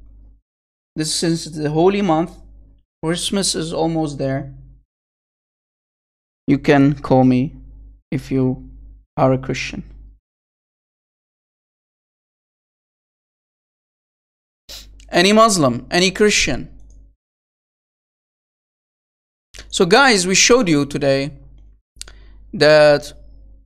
Christmas is almost there. You can call me if you are a Christian. Any Muslim, any Christian. So guys, we showed you today that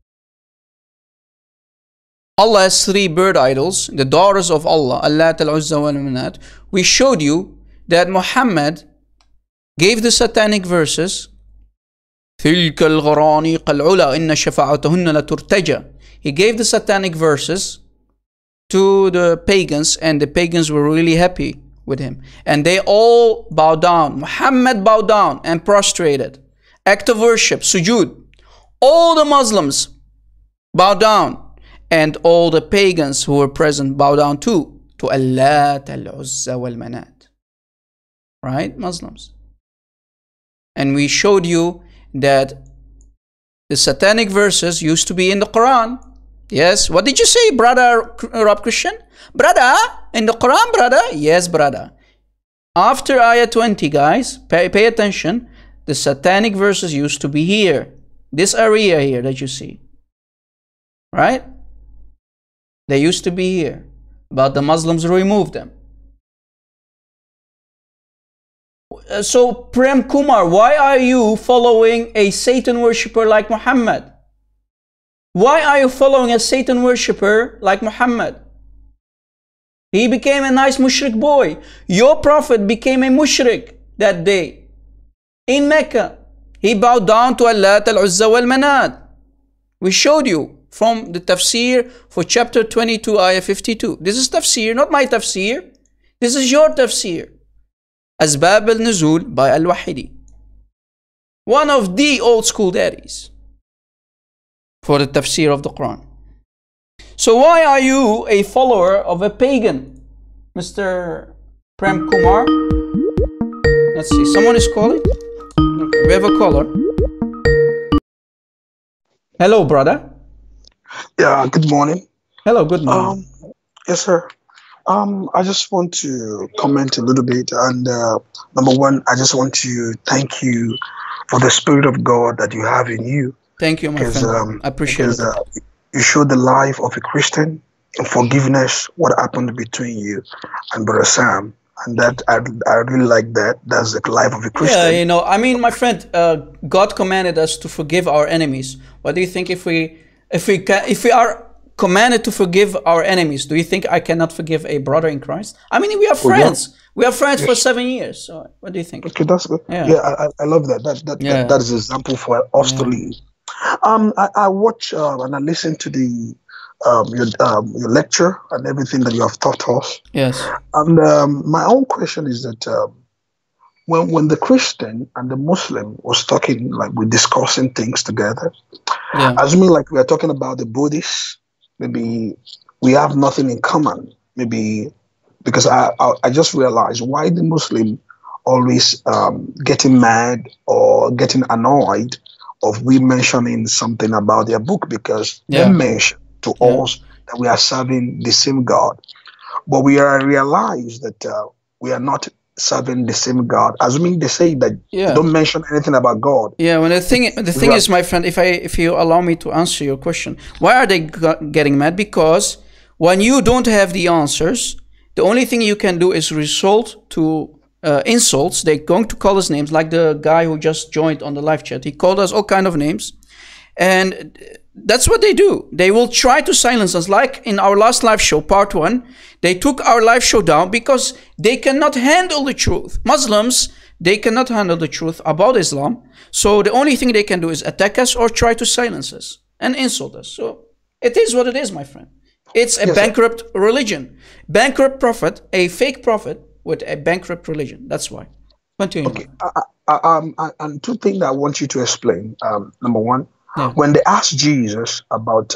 Allah has 3 bird idols, the daughters of Allah, Allat, Al-Uzza, wal Manat. We showed you that Muhammad gave the satanic verses. تلك الغرانيق العلا إن شفاعتهن لترتجى. He gave the satanic verses to the pagans, and the pagans were really happy with him. And they all bowed down. Muhammad bowed down and prostrated. Act of worship, sujood. All the Muslims bowed down. And all the pagans who were present bowed down too. To Allat, Al-Uzza, wal-Manat. Right, Muslims? And we showed you that the satanic verses used to be in the Quran. Yes, what did you say, brother Rob Christian? Brother, in the Quran, brother? Yes, brother. After ayah 20, guys, pay attention. The satanic verses used to be here. This area here that you see. Right? They used to be here. But the Muslims removed them. So, Prem Kumar, why are you following a Satan worshipper like Muhammad? Why are you following a Satan worshipper like Muhammad? He became a nice mushrik boy. Your prophet became a mushrik that day. In Mecca, he bowed down to Allat, Al-Uzza, wal-Manat. We showed you from the tafsir for chapter 22, ayah 52. This is tafsir, not my tafsir. This is your tafsir. Asbab al-Nuzul by Al-Wahidi. One of the old school daddies for the tafsir of the Quran. So why are you a follower of a pagan, Mr. Prem Kumar? Let's see, someone is calling? Okay, we have a caller. Hello, brother. Yeah, good morning. Hello, good morning. Yes, sir. I just want to comment a little bit. And number one, I just want to thank you for the Spirit of God that you have in you. Thank you, my friend. I appreciate it. You showed the life of a Christian and forgiveness, what happened between you and Brother Sam. And that I really like that. That's the life of a Christian. Yeah, you know, I mean, my friend, God commanded us to forgive our enemies. What do you think if we are commanded to forgive our enemies, do you think I cannot forgive a brother in Christ? I mean, we are friends. We are friends for 7 years. So what do you think? Okay, that's good. Yeah, I love that. That is an example for us to lead. I watch and I listen to the your lecture and everything that you have taught us. Yes. And my own question is that when the Christian and the Muslim was talking, like we're discussing things together, assuming like we are talking about the Buddhists, maybe we have nothing in common. Maybe because I just realized why the Muslim always getting mad or getting annoyed of we mentioning something about their book, because they mention to us that we are serving the same God, but we are realize that we are not serving the same God. Assuming they say that don't mention anything about God. Yeah, well, the thing is, my friend, if you allow me to answer your question, why are they getting mad? Because when you don't have the answers, the only thing you can do is resort to insults. They're going to call us names, like the guy who just joined on the live chat. He called us all kind of names, and that's what they do. They will try to silence us. Like in our last live show, part 1, they took our live show down because they cannot handle the truth. Muslims, they cannot handle the truth about Islam. So the only thing they can do is attack us or try to silence us and insult us. So it is what it is, my friend. It's a bankrupt religion. Bankrupt prophet, a fake prophet with a bankrupt religion. That's why. Continue. Okay. And two things that I want you to explain. Number one, when they asked Jesus about,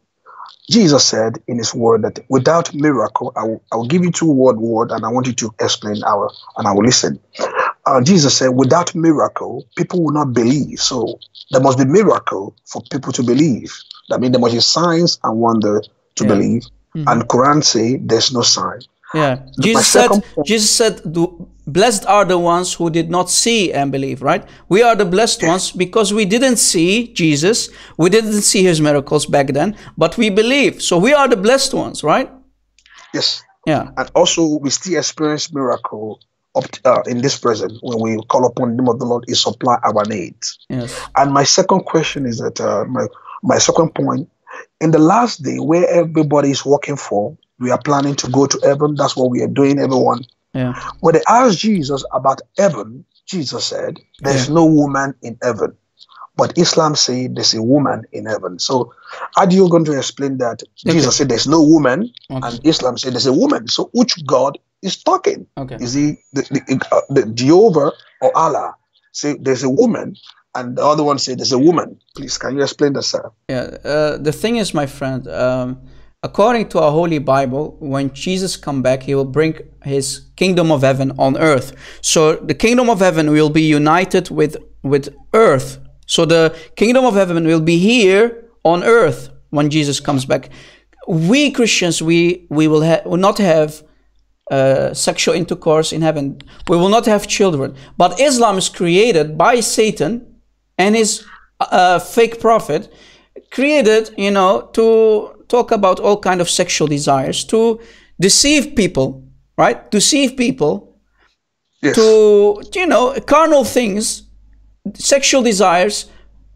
Jesus said in his word that without miracle, I will give you 2 word, and I want you to explain and I will listen. Jesus said, without miracle, people will not believe. So there must be miracle for people to believe. That means there must be signs and wonder to believe. And Quran say there's no sign. Yeah, Jesus said, blessed are the ones who did not see and believe, right? We are the blessed ones because we didn't see Jesus. We didn't see his miracles back then, but we believe. So we are the blessed ones, right? Yes. Yeah. And also we still experience miracle in this present. When we call upon the name of the Lord, he supply our needs. Yes. And my second question is that, my second point, in the last day where everybody is working for, we are planning to go to heaven. That's what we are doing, everyone. Yeah. When they asked Jesus about heaven, Jesus said, there's no woman in heaven. But Islam say there's a woman in heaven. So how are you going to explain that? Jesus said there's no woman, and Islam said there's a woman. So which God is talking? Is he the Jehovah or Allah? Say there's a woman, and the other one say there's a woman. Please, can you explain that, sir? Yeah, the thing is, my friend, according to our Holy Bible, when Jesus come back, he will bring his kingdom of heaven on earth. So the kingdom of heaven will be united with earth. So the kingdom of heaven will be here on earth when Jesus comes back. We Christians, we will not have sexual intercourse in heaven. We will not have children. But Islam is created by Satan and his fake prophet, created, you know, to talk about all kind of sexual desires, to deceive people, right? Deceive people, to, you know, carnal things, sexual desires,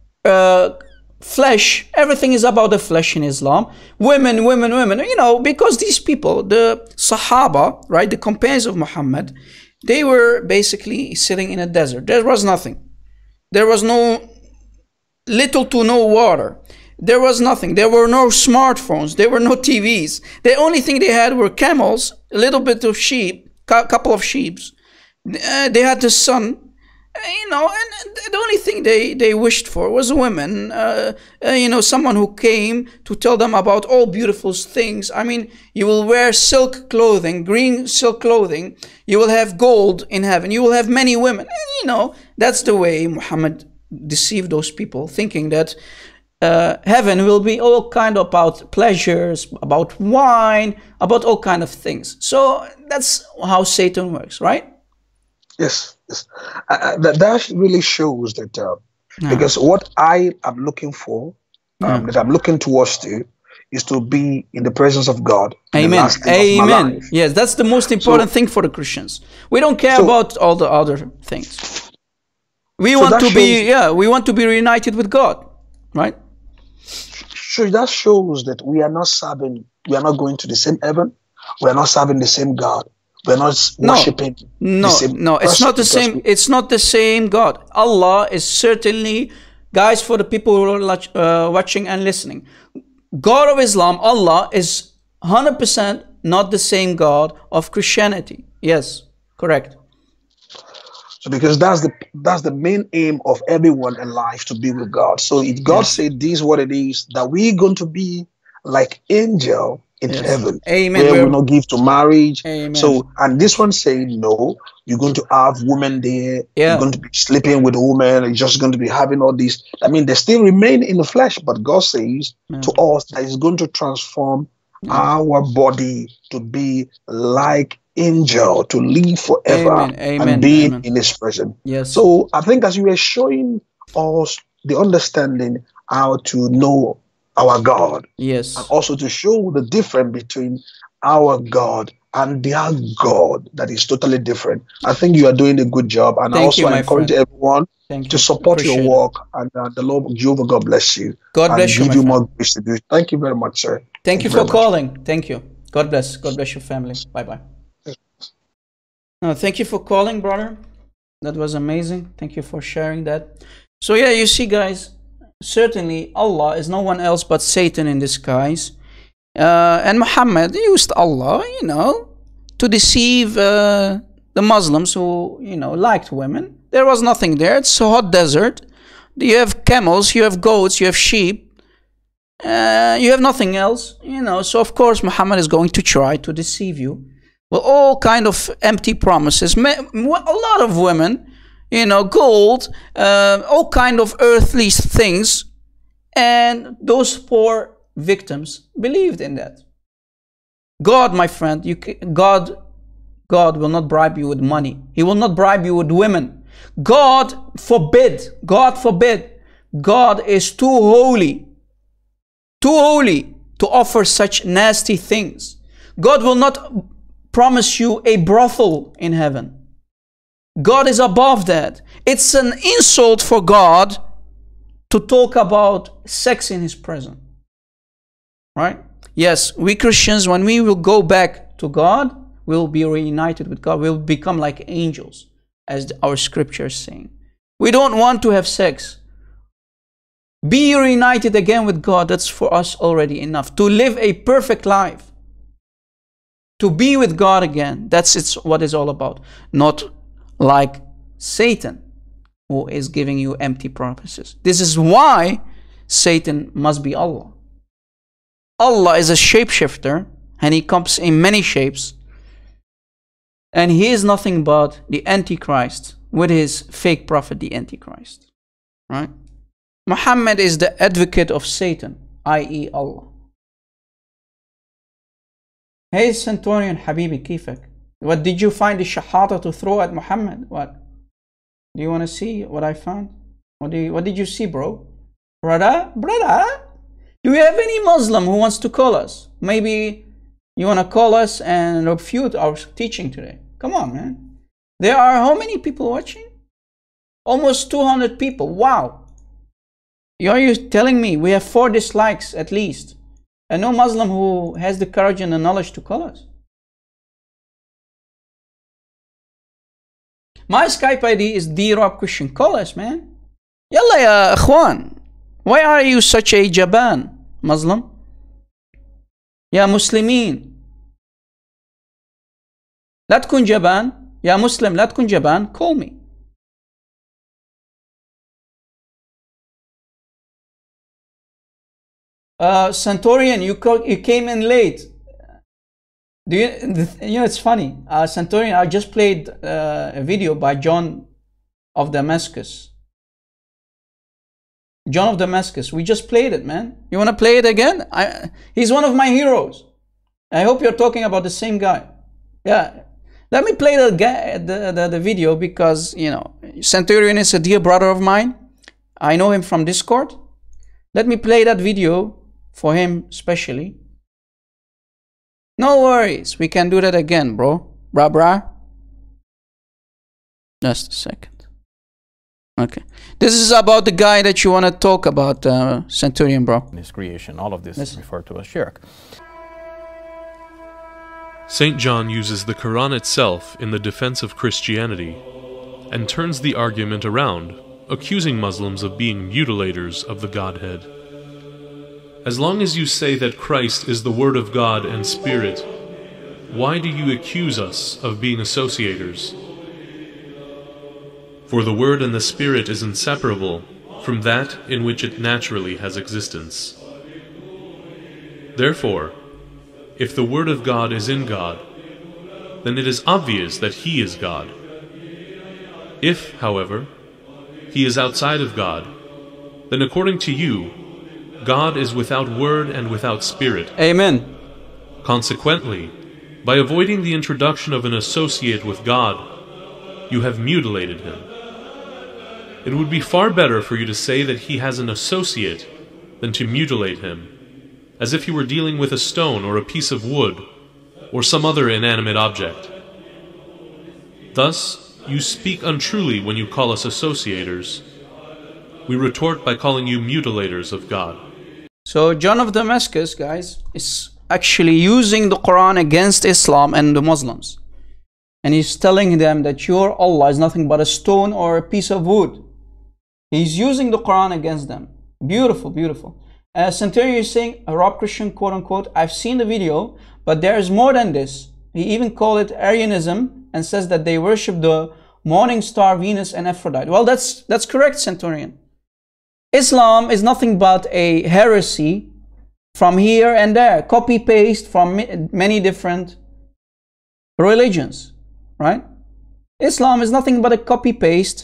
flesh. Everything is about the flesh in Islam. Women, you know, because these people, the Sahaba, right, the companions of Muhammad, they were basically sitting in a desert. There was nothing. There was little to no water. There was nothing. There were no smartphones. There were no TVs. The only thing they had were camels, a little bit of sheep, couple of sheep. They had the sun, you know, and the only thing they wished for was women. You know, someone who came to tell them about all beautiful things. I mean, you will wear silk clothing, green silk clothing. You will have gold in heaven. You will have many women. And, you know, that's the way Muhammad deceived those people, thinking that heaven will be all kind of about pleasures, about wine, about all kind of things. So that's how Satan works, right? Yes. That really shows that because what I am looking for, that I'm looking towards to, is to be in the presence of God. Amen. Amen. Yes, that's the most important thing for the Christians. We don't care about all the other things. We want to be, we want to be reunited with God, right? So that shows that we are not serving, we are not going to the same heaven, we are not serving the same God, we are not worshiping the same it's not the same. It's not the same God. Allah is certainly, guys, for the people who are watching and listening, God of Islam, Allah is 100% not the same God of Christianity. Yes, correct. So because that's the main aim of everyone in life, to be with God. So if God said this is what it is, that we're going to be like angel in heaven. Amen. Where we will not give to marriage. Amen. So, and this one said, no, you're going to have women there. You're going to be sleeping with a woman. You're just going to be having all these. I mean, they still remain in the flesh, but God says to us that He's going to transform our body to be like angel, to live forever and be in His presence. Yes. So I think as you were showing us the understanding how to know our God, yes, and also to show the difference between our God and their God that is totally different. I think you are doing a good job, and I also encourage everyone to support your work. And the Lord Jehovah God bless you. God bless you, give you more grace to do. Thank you very much, sir. Thank you for calling. Thank you. God bless. God bless your family. Bye bye. Thank you for calling, brother. That was amazing. Thank you for sharing that. So yeah, you see, guys, certainly Allah is no one else but Satan in disguise. And Muhammad used Allah, you know, to deceive the Muslims who, you know, liked women. There was nothing there. It's a hot desert. You have camels, you have goats, you have sheep. You have nothing else, you know. So of course Muhammad is going to try to deceive you. Well, all kind of empty promises. A lot of women, you know, gold, all kind of earthly things. And those poor victims believed in that. God, my friend, God will not bribe you with money. He will not bribe you with women. God forbid. God forbid. God is too holy to offer such nasty things. God will not promise you a brothel in heaven. God is above that. It's an insult for God to talk about sex in His presence. Right? Yes, we Christians, when we will go back to God, we will be reunited with God. We will become like angels. as our scripture is saying. We don't want to have sex. Be reunited again with God. That's for us already enough. To live a perfect life. To be with God again. That's what it's all about. Not like Satan, who is giving you empty promises. This is why Satan must be Allah. Allah is a shapeshifter, and he comes in many shapes. And he is nothing but the Antichrist with his fake prophet, the Antichrist. Right? Muhammad is the advocate of Satan, i.e. Allah. Hey Centurion Habibi, كيفك? What did you find the shahada to throw at Muhammad? What? Do you want to see what I found? What did you see, bro? Brother? Do we have any Muslim who wants to call us? Maybe you want to call us and refute our teaching today. Come on, man. There are how many people watching? Almost 200 people. Wow. Are you telling me we have 4 dislikes at least? And no Muslim who has the courage and the knowledge to call us? My Skype ID is DRobChristian. Call us, man. Yalla ya akhwan. Why are you such a jaban, Muslim? Ya Muslimin. لا تكون جبان. يا مسلم لا تكون جبان. Call me. Centurion, you came in late. You know, it's funny. Centurion, I just played a video by John of Damascus. John of Damascus. We just played it, man. You want to play it again? He's one of my heroes. I hope you're talking about the same guy. Yeah. Let me play the video because, you know, Centurion is a dear brother of mine. I know him from Discord. Let me play that video for him specially. No worries. We can do that again, bro. Brah. Just a second. Okay. This is about the guy that you want to talk about, Centurion, bro. His creation. All of this is referred to as shirk. St. John uses the Quran itself in the defense of Christianity and turns the argument around, accusing Muslims of being mutilators of the Godhead. As long as you say that Christ is the Word of God and Spirit, why do you accuse us of being associators? For the Word and the Spirit is inseparable from that in which it naturally has existence. Therefore, if the Word of God is in God, then it is obvious that He is God. If, however, He is outside of God, then according to you, God is without Word and without Spirit. Amen. Consequently, by avoiding the introduction of an associate with God, you have mutilated Him. It would be far better for you to say that He has an associate than to mutilate Him, as if you were dealing with a stone or a piece of wood or some other inanimate object. Thus, you speak untruly when you call us associators. We retort by calling you mutilators of God. So John of Damascus, guys, is actually using the Quran against Islam and the Muslims. And he's telling them that your Allah is nothing but a stone or a piece of wood. He's using the Quran against them. Beautiful, beautiful. Centurion is saying, Rob Christian, quote unquote, I've seen the video, but there is more than this. He even called it Arianism and says that they worship the morning star Venus and Aphrodite. Well, that's correct, Centurion. Islam is nothing but a heresy from here and there, copy-paste from many different religions, right? Islam is nothing but a copy-paste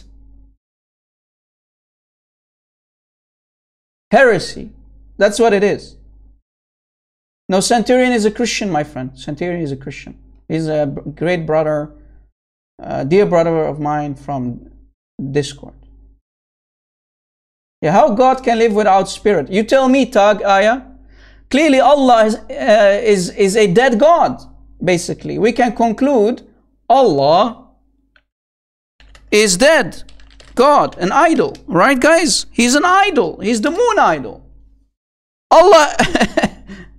heresy. That's what it is. No, Centurion is a Christian, my friend. Centurion is a Christian. He's a great brother, dear brother of mine from Discord. Yeah, how God can live without spirit? You tell me, Tag Ayah. Clearly, Allah is a dead God, basically. We can conclude Allah is dead. God, an idol. Right, guys? He's an idol. He's the moon idol. Allah,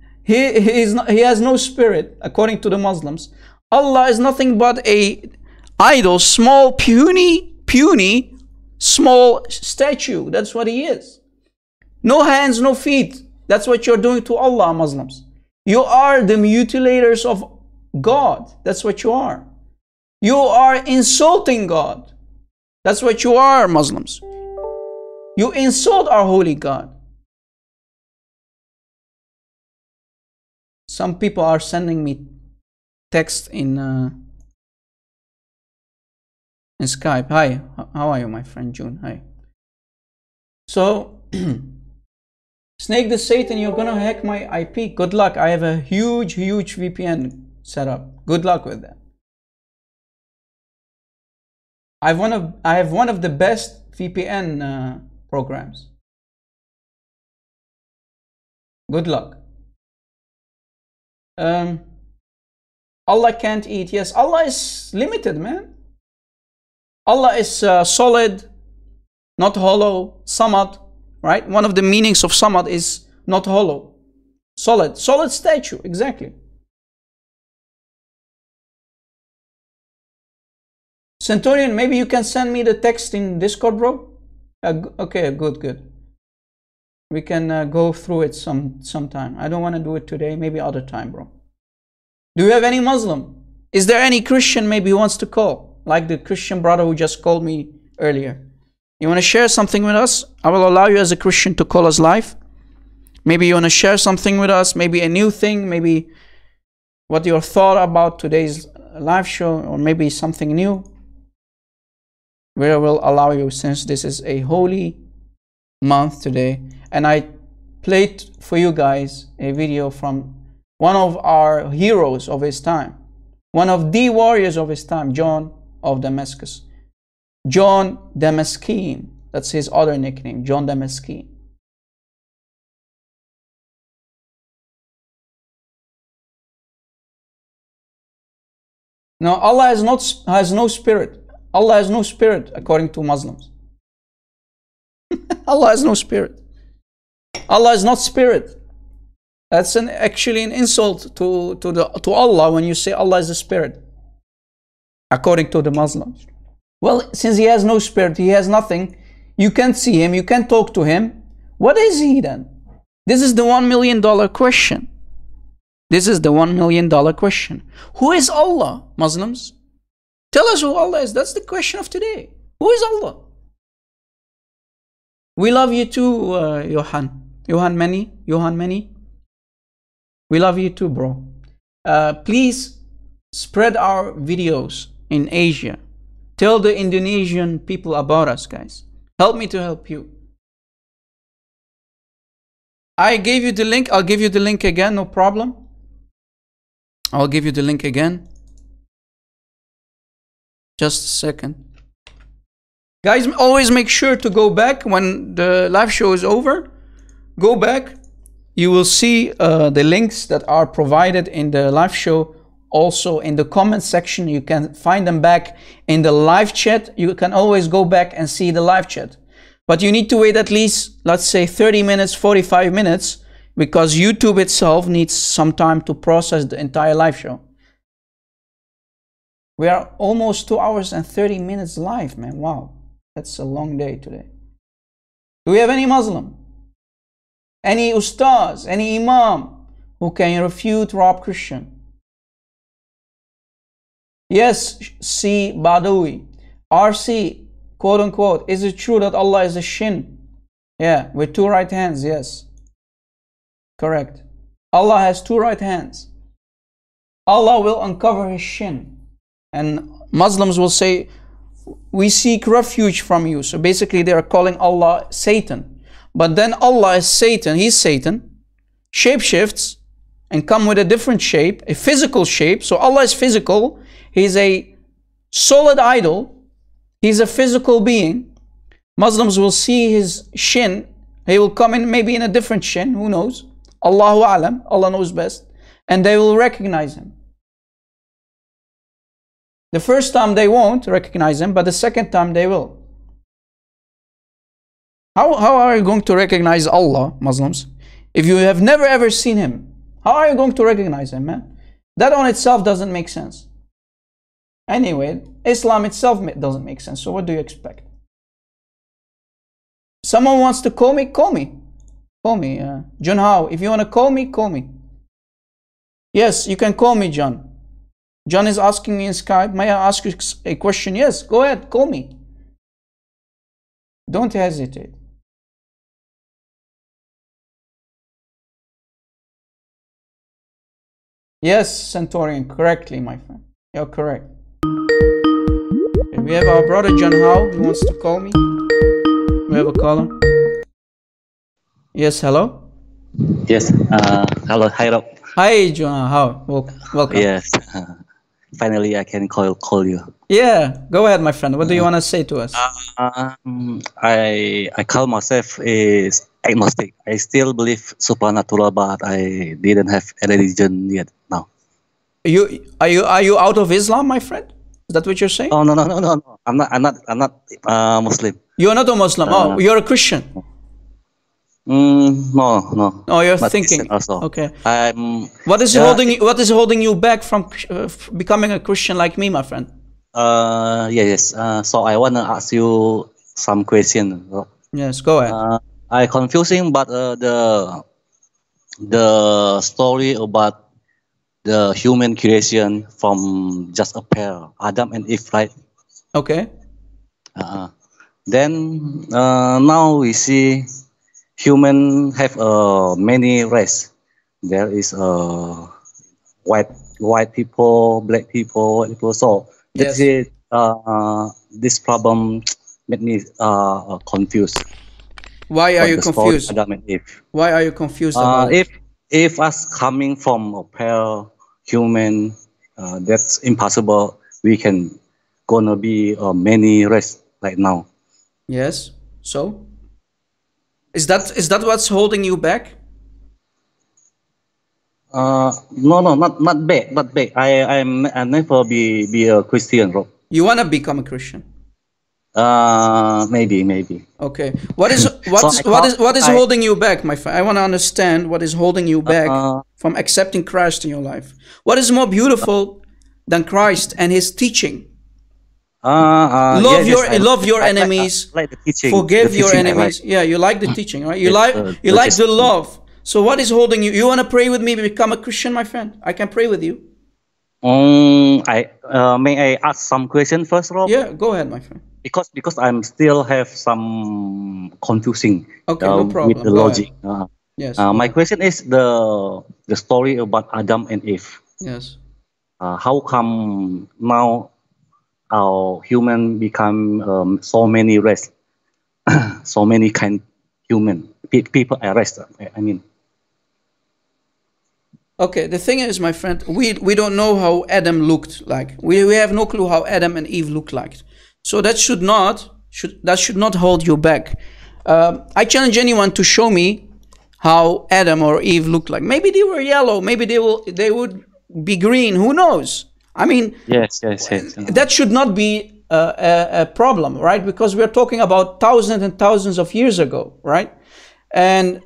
he has no spirit, according to the Muslims. Allah is nothing but a idol, small, puny, small statue. That's what he is. No hands, no feet. That's what you're doing to Allah, Muslims. You are the mutilators of God. That's what you are. You are insulting God. That's what you are, Muslims. You insult our holy God. Some people are sending me text in Skype. Hi, how are you, my friend June? Hi. So, Snake the Satan, you're gonna hack my IP. Good luck. I have a huge VPN set up. Good luck with that. I have one of the best VPN programs. Good luck. Allah can't eat. Yes, Allah is limited, man. Allah is solid, not hollow. Samad, right? One of the meanings of Samad is not hollow. Solid statue, exactly. Centurion, maybe you can send me the text in Discord, bro? Okay, good. We can go through it sometime. I don't want to do it today, maybe other time, bro. Do you have any Muslim? Is there any Christian maybe who wants to call? Like the Christian brother who just called me earlier. You want to share something with us? I will allow you as a Christian to call us live. Maybe you want to share something with us, maybe a new thing, maybe what your thought about today's live show, or maybe something new. We will allow you, since this is a holy month today. And I played for you guys a video from one of our heroes of his time, one of the warriors of his time, John of Damascus. John Damascene, that's his other nickname, John Damascene. Now, Allah has no spirit. Allah has no spirit, according to Muslims. Allah has no spirit. Allah is not spirit. That's actually an insult to Allah when you say Allah is a spirit, according to the Muslims. Well, since he has no spirit, he has nothing, you can't see him, you can't talk to him, what is he then? This is the $1 million question. This is the $1 million question. Who is Allah, Muslims? Tell us who Allah is. That's the question of today. Who is Allah? We love you too, Johan Many. We love you too, bro. Please spread our videos in Asia. Tell the Indonesian people about us, guys. Help me to help you. I gave you the link. I'll give you the link again, no problem. I'll give you the link again. Just a second. Guys, always make sure to go back when the live show is over. Go back. You will see the links that are provided in the live show. Also in the comment section, you can find them back in the live chat. You can always go back and see the live chat. But you need to wait at least, let's say 30 minutes, 45 minutes, because YouTube itself needs some time to process the entire live show. We are almost 2 hours and 30 minutes live, man. Wow, that's a long day today. Do we have any Muslim? Any Ustaz, any Imam who can refute Rob Christian? Yes, C. Badawi. RC, quote unquote, is it true that Allah is a shin? Yeah, with 2 right hands, yes. Correct. Allah has 2 right hands. Allah will uncover his shin. And Muslims will say, we seek refuge from you. So basically they are calling Allah Satan. But then Allah is Satan, he's Satan, shapeshifts and come with a different shape, a physical shape. So Allah is physical, he's a solid idol, he's a physical being. Muslims will see his shin, he will come in maybe in a different shin, who knows? Allahu Alam, Allah knows best. And they will recognize him. The first time they won't recognize him, but the second time they will. How are you going to recognize Allah, Muslims, if you have never ever seen him? How are you going to recognize him, man? That on itself doesn't make sense. Anyway, Islam itself doesn't make sense. So what do you expect? Someone wants to call me, call me. Call me. John Howe, if you want to call me, call me. Yes, you can call me, John. John is asking me in Skype, may I ask you a question? Yes, go ahead, call me. Don't hesitate. Yes, Centaurian, correctly, my friend. You're correct. Okay, we have our brother John Howe, he wants to call me. We have a caller. Yes, hello? Yes, hello, hi Rob. Hi, John Howe, welcome. Yes, finally I can call you. Yeah, go ahead, my friend. What do you want to say to us? I call myself is agnostic. I still believe supernatural, but I didn't have a religion yet now. Are you out of Islam, my friend? Is that what you're saying? Oh no. I'm not Muslim. You're not a Muslim. Oh, you're a Christian. No. Oh, you're not thinking. Christian also. Okay. What is holding you back from becoming a Christian like me, my friend? Yes. So I wanna ask you some question. Yes, go ahead. I confusing, but the story about the human creation from just a pair, Adam and Eve, right? Okay. Then now we see human have many race. There is white people, black people, white people. So that's it. This problem made me confused. Why are you confused? Adam and Eve. Why are you confused about it? If us coming from a pair human, that's impossible. We can gonna be many race right now. Yes. So is that what's holding you back? No, not back. I never be a Christian, bro. You wanna become a Christian? Maybe. Okay. What is holding you back, my friend? I want to understand what is holding you back from accepting Christ in your life. What is more beautiful than Christ and His teaching? Love your enemies. Like the teaching. Forgive your enemies. Yeah, you like the teaching, right? You like the love. So what is holding you? You want to pray with me, become a Christian, my friend? I can pray with you. May I ask some question first, Rob? Yeah, go ahead, my friend. Because I'm still have some confusing no problem. With the logic. Yes. My question is the story about Adam and Eve. Yes. How come now our human become so many race, so many kind human people are race? I mean. Okay, the thing is, my friend, we don't know how Adam looked like. We have no clue how Adam and Eve looked like. So that should not hold you back. I challenge anyone to show me how Adam or Eve looked like. Maybe they were yellow. Maybe they would be green. Who knows? I mean, yes. That should not be a problem, right? Because we're talking about thousands and thousands of years ago, right? And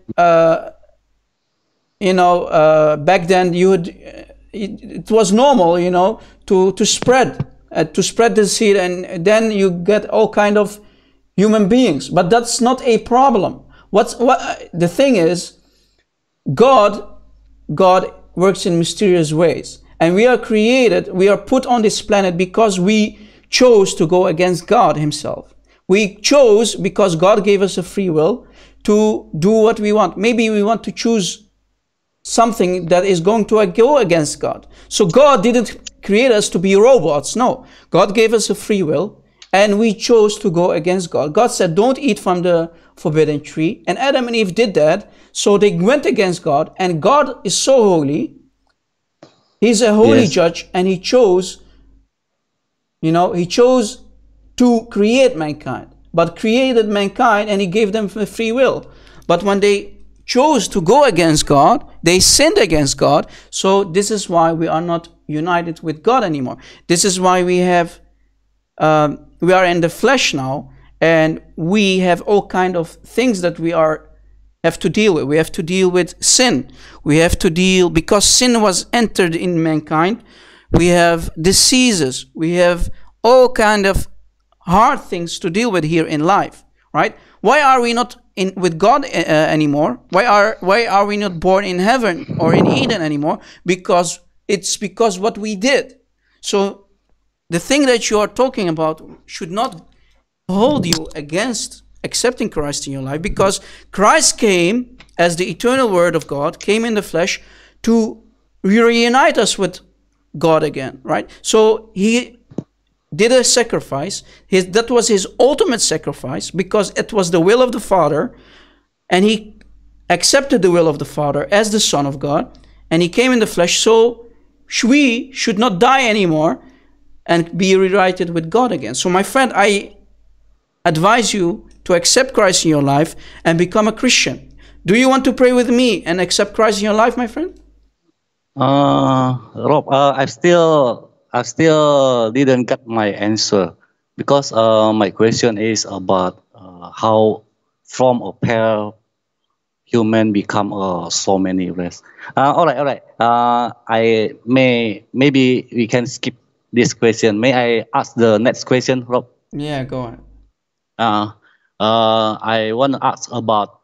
back then it was normal, to spread the seed, and then you get all kind of human beings. But that's not a problem. The thing is, God works in mysterious ways, and we are put on this planet because we chose to go against God Himself. We chose because God gave us a free will to do what we want. Maybe we want to choose something that is going to go against God. So God didn't create us to be robots. No, God gave us a free will, and we chose to go against God. God said, don't eat from the forbidden tree. And Adam and Eve did that. So they went against God, and God is so holy. He's a holy judge, and He chose to create mankind, but created mankind, and He gave them free will. But when they chose to go against God, they sinned against God. So this is why we are not united with God anymore. This is why we are in the flesh now, and we have all kind of things that we have to deal with. We have to deal with sin. We have to deal, because sin was entered in mankind, we have diseases, we have all kind of hard things to deal with here in life, right? Why are we not with God anymore? Why are we not born in heaven or in Eden anymore? Because what we did. So the thing that you are talking about should not hold you against accepting Christ in your life, because Christ came as the eternal Word of God, came in the flesh to reunite us with God again, right? So he did a sacrifice. That was his ultimate sacrifice, because it was the will of the Father, and he accepted the will of the Father as the Son of God, and he came in the flesh. So we should not die anymore and be reunited with God again. So my friend, I advise you to accept Christ in your life and become a Christian. Do you want to pray with me and accept Christ in your life, my friend? Rob, I still didn't get my answer, because my question is about how from a pair human become so many race. All right. Maybe we can skip this question. May I ask the next question, Rob? Yeah, go ahead. I want to ask about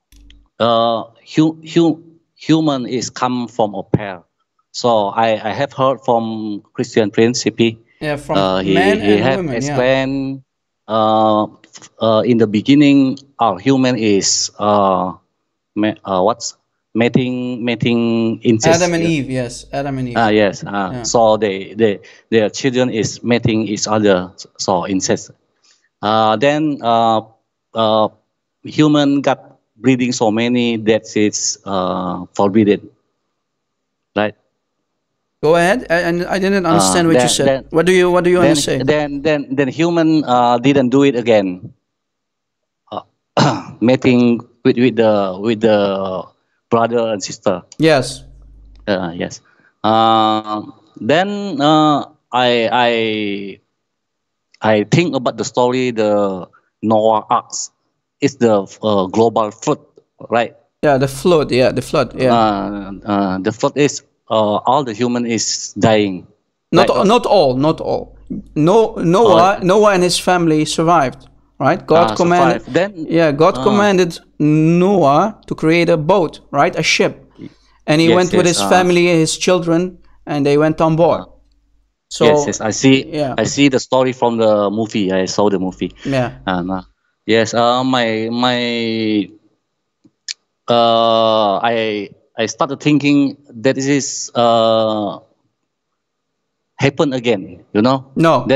human is come from a pair. So I have heard from Christian Principe. Yeah, from men he and have women. explained in the beginning our human is what's mating incest. Adam and Eve, yes, Adam and Eve. Yes. Yeah. So their children is mating each other, so incest. Then human got breeding so many that it's forbidden, right? Go ahead. And I didn't understand what you said. What do you want to say? Then human didn't do it again. Mating with the brother and sister. Yes. Yes. Then I think about the story, the Noah Ark. It's the global flood, right? Yeah, the flood. Yeah, the flood. Yeah. The flood is all the human is dying. Not all. Noah and his family survived. Right? God commanded. God commanded Noah to create a boat, right? A ship, and he went with his family, his children, and they went on board. So yes, I see. Yeah. I see the story from the movie. I saw the movie. Yeah. Yes. I started thinking that this is happen again. You know. No.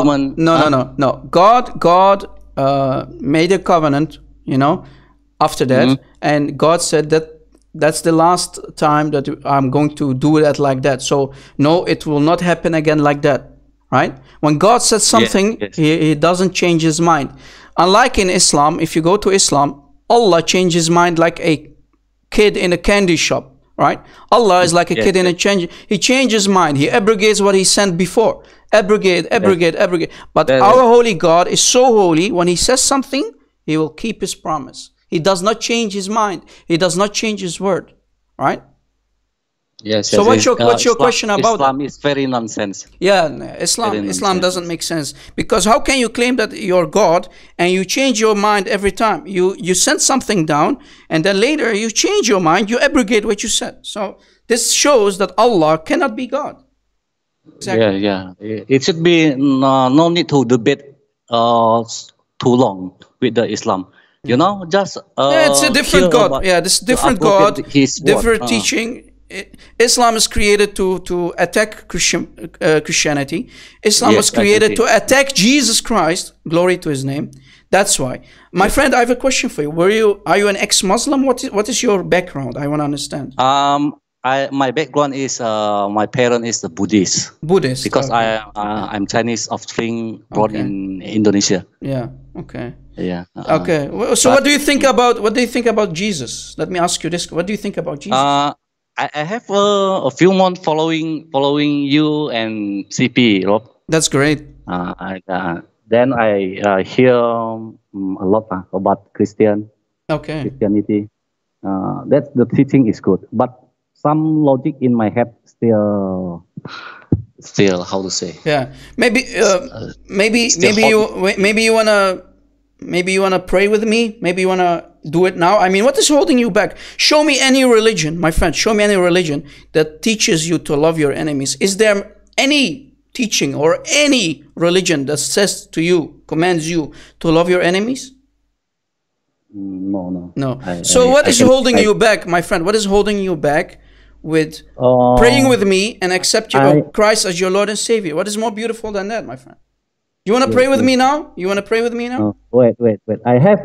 God made a covenant. You know, after that, and God said that that's the last time that I'm going to do that like that. So no, it will not happen again like that, right? When God says something, He doesn't change his mind. Unlike in Islam, if you go to Islam, Allah changes his mind like a kid in a candy shop, right? Allah is like a kid in a change. He changes his mind. He abrogates what he sent before. Abrogate. But our holy God is so holy, when he says something, he will keep his promise. He does not change his mind. He does not change his word, right? Yes. So what's your question about Islam? Is very nonsense. Yeah, Islam doesn't make sense, because how can you claim that you're God and you change your mind every time? You send something down and then later you change your mind, you abrogate what you said. So this shows that Allah cannot be God. Exactly. Yeah. It should be no need to debate too long with the Islam. You know, just it's a different God. Yeah, this different God, different teaching. Islam is created to attack Christianity. Islam was created to attack Jesus Christ. Glory to His name. That's why, my friend, I have a question for you. Are you an ex-Muslim? What is your background? I want to understand. My background is my parent is the Buddhist. Because I'm Chinese offspring born in Indonesia. Yeah. Okay. Yeah. Okay. So what do you think about Jesus? Let me ask you this: what do you think about Jesus? I have a few months following you and CP, Rob. That's great. Then I hear a lot about Christianity. That the teaching is good, but some logic in my head still still, how to say? Yeah, maybe you wanna pray with me. Maybe you wanna do it now. I mean, what is holding you back? Show me any religion, my friend. Show me any religion that teaches you to love your enemies. Is there any teaching or any religion that says to you, commands you to love your enemies? No. So what is holding you back, my friend? What is holding you back with praying with me and accept Christ as your Lord and Savior? What is more beautiful than that, my friend? You want to pray with me now? You want to pray with me now? Wait. I have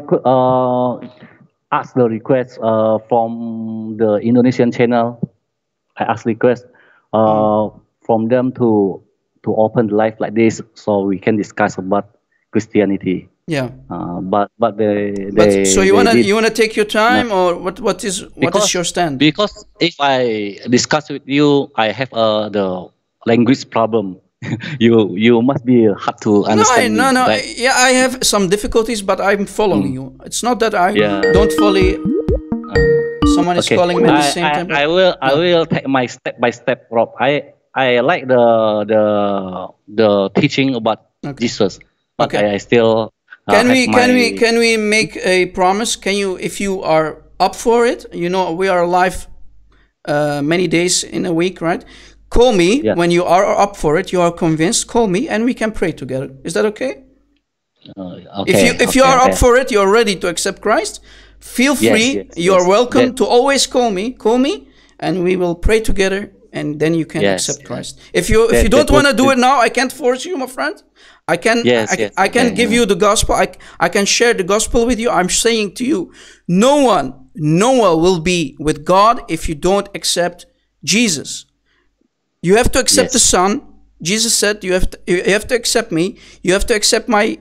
asked the request from the Indonesian channel. I asked request from them to open the live like this so we can discuss about Christianity. Yeah. But so you wanna take your time, or what is your stand? Because if I discuss with you, I have the language problem. you must be hard to understand. No. Right? Yeah, I have some difficulties, but I'm following you. It's not that I don't fully. Someone is calling me at the same time. I will take my step by step, Rob. I like the teaching about Jesus, but I still. Can we make a promise? Can you, if you are up for it? You know, we are live many days in a week, right? Call me when you are up for it. You are convinced. Call me and we can pray together. Is that okay? If you are up for it, you are ready to accept Christ. Feel free. You are welcome to always call me. Call me, and we will pray together. And then you can accept Christ. If you don't want to do it now, I can't force you, my friend. I can give you the gospel. I can share the gospel with you. I'm saying to you, no one will be with God if you don't accept Jesus. You have to accept the Son. Jesus said you have to accept me. You have to accept my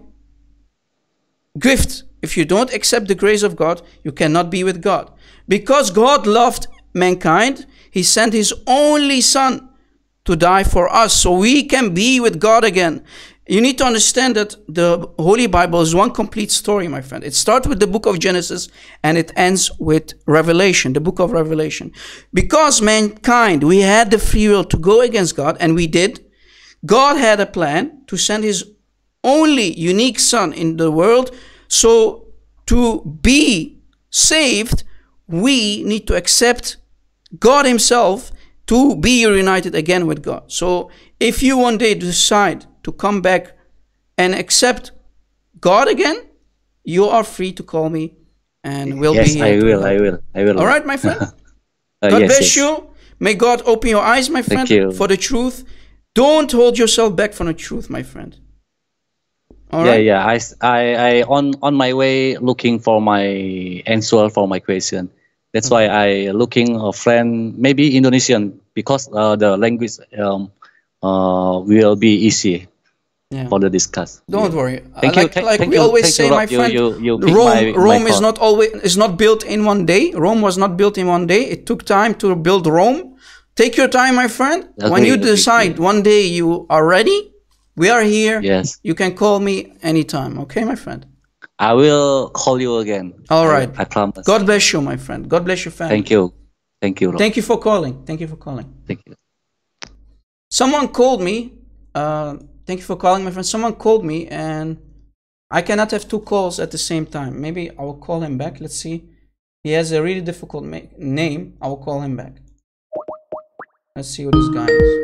gift. If you don't accept the grace of God, you cannot be with God. Because God loved mankind, He sent His only Son to die for us so we can be with God again. You need to understand that the Holy Bible is one complete story, my friend. It starts with the book of Genesis and it ends with Revelation, the book of Revelation. Because mankind, we had the free will to go against God, and we did. God had a plan to send His only unique Son in the world. So to be saved, we need to accept God Himself to be reunited again with God. So if you one day decide to come back and accept God again, you are free to call me and we'll be here. I will. All right, my friend? God bless you. May God open your eyes, my friend, for the truth. Don't hold yourself back from the truth, my friend. All right? I on my way looking for my answer for my question. That's why I looking a friend, maybe Indonesian, because the language will be easy for the discuss. Don't worry. Thank you. Like we always say, my friend, Rome is not built in one day. Rome was not built in one day. It took time to build Rome. Take your time, my friend. When you decide one day you are ready, we are here. Yes. You can call me anytime. Okay, my friend? I will call you again. All right. I promise. God bless you, my friend. God bless your family. Thank you. Thank you. Thank you for calling. Thank you for calling. Thank you. Someone called me. Thank you for calling, my friend. Someone called me and I cannot have two calls at the same time. Maybe I will call him back. Let's see. He has a really difficult name. I will call him back. Let's see who this guy is.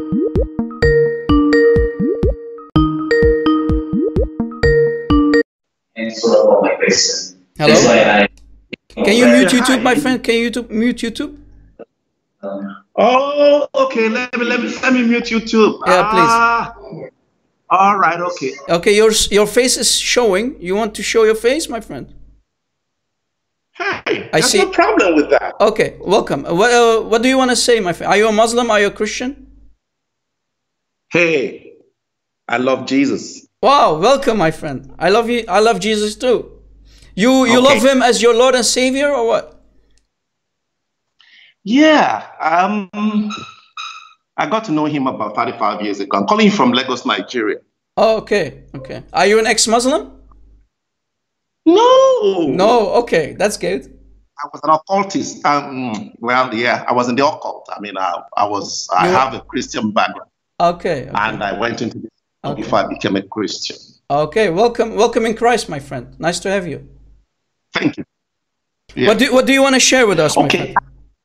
Hello? Can you mute YouTube, my friend? Can you mute YouTube? Oh, okay. Let me mute YouTube. Yeah, please. All right. Okay. Okay. Your face is showing. You want to show your face, my friend? Hey, there's no problem with that. Okay. Welcome. What do you want to say, my friend? Are you a Muslim? Are you a Christian? Hey, I love Jesus. Wow. Welcome, my friend. I love you. I love Jesus too. You love Him as your Lord and Savior, or what? Yeah, I got to know him about 35 years ago. I'm calling from Lagos, Nigeria. Oh, okay, okay. Are you an ex-Muslim? No. No, okay, that's good. I was an occultist. Well, yeah, I was in the occult. I mean, I have a Christian background. Okay. And I went into this before I became a Christian. Okay, welcome in Christ, my friend. Nice to have you. Thank you. Yeah. What do you want to share with us, my friend?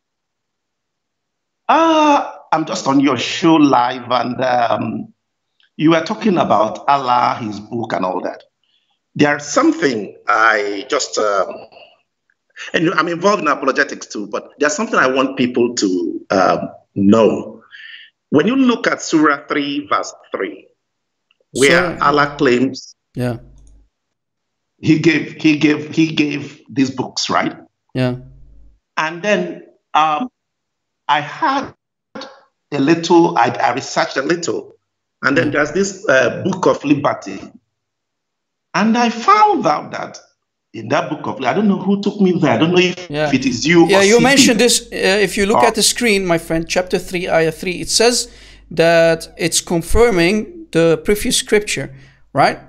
I'm just on your show live, and you were talking about Allah, His book, and all that. There's something I just, and I'm involved in apologetics too, but there's something I want people to know. When you look at Surah 3, verse 3, where Allah claims, He gave these books, right? Yeah. And then I had a little, I researched a little, and then there's this Book of Liberty. And I found out that in that Book of Liberty, I don't know who took me there. I don't know if it is you or you CP. mentioned this. If you look at the screen, my friend, chapter 3, ayah 3, it says that it's confirming the previous scripture, right?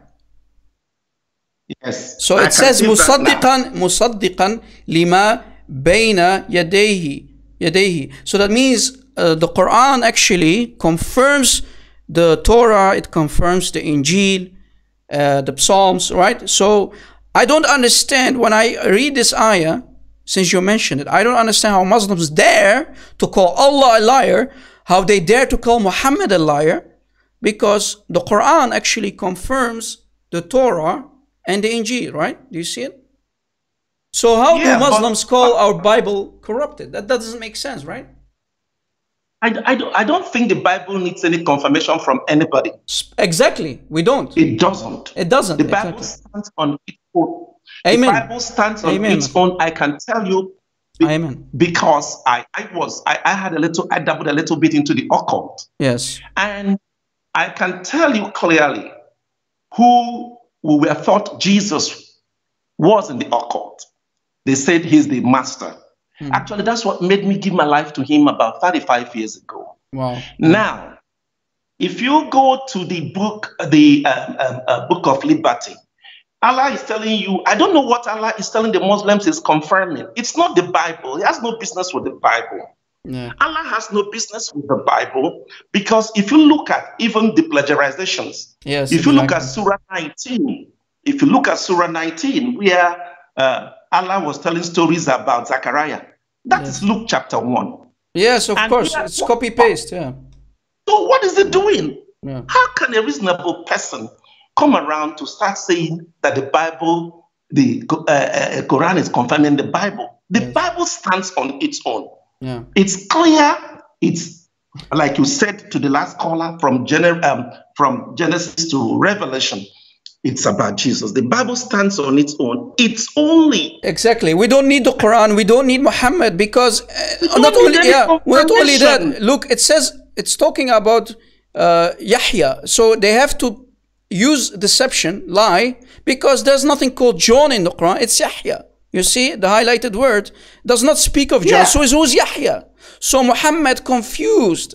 Yes. So it says مصدقا لما بين يديه. So that means the Quran actually confirms the Torah, it confirms the Injil, the Psalms, right? So I don't understand when I read this ayah, since you mentioned it, I don't understand how Muslims dare to call Allah a liar, how they dare to call Muhammad a liar, because the Quran actually confirms the Torah and the Injil, right? Do you see it? So how do Muslims call our Bible corrupted? That doesn't make sense, right? I don't think the Bible needs any confirmation from anybody. Exactly. We don't. It doesn't. It doesn't. The Bible stands on its own. Amen. The Bible stands on its own. I can tell you. Amen. Because I dabbled a little bit into the occult. Yes. And I can tell you clearly who we were thought Jesus was in the occult. They said he's the master. Actually, that's what made me give my life to him about 35 years ago. Wow. Now, if you go to the book, Book of Liberty, Allah is telling you, I don't know what Allah is telling the Muslims is confirming. It's not the Bible. He has no business with the Bible. Yeah. Allah has no business with the Bible, because if you look at even the plagiarizations, if you look at Surah 19, where Allah was telling stories about Zechariah, that is Luke chapter 1. Yes, of course. It's copy-paste, yeah. So what is it doing? Yeah. How can a reasonable person come around to start saying that the Bible, the Quran is confirming the Bible? The Bible stands on its own. Yeah. It's clear. It's like you said to the last caller, from Genesis to Revelation. It's about Jesus. The Bible stands on its own. It's only exactly. We don't need the Quran. We don't need Muhammad, because not only that. Look, it says it's talking about Yahya. So they have to use deception, lie, because there's nothing called John in the Quran. It's Yahya. You see, the highlighted word does not speak of John. So who's Yahya? So Muhammad confused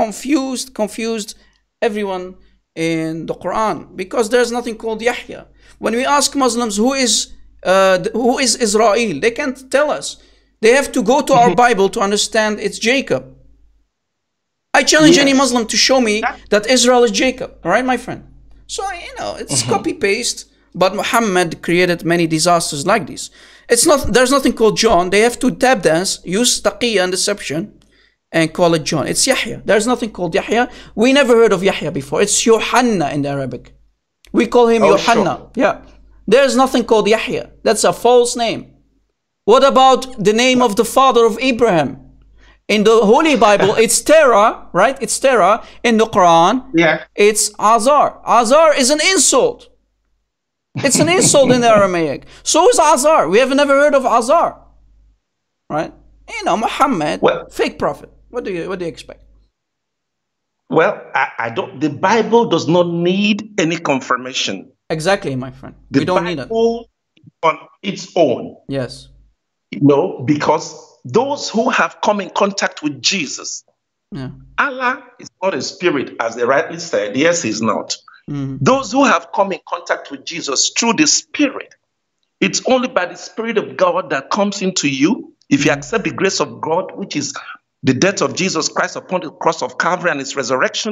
everyone in the Quran, because there's nothing called Yahya. When we ask Muslims who is Israel, they can't tell us. They have to go to our Bible to understand it's Jacob. I challenge any Muslim to show me that Israel is Jacob. All right, my friend? So, it's copy-paste, but Muhammad created many disasters like this. There's nothing called John. They have to tap dance, use taqiyya and deception, and call it John. It's Yahya. There's nothing called Yahya. We never heard of Yahya before. It's Yohanna in the Arabic. We call him Yohanna. Sure. Yeah. There's nothing called Yahya. That's a false name. What about the name of the father of Abraham? In the Holy Bible, it's Terah, right? It's Terah. In the Quran, it's Azar. Azar is an insult. It's an insult in the Aramaic. So is Azar. We have never heard of Azar. Right? Muhammad, fake prophet. What do you expect? Well, I don't. The Bible does not need any confirmation. Exactly, my friend. We don't need it. On its own. Yes. Because those who have come in contact with Jesus, Allah is not a spirit, as they rightly said. Yes, he's not. Those who have come in contact with Jesus through the Spirit, it's only by the Spirit of God that comes into you. If you accept the grace of God, which is the death of Jesus Christ upon the cross of Calvary and his resurrection,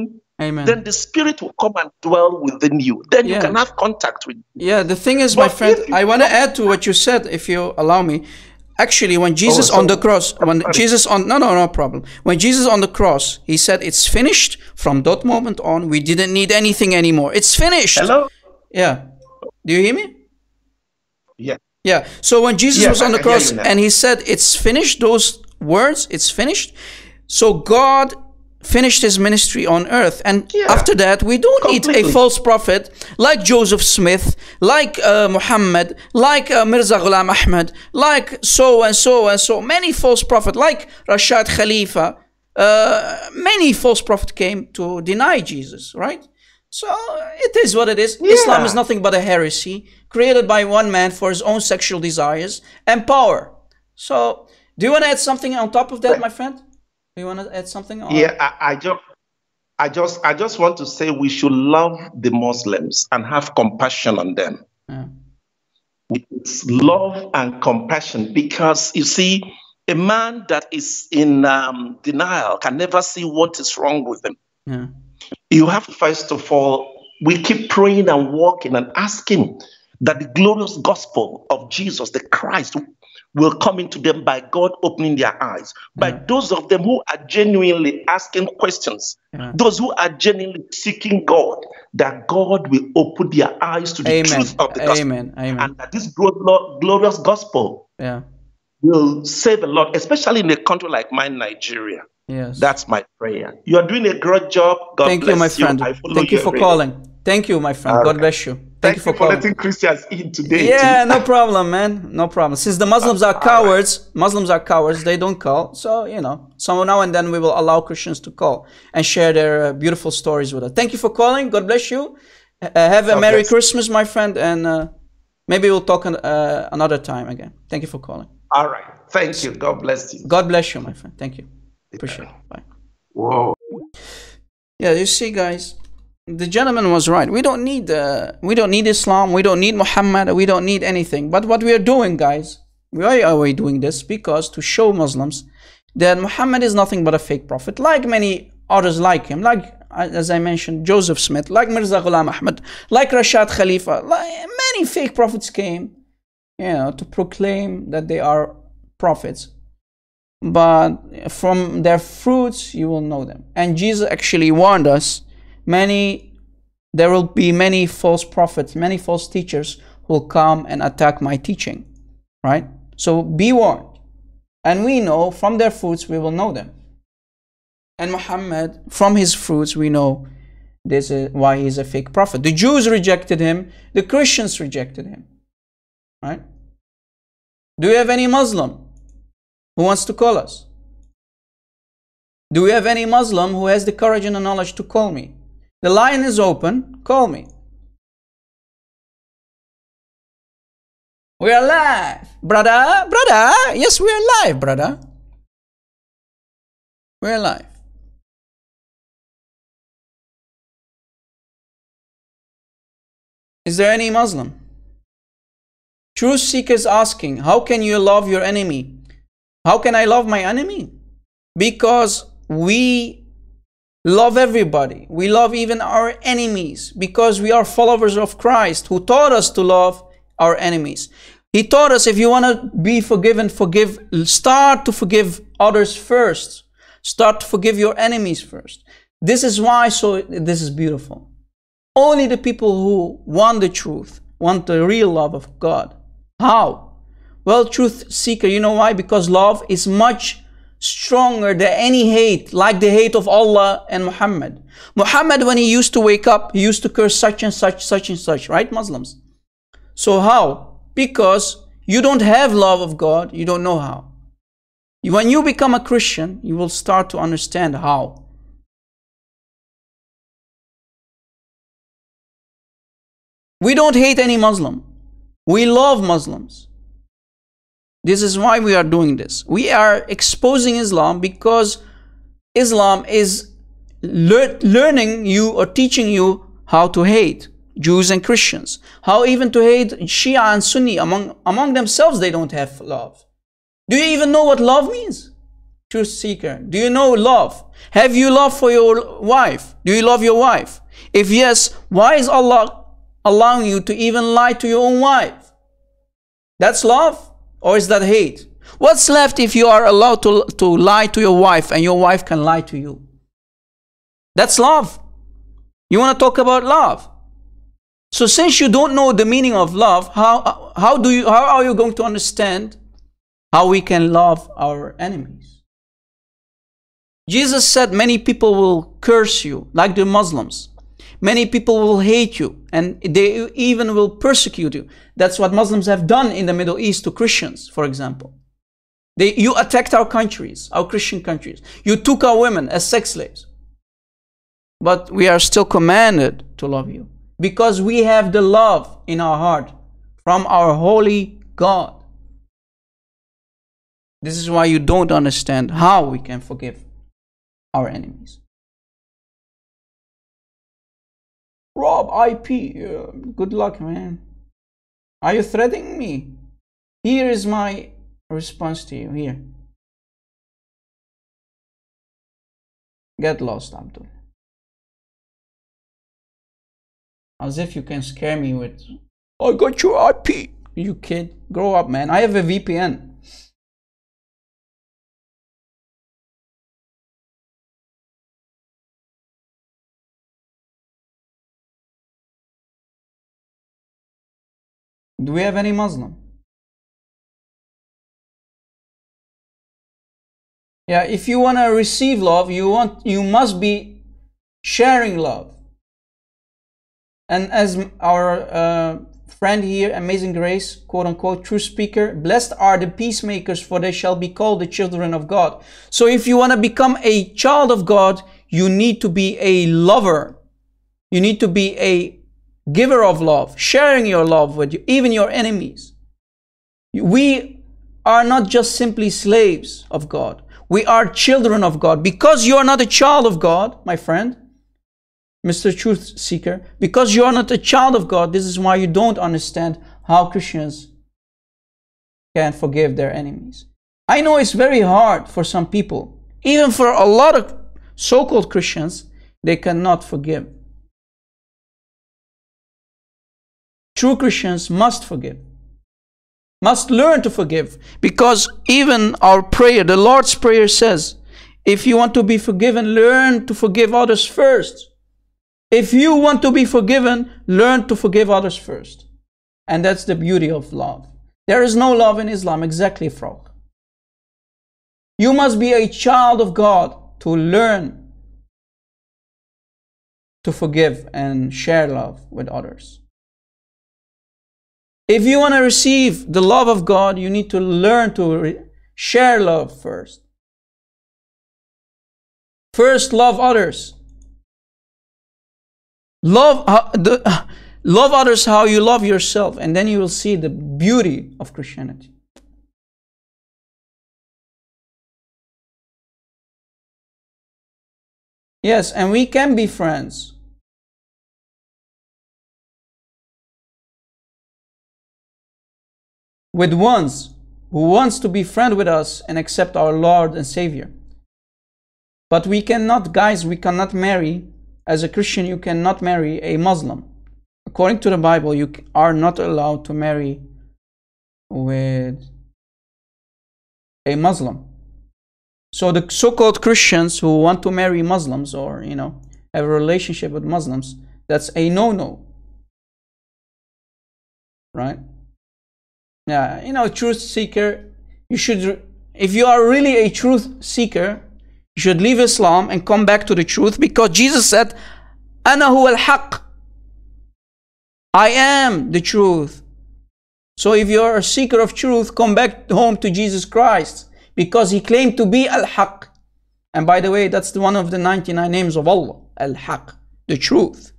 Amen. then the Spirit will come and dwell within you. Then you can have contact with. Yeah, the thing is, my friend, I want to add to what you said, if you allow me. Actually, when Jesus on the cross, no problem. When Jesus on the cross, he said, "It's finished." From that moment on, we didn't need anything anymore. It's finished. Hello? Yeah. Do you hear me? Yeah. Yeah. So when Jesus was on the cross and he said, "It's finished," those words, "It's finished." So God finished his ministry on earth, and after that we don't need a false prophet like Joseph Smith, like Muhammad, like Mirza Ghulam Ahmad, like so and so and so many false prophets, like Rashad Khalifa. Many false prophets came to deny Jesus, right? So it is what it is. Islam is nothing but a heresy created by one man for his own sexual desires and power. So do you want to add something on top of that, my friend? Do you want to add something? Or? Yeah, I just want to say we should love the Muslims and have compassion on them. Yeah. It's love and compassion, because you see, a man that is in denial can never see what is wrong with him. Yeah. You have to, first of all, we keep praying and walking and asking that the glorious gospel of Jesus, the Christ, will come into them by God opening their eyes. By those of them who are genuinely asking questions, those who are genuinely seeking God, that God will open their eyes to the truth of the gospel. And that this glorious gospel will save a lot, especially in a country like mine, Nigeria. Yes. That's my prayer. You are doing a great job. God Thank bless you, my friend. Thank you for calling. Thank you, my friend. God bless you. Thank you for letting Christians in today. Yeah, no problem, man. No problem. Since the Muslims are cowards, they don't call. So, you know, so now and then we will allow Christians to call and share their beautiful stories with us. Thank you for calling. God bless you. Have a Merry Christmas, my friend. And maybe we'll talk another time again. Thank you for calling. All right. Thank you. God bless you. God bless you, my friend. Thank you. Appreciate it. Bye. Whoa. Yeah, you see, guys, the gentleman was right. We don't need Islam. We don't need Muhammad. We don't need anything. But what we are doing, guys, why are we doing this? Because to show Muslims that Muhammad is nothing but a fake prophet, like many others like him, like, as I mentioned, Joseph Smith, like Mirza Ghulam Ahmad, like Rashad Khalifa. Like many fake prophets came, you know, to proclaim that they are prophets. But from their fruits you will know them. And Jesus actually warned us, there will be many false prophets, many false teachers who will come and attack my teaching, right? So be warned. And we know from their fruits we will know them. And Muhammad, from his fruits we know this is why he is a fake prophet. The Jews rejected him, the Christians rejected him, right? Do you have any Muslim who wants to call us? Do we have any Muslim who has the courage and the knowledge to call me? The line is open. Call me. We are live, brother. Yes, we are live, brother. We are live. Is there any Muslim? Truth seekers asking, how can you love your enemy? How can I love my enemy? Because we love everybody. We love even our enemies because we are followers of Christ who taught us to love our enemies. He taught us, if you want to be forgiven, forgive. Start to forgive others first. Start to forgive your enemies first. This is why this is beautiful. Only the people who want the truth, want the real love of God. How? Well, truth seeker, you know why? Because love is much stronger than any hate, like the hate of Allah and Muhammad. Muhammad, when he used to wake up, he used to curse such and such, such and such, right, Muslims? So how? Because you don't have love of God, you don't know how. When you become a Christian, you will start to understand how. We don't hate any Muslim. We love Muslims. This is why we are doing this. We are exposing Islam because Islam is learning you or teaching you how to hate Jews and Christians. How even to hate Shia and Sunni. Among themselves they don't have love. Do you even know what love means? truth seeker, do you know love? Have you love for your wife? Do you love your wife? If yes, why is Allah allowing you to even lie to your own wife? That's love? Or is that hate? What's left if you are allowed to lie to your wife and your wife can lie to you? That's love. You want to talk about love? So since you don't know the meaning of love, how are you going to understand how we can love our enemies? Jesus said many people will curse you, like the Muslims. Many people will hate you, and they even will persecute you. That's what Muslims have done in the Middle East to Christians, for example. You attacked our countries, our Christian countries. You took our women as sex slaves. But we are still commanded to love you, because we have the love in our heart from our holy God. This is why you don't understand how we can forgive our enemies. Rob IP, good luck, man. Are you threatening me? Here is my response to you. Here. Get lost, Abdul. As if you can scare me with, I got your IP. You kid, grow up, man. I have a VPN. Do we have any Muslim? Yeah, if you want to receive love, you must be sharing love. And as our friend here, Amazing Grace, quote unquote, true speaker, blessed are the peacemakers, for they shall be called the children of God. So if you want to become a child of God, you need to be a lover. You need to be a giver of love, sharing your love with you, even your enemies. We are not just simply slaves of God. We are children of God. Because you are not a child of God, my friend, Mr. Truth Seeker, because you are not a child of God, this is why you don't understand how Christians can forgive their enemies. I know it's very hard for some people. Even for a lot of so-called Christians, they cannot forgive. True Christians must forgive, must learn to forgive, because even our prayer, the Lord's Prayer says, if you want to be forgiven, learn to forgive others first. If you want to be forgiven, learn to forgive others first. And that's the beauty of love. There is no love in Islam, exactly, Frog. You must be a child of God to learn to forgive and share love with others. If you want to receive the love of God, you need to learn to share love first. First, love others. Love others how you love yourself, and then you will see the beauty of Christianity. Yes, and we can be friends. With ones who wants to be friend with us and accept our Lord and Savior. But we cannot, guys, we cannot marry, as a Christian, you cannot marry a Muslim. According to the Bible, you are not allowed to marry with a Muslim. So the so-called Christians who want to marry Muslims, or, you know, have a relationship with Muslims, that's a no-no. Right? Yeah, you know, truth seeker, you should, if you are really a truth seeker, you should leave Islam and come back to the truth, because Jesus said, Ana huwa al-haq. I am the truth. So if you are a seeker of truth, come back home to Jesus Christ, because he claimed to be al-haq. And by the way, that's one of the 99 names of Allah, al-haq, the truth.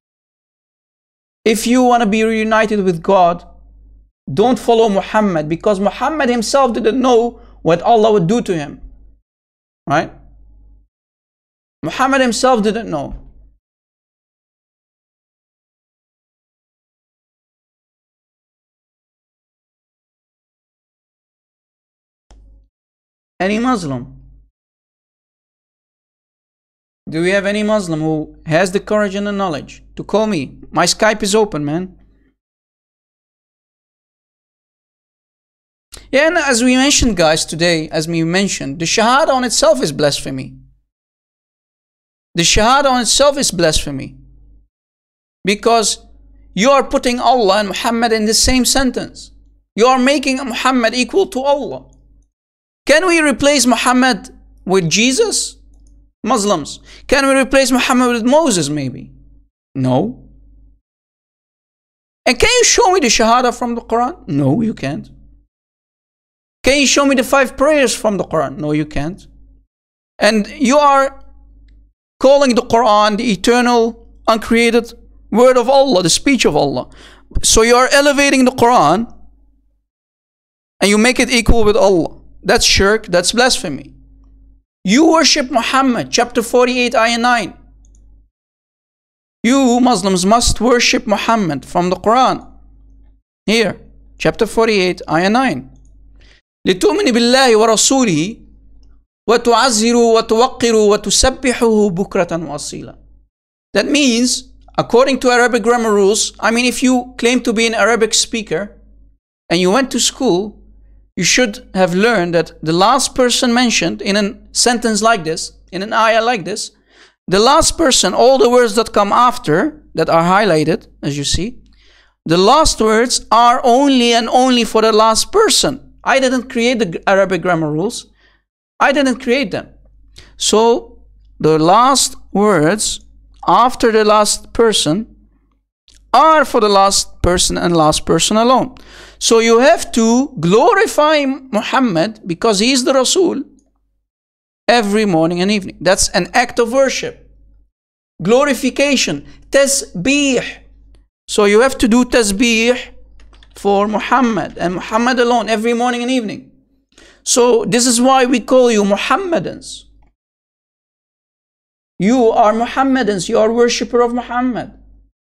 If you want to be reunited with God, don't follow Muhammad, because Muhammad himself didn't know what Allah would do to him. Right? Muhammad himself didn't know. Any Muslim Do we have any Muslim who has the courage and the knowledge to call me? My Skype is open, man. Yeah, and as we mentioned, guys, today, as we mentioned, the Shahada on itself is blasphemy. The Shahada on itself is blasphemy. Because you are putting Allah and Muhammad in the same sentence. You are making Muhammad equal to Allah. Can we replace Muhammad with Jesus? Muslims. Can we replace Muhammad with Moses maybe? No. And can you show me the Shahada from the Quran? No, you can't. Can you show me the 5 prayers from the Quran? No, you can't. And you are calling the Quran the eternal, uncreated word of Allah, the speech of Allah. So you are elevating the Quran and you make it equal with Allah. That's shirk, that's blasphemy. You worship Muhammad, chapter 48, ayah 9. You Muslims must worship Muhammad from the Quran. Here, chapter 48, ayah 9. لِتُؤْمِنِ بِاللَّهِ وَرَسُولِهِ وَتُعَزِّرُوا وَتُوَقِّرُوا وَتُسَبِّحُوهُ بُكْرَةً وَأَصِيلًا. That means, according to Arabic grammar rules, I mean, if you claim to be an Arabic speaker and you went to school, you should have learned that the last person mentioned in a sentence like this, in an ayah like this, the last person, all the words that come after, that are highlighted, as you see, the last words are only and only for the last person. I didn't create the Arabic grammar rules. I didn't create them. So the last words after the last person are for the last person and last person alone. So you have to glorify Muhammad because he is the Rasul every morning and evening. That's an act of worship. Glorification. Tasbih. So you have to do tasbih for Muhammad and Muhammad alone every morning and evening. So this is why we call you Muhammadans. You are Muhammadans. You are worshipper of Muhammad.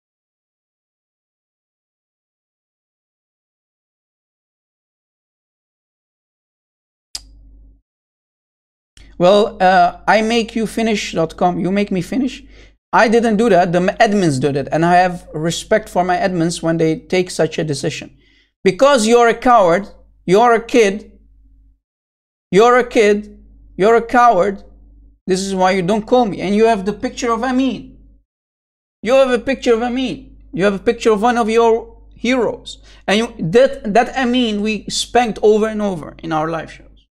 Well, I make you finish.com. You make me finish. I didn't do that. The admins did it. And I have respect for my admins when they take such a decision. Because you're a coward, you're a kid, you're a coward, this is why you don't call me. And you have the picture of Amin. You have a picture of Amin. You have a picture of one of your heroes. And that Amin we spanked over and over in our live shows.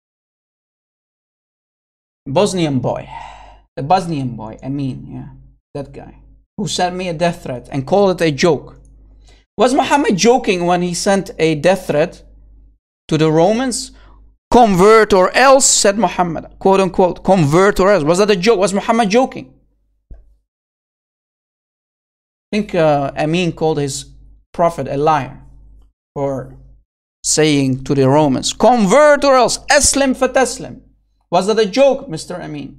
Bosnian boy. The Bosnian boy, Amin, yeah. That guy who sent me a death threat and called it a joke. Was Muhammad joking when he sent a death threat to the Romans? Convert or else, said Muhammad, quote unquote, convert or else. Was that a joke? Was Muhammad joking? I think Amin called his prophet a liar for saying to the Romans, convert or else, aslim fataslim. Was that a joke, Mr. Amin?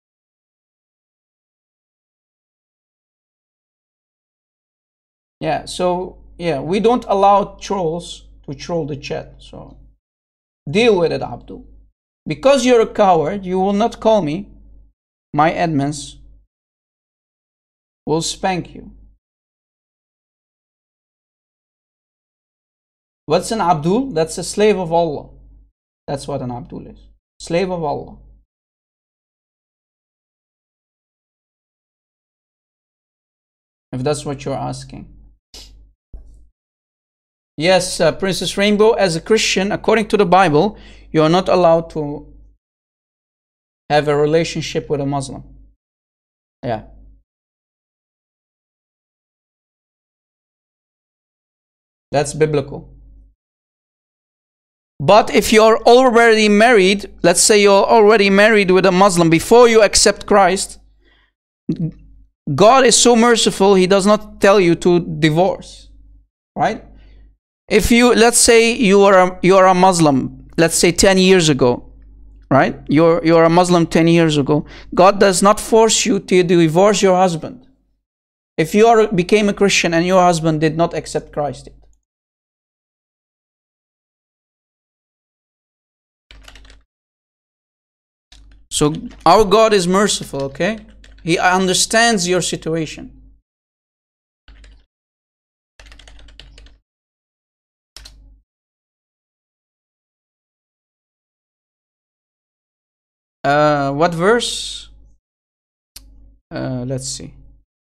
Yeah, so, yeah, we don't allow trolls to troll the chat, so deal with it, Abdul. Because you're a coward, you will not call me. My admins will spank you. What's an Abdul? That's a slave of Allah. That's what an Abdul is. Slave of Allah. If that's what you're asking. Yes, Princess Rainbow, as a Christian, according to the Bible, you are not allowed to have a relationship with a Muslim. Yeah. That's biblical. But if you're already married, let's say you're already married with a Muslim before you accept Christ, God is so merciful, He does not tell you to divorce, right? If you, let's say you are a Muslim, let's say 10 years ago, right? You're a Muslim 10 years ago. God does not force you to divorce your husband. If you became a Christian and your husband did not accept Christ yet. So our God is merciful, okay? He understands your situation. What verse? Let's see.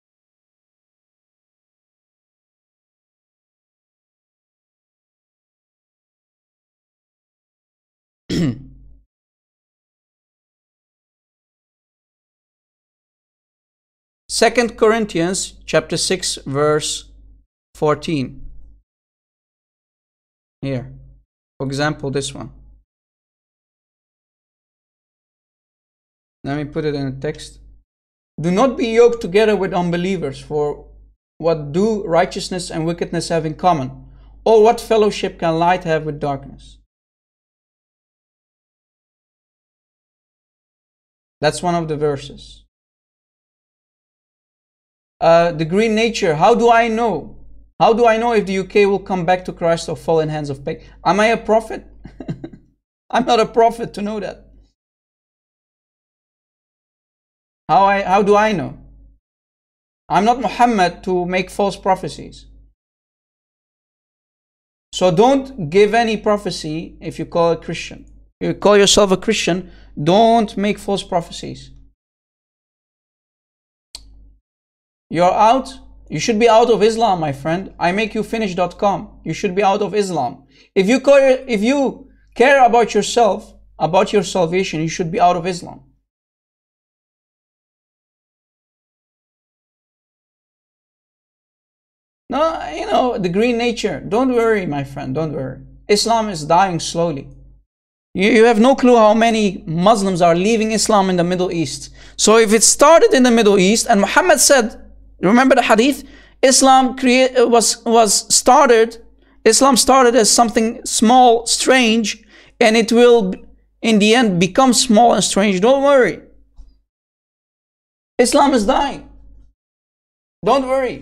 Second Corinthians chapter 6 verse 14. Here, for example, this one. Let me put it in a text. Do not be yoked together with unbelievers, for what do righteousness and wickedness have in common? Or what fellowship can light have with darkness? That's one of the verses. The green nature, how do I know? How do I know if the UK will come back to Christ or fall in hands of pagan? Am I a prophet? I'm not a prophet to know that. How do I know? I'm not Muhammad to make false prophecies. So don't give any prophecy if you call a Christian. If you call yourself a Christian, don't make false prophecies. You're out. You should be out of Islam, my friend. ImakeYouFinish.com. You should be out of Islam. If you care about yourself, about your salvation, you should be out of Islam. No, you know, the green nature. Don't worry, my friend. Don't worry. Islam is dying slowly. You have no clue how many Muslims are leaving Islam in the Middle East. So if it started in the Middle East, and Muhammad said, remember the hadith? Islam started as something small, strange, and it will in the end become small and strange. Don't worry. Islam is dying. Don't worry.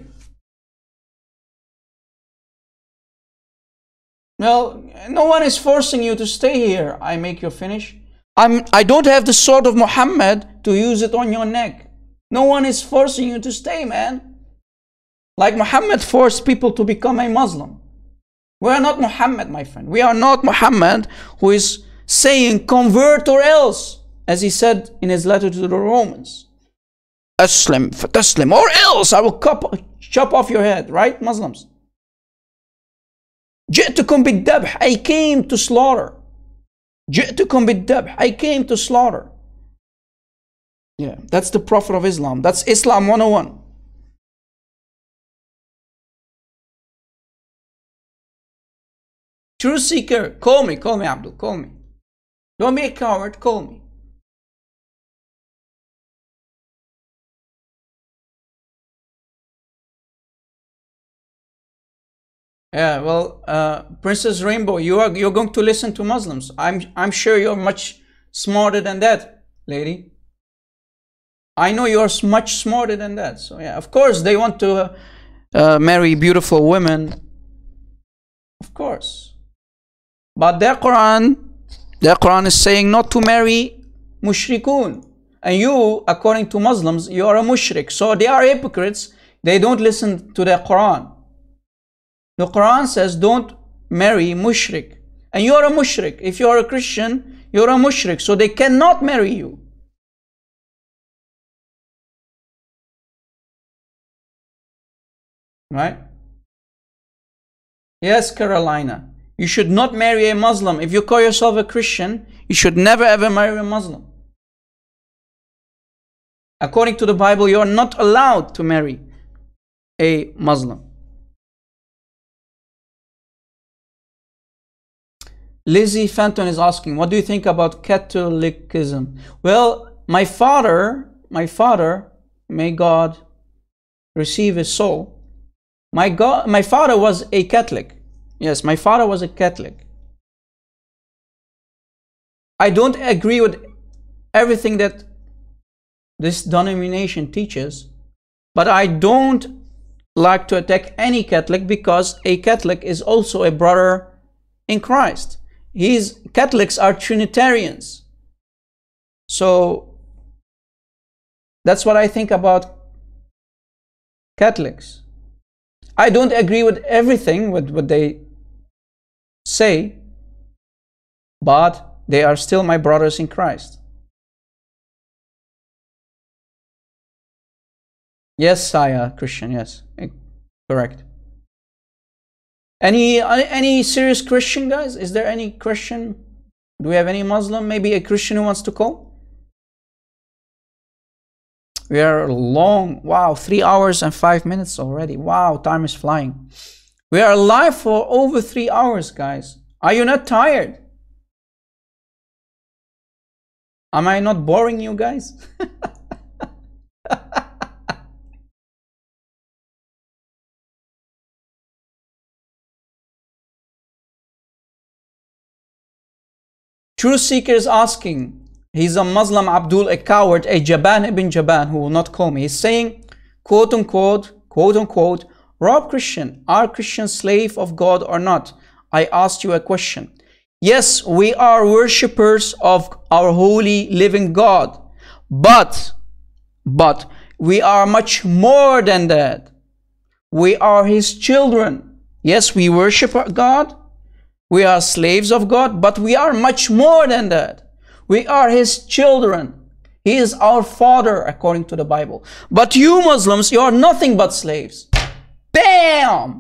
Well, no one is forcing you to stay here. I make you finish. I don't have the sword of Muhammad to use it on your neck. No one is forcing you to stay, man. Like Muhammad forced people to become a Muslim. We are not Muhammad, my friend. We are not Muhammad who is saying convert or else, as he said in his letter to the Romans. Aslim, fataslim, or else I will chop off your head, right, Muslims? جئتكم بالذبح, I came to slaughter. جئتكم بالذبح, I came to slaughter. Yeah, that's the Prophet of Islam. That's Islam 101. True seeker, call me Abdul, call me. Don't be a coward, call me. Yeah, well, Princess Rainbow, you're going to listen to Muslims. I'm sure you're much smarter than that, lady. I know you're much smarter than that. So yeah, of course they want to marry beautiful women. Of course. But their Quran is saying not to marry mushrikun. And you, according to Muslims, you are a mushrik. So they are hypocrites. They don't listen to their Quran. The Quran says don't marry mushrik. And you are a mushrik. If you are a Christian, you are a mushrik. So they cannot marry you. Right? Yes, Carolina. You should not marry a Muslim. If you call yourself a Christian, you should never ever marry a Muslim. According to the Bible, you are not allowed to marry a Muslim. Lizzie Fenton is asking, what do you think about Catholicism? Well, my father, may God receive his soul. My father was a Catholic. Yes, my father was a Catholic. I don't agree with everything that this denomination teaches, but I don't like to attack any Catholic because a Catholic is also a brother in Christ. Catholics are Trinitarians. So That's what I think about Catholics. I don't agree with everything with what they say, but they are still my brothers in Christ. Yes, Saya, Christian, yes, correct. Any serious Christian, guys? Is there any Christian? Do we have any Muslim? Maybe a Christian who wants to call? We are long. Wow, 3 hours and 5 minutes already. Wow, time is flying. We are live for over 3 hours, guys. Are you not tired? Am I not boring you guys? Truth Seeker is asking, he's a Muslim Abdul, a coward, a Jaban ibn Jaban who will not call me. He's saying, quote unquote, Rob Christian, are Christians slave of God or not? I asked you a question. Yes, we are worshippers of our holy living God, but we are much more than that. We are His children. Yes, we worship God. We are slaves of God, but we are much more than that. We are His children. He is our Father, according to the Bible. But you Muslims, you are nothing but slaves. Bam!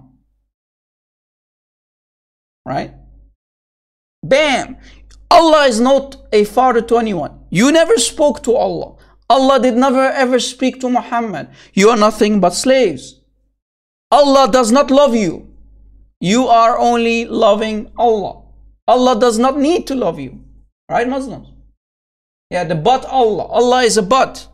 Right? Bam! Allah is not a father to anyone. You never spoke to Allah. Allah did never ever speak to Muhammad. You are nothing but slaves. Allah does not love you. You are only loving Allah. Allah does not need to love you. Right, Muslims? Yeah, the but Allah. Allah is a but.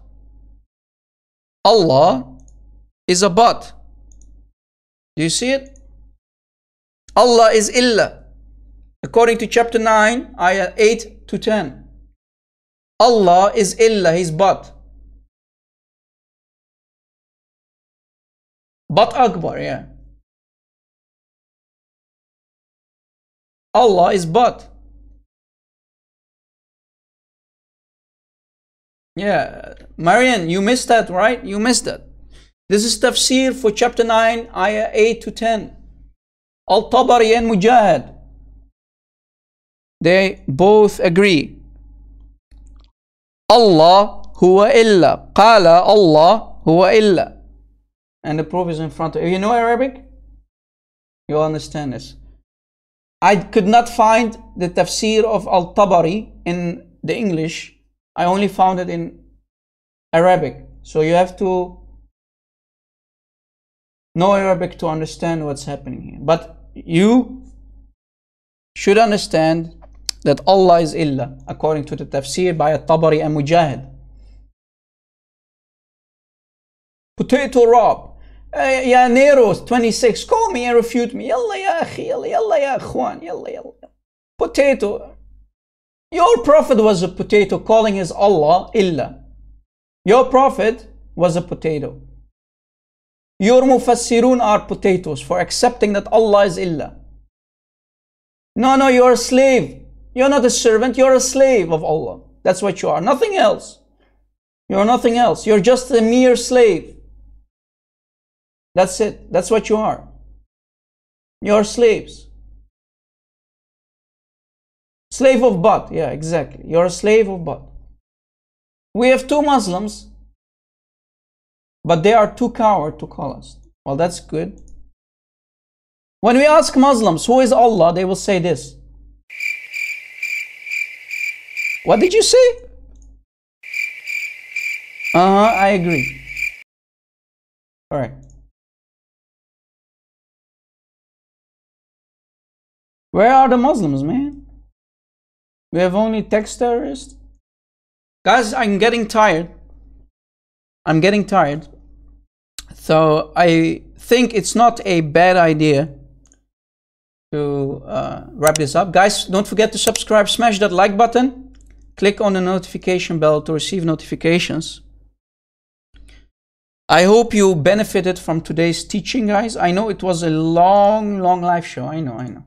Allah is a but. Do you see it? Allah is illa. According to chapter 9, ayah 8 to 10. Allah is illa, He's but. But Akbar, yeah. Allah is but. Yeah, Marian, you missed that, right? You missed that. This is tafsir for chapter 9, ayah 8 to 10. Al-Tabari and Mujahid, they both agree. Allah huwa illa. Qala Allah huwa illa. And the proof is in front of you. You know Arabic? You'll understand this. I could not find the tafsir of Al-Tabari in the English. I only found it in Arabic. So you have to know Arabic to understand what's happening here. But you should understand that Allah is illa, according to the tafsir by Al-Tabari and Mujahid. Potato Rob. Ya Nero 26, call me and refute me. Yalla ya akhi, yalla ya akhwan, yalla. Potato. Your prophet was a potato calling his Allah illa. Your prophet was a potato. Your mufassirun are potatoes for accepting that Allah is illa. No, you're a slave. You're not a servant, you're a slave of Allah. That's what you are. Nothing else. You're nothing else. You're just a mere slave. That's it. That's what you are. You're slaves. Slave of but. Yeah, exactly. You're a slave of but. We have two Muslims, but they are too coward to call us. Well, that's good. When we ask Muslims, who is Allah? They will say this. What did you say? I agree. All right. Where are the Muslims, man? We have only text terrorists. Guys, I'm getting tired. I'm getting tired. So I think it's not a bad idea to wrap this up. Guys, don't forget to subscribe. Smash that like button. Click on the notification bell to receive notifications. I hope you benefited from today's teaching, guys. I know it was a long live show. I know.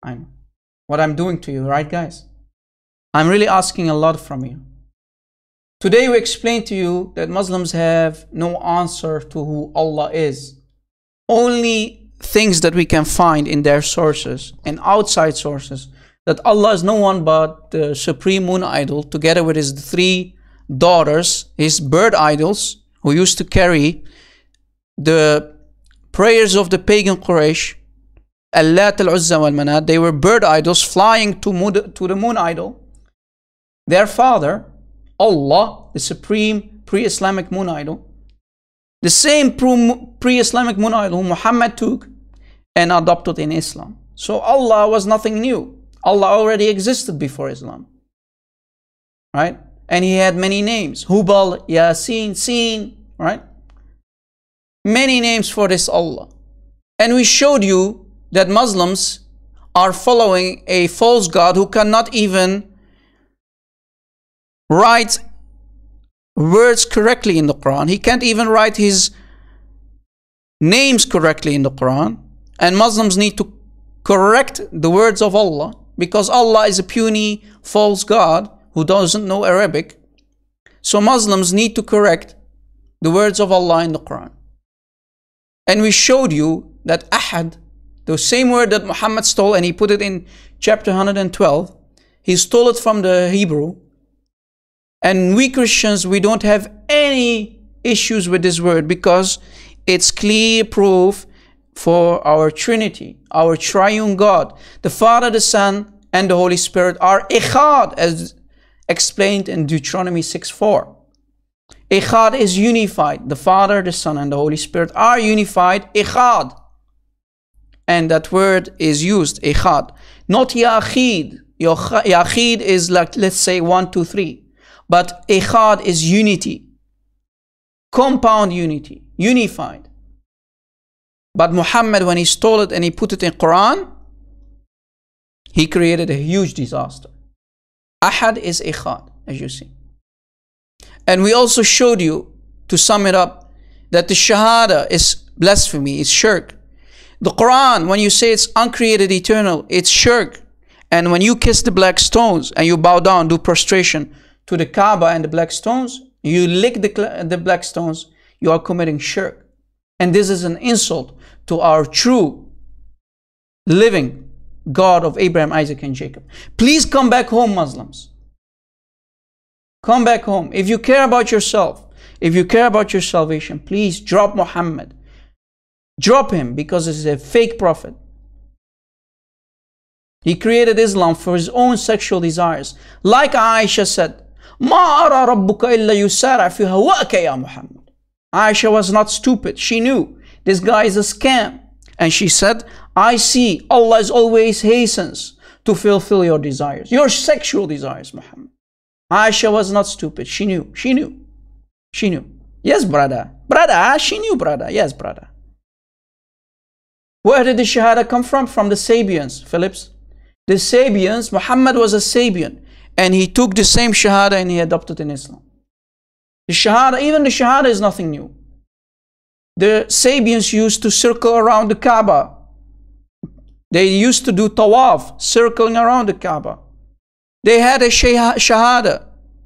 What I'm doing to you, right, guys? I'm really asking a lot from you. Today we explain to you that Muslims have no answer to who Allah is. Only things that we can find in their sources and outside sources, that Allah is no one but the supreme moon idol, together with his 3 daughters, his bird idols, who used to carry the prayers of the pagan Quraysh, Allat, Al-Uzza wal Manat. They were bird idols flying to the moon idol. Their father, Allah, the supreme pre-Islamic moon idol, the same pre-Islamic moon idol Muhammad took and adopted in Islam. So Allah was nothing new. Allah already existed before Islam. Right? And he had many names. Hubal, Yasin, Sin, right? Many names for this Allah. And we showed you that Muslims are following a false God who cannot even write words correctly in the Quran. He can't even write his names correctly in the Quran. And Muslims need to correct the words of Allah, because Allah is a puny false God who doesn't know Arabic. So Muslims need to correct the words of Allah in the Quran. And we showed you that Ahad, the same word that Muhammad stole, and he put it in chapter 112, he stole it from the Hebrew. And we Christians, we don't have any issues with this word, because it's clear proof for our Trinity, our triune God. The Father, the Son, and the Holy Spirit are Echad, as explained in Deuteronomy 6:4. Echad is unified. The Father, the Son, and the Holy Spirit are unified, Echad. And that word is used, Echad. Not Yachid. Yachid is like, let's say, 1, 2, 3. But Echad is unity. Compound unity. Unified. But Muhammad, when he stole it and he put it in Quran, he created a huge disaster. Ahad is Echad, as you see. And we also showed you, to sum it up, that the Shahada is blasphemy, it's shirk. The Quran, when you say it's uncreated eternal, it's shirk. And when you kiss the black stones and you bow down, do prostration to the Kaaba and the black stones, you lick the black stones, you are committing shirk. And this is an insult to our true living God of Abraham, Isaac, and Jacob. Please come back home, Muslims. Come back home. If you care about yourself, if you care about your salvation, please drop Muhammad. Drop him, because he's a fake prophet. He created Islam for his own sexual desires. Like Aisha said, "Ma ara rabbuka illa yusara fi hawaka ya Muhammad." Aisha was not stupid. She knew this guy is a scam. And she said, "I see Allah is always hastens to fulfill your desires, your sexual desires, Muhammad." Aisha was not stupid. She knew. She knew. She knew. Yes, brother. Brother, she knew, brother. Yes, brother. Where did the Shahada come from? From the Sabians, Phillips. The Sabians, Muhammad was a Sabian, and he took the same Shahada and he adopted in Islam. The Shahada, even the Shahada is nothing new. The Sabians used to circle around the Kaaba. They used to do tawaf, circling around the Kaaba. They had a Shahada.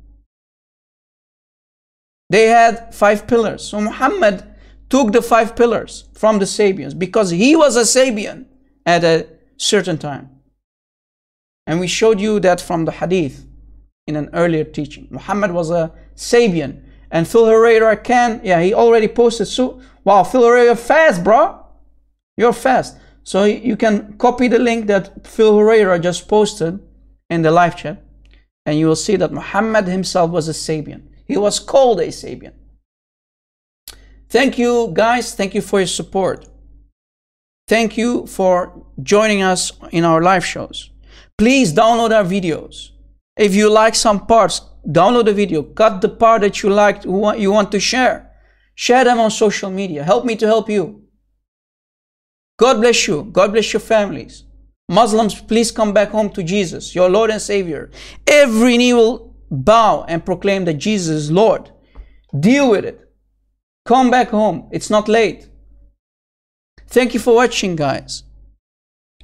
They had 5 pillars. So Muhammad took the 5 pillars from the Sabians, because he was a Sabian at a certain time. And we showed you that from the hadith in an earlier teaching. Muhammad was a Sabian. And Phil Herrera he already posted. So, wow, Phil Herrera, fast, bro. You're fast. So you can copy the link that Phil Herrera just posted in the live chat, and you will see that Muhammad himself was a Sabian. He was called a Sabian. Thank you, guys. Thank you for your support. Thank you for joining us in our live shows. Please download our videos. If you like some parts, download the video. Cut the part that you liked, you want to share. Share them on social media. Help me to help you. God bless you. God bless your families. Muslims, please come back home to Jesus, your Lord and Savior. Every knee will bow and proclaim that Jesus is Lord. Deal with it. Come back home. It's not late. Thank you for watching, guys.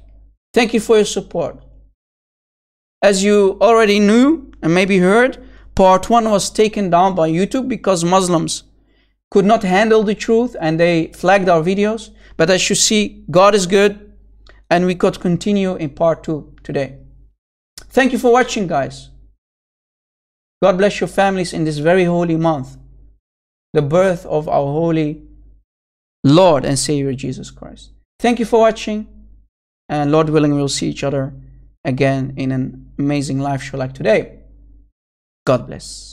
Thank you for your support. As you already knew and maybe heard, Part 1 was taken down by YouTube because Muslims could not handle the truth and they flagged our videos. But as you see, God is good, and we could continue in part 2 today. Thank you for watching, guys. God bless your families in this very holy month, the birth of our holy Lord and Savior Jesus Christ. Thank you for watching, and Lord willing, we'll see each other again in an amazing live show like today. God bless.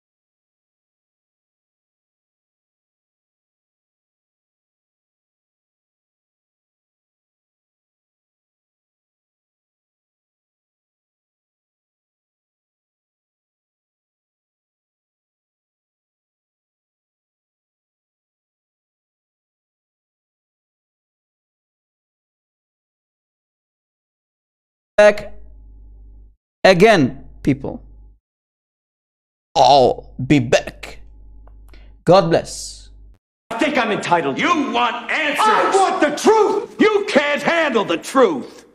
Back again, people. I'll be back. God bless. I think I'm entitled. You want answers. I want the truth. You can't handle the truth.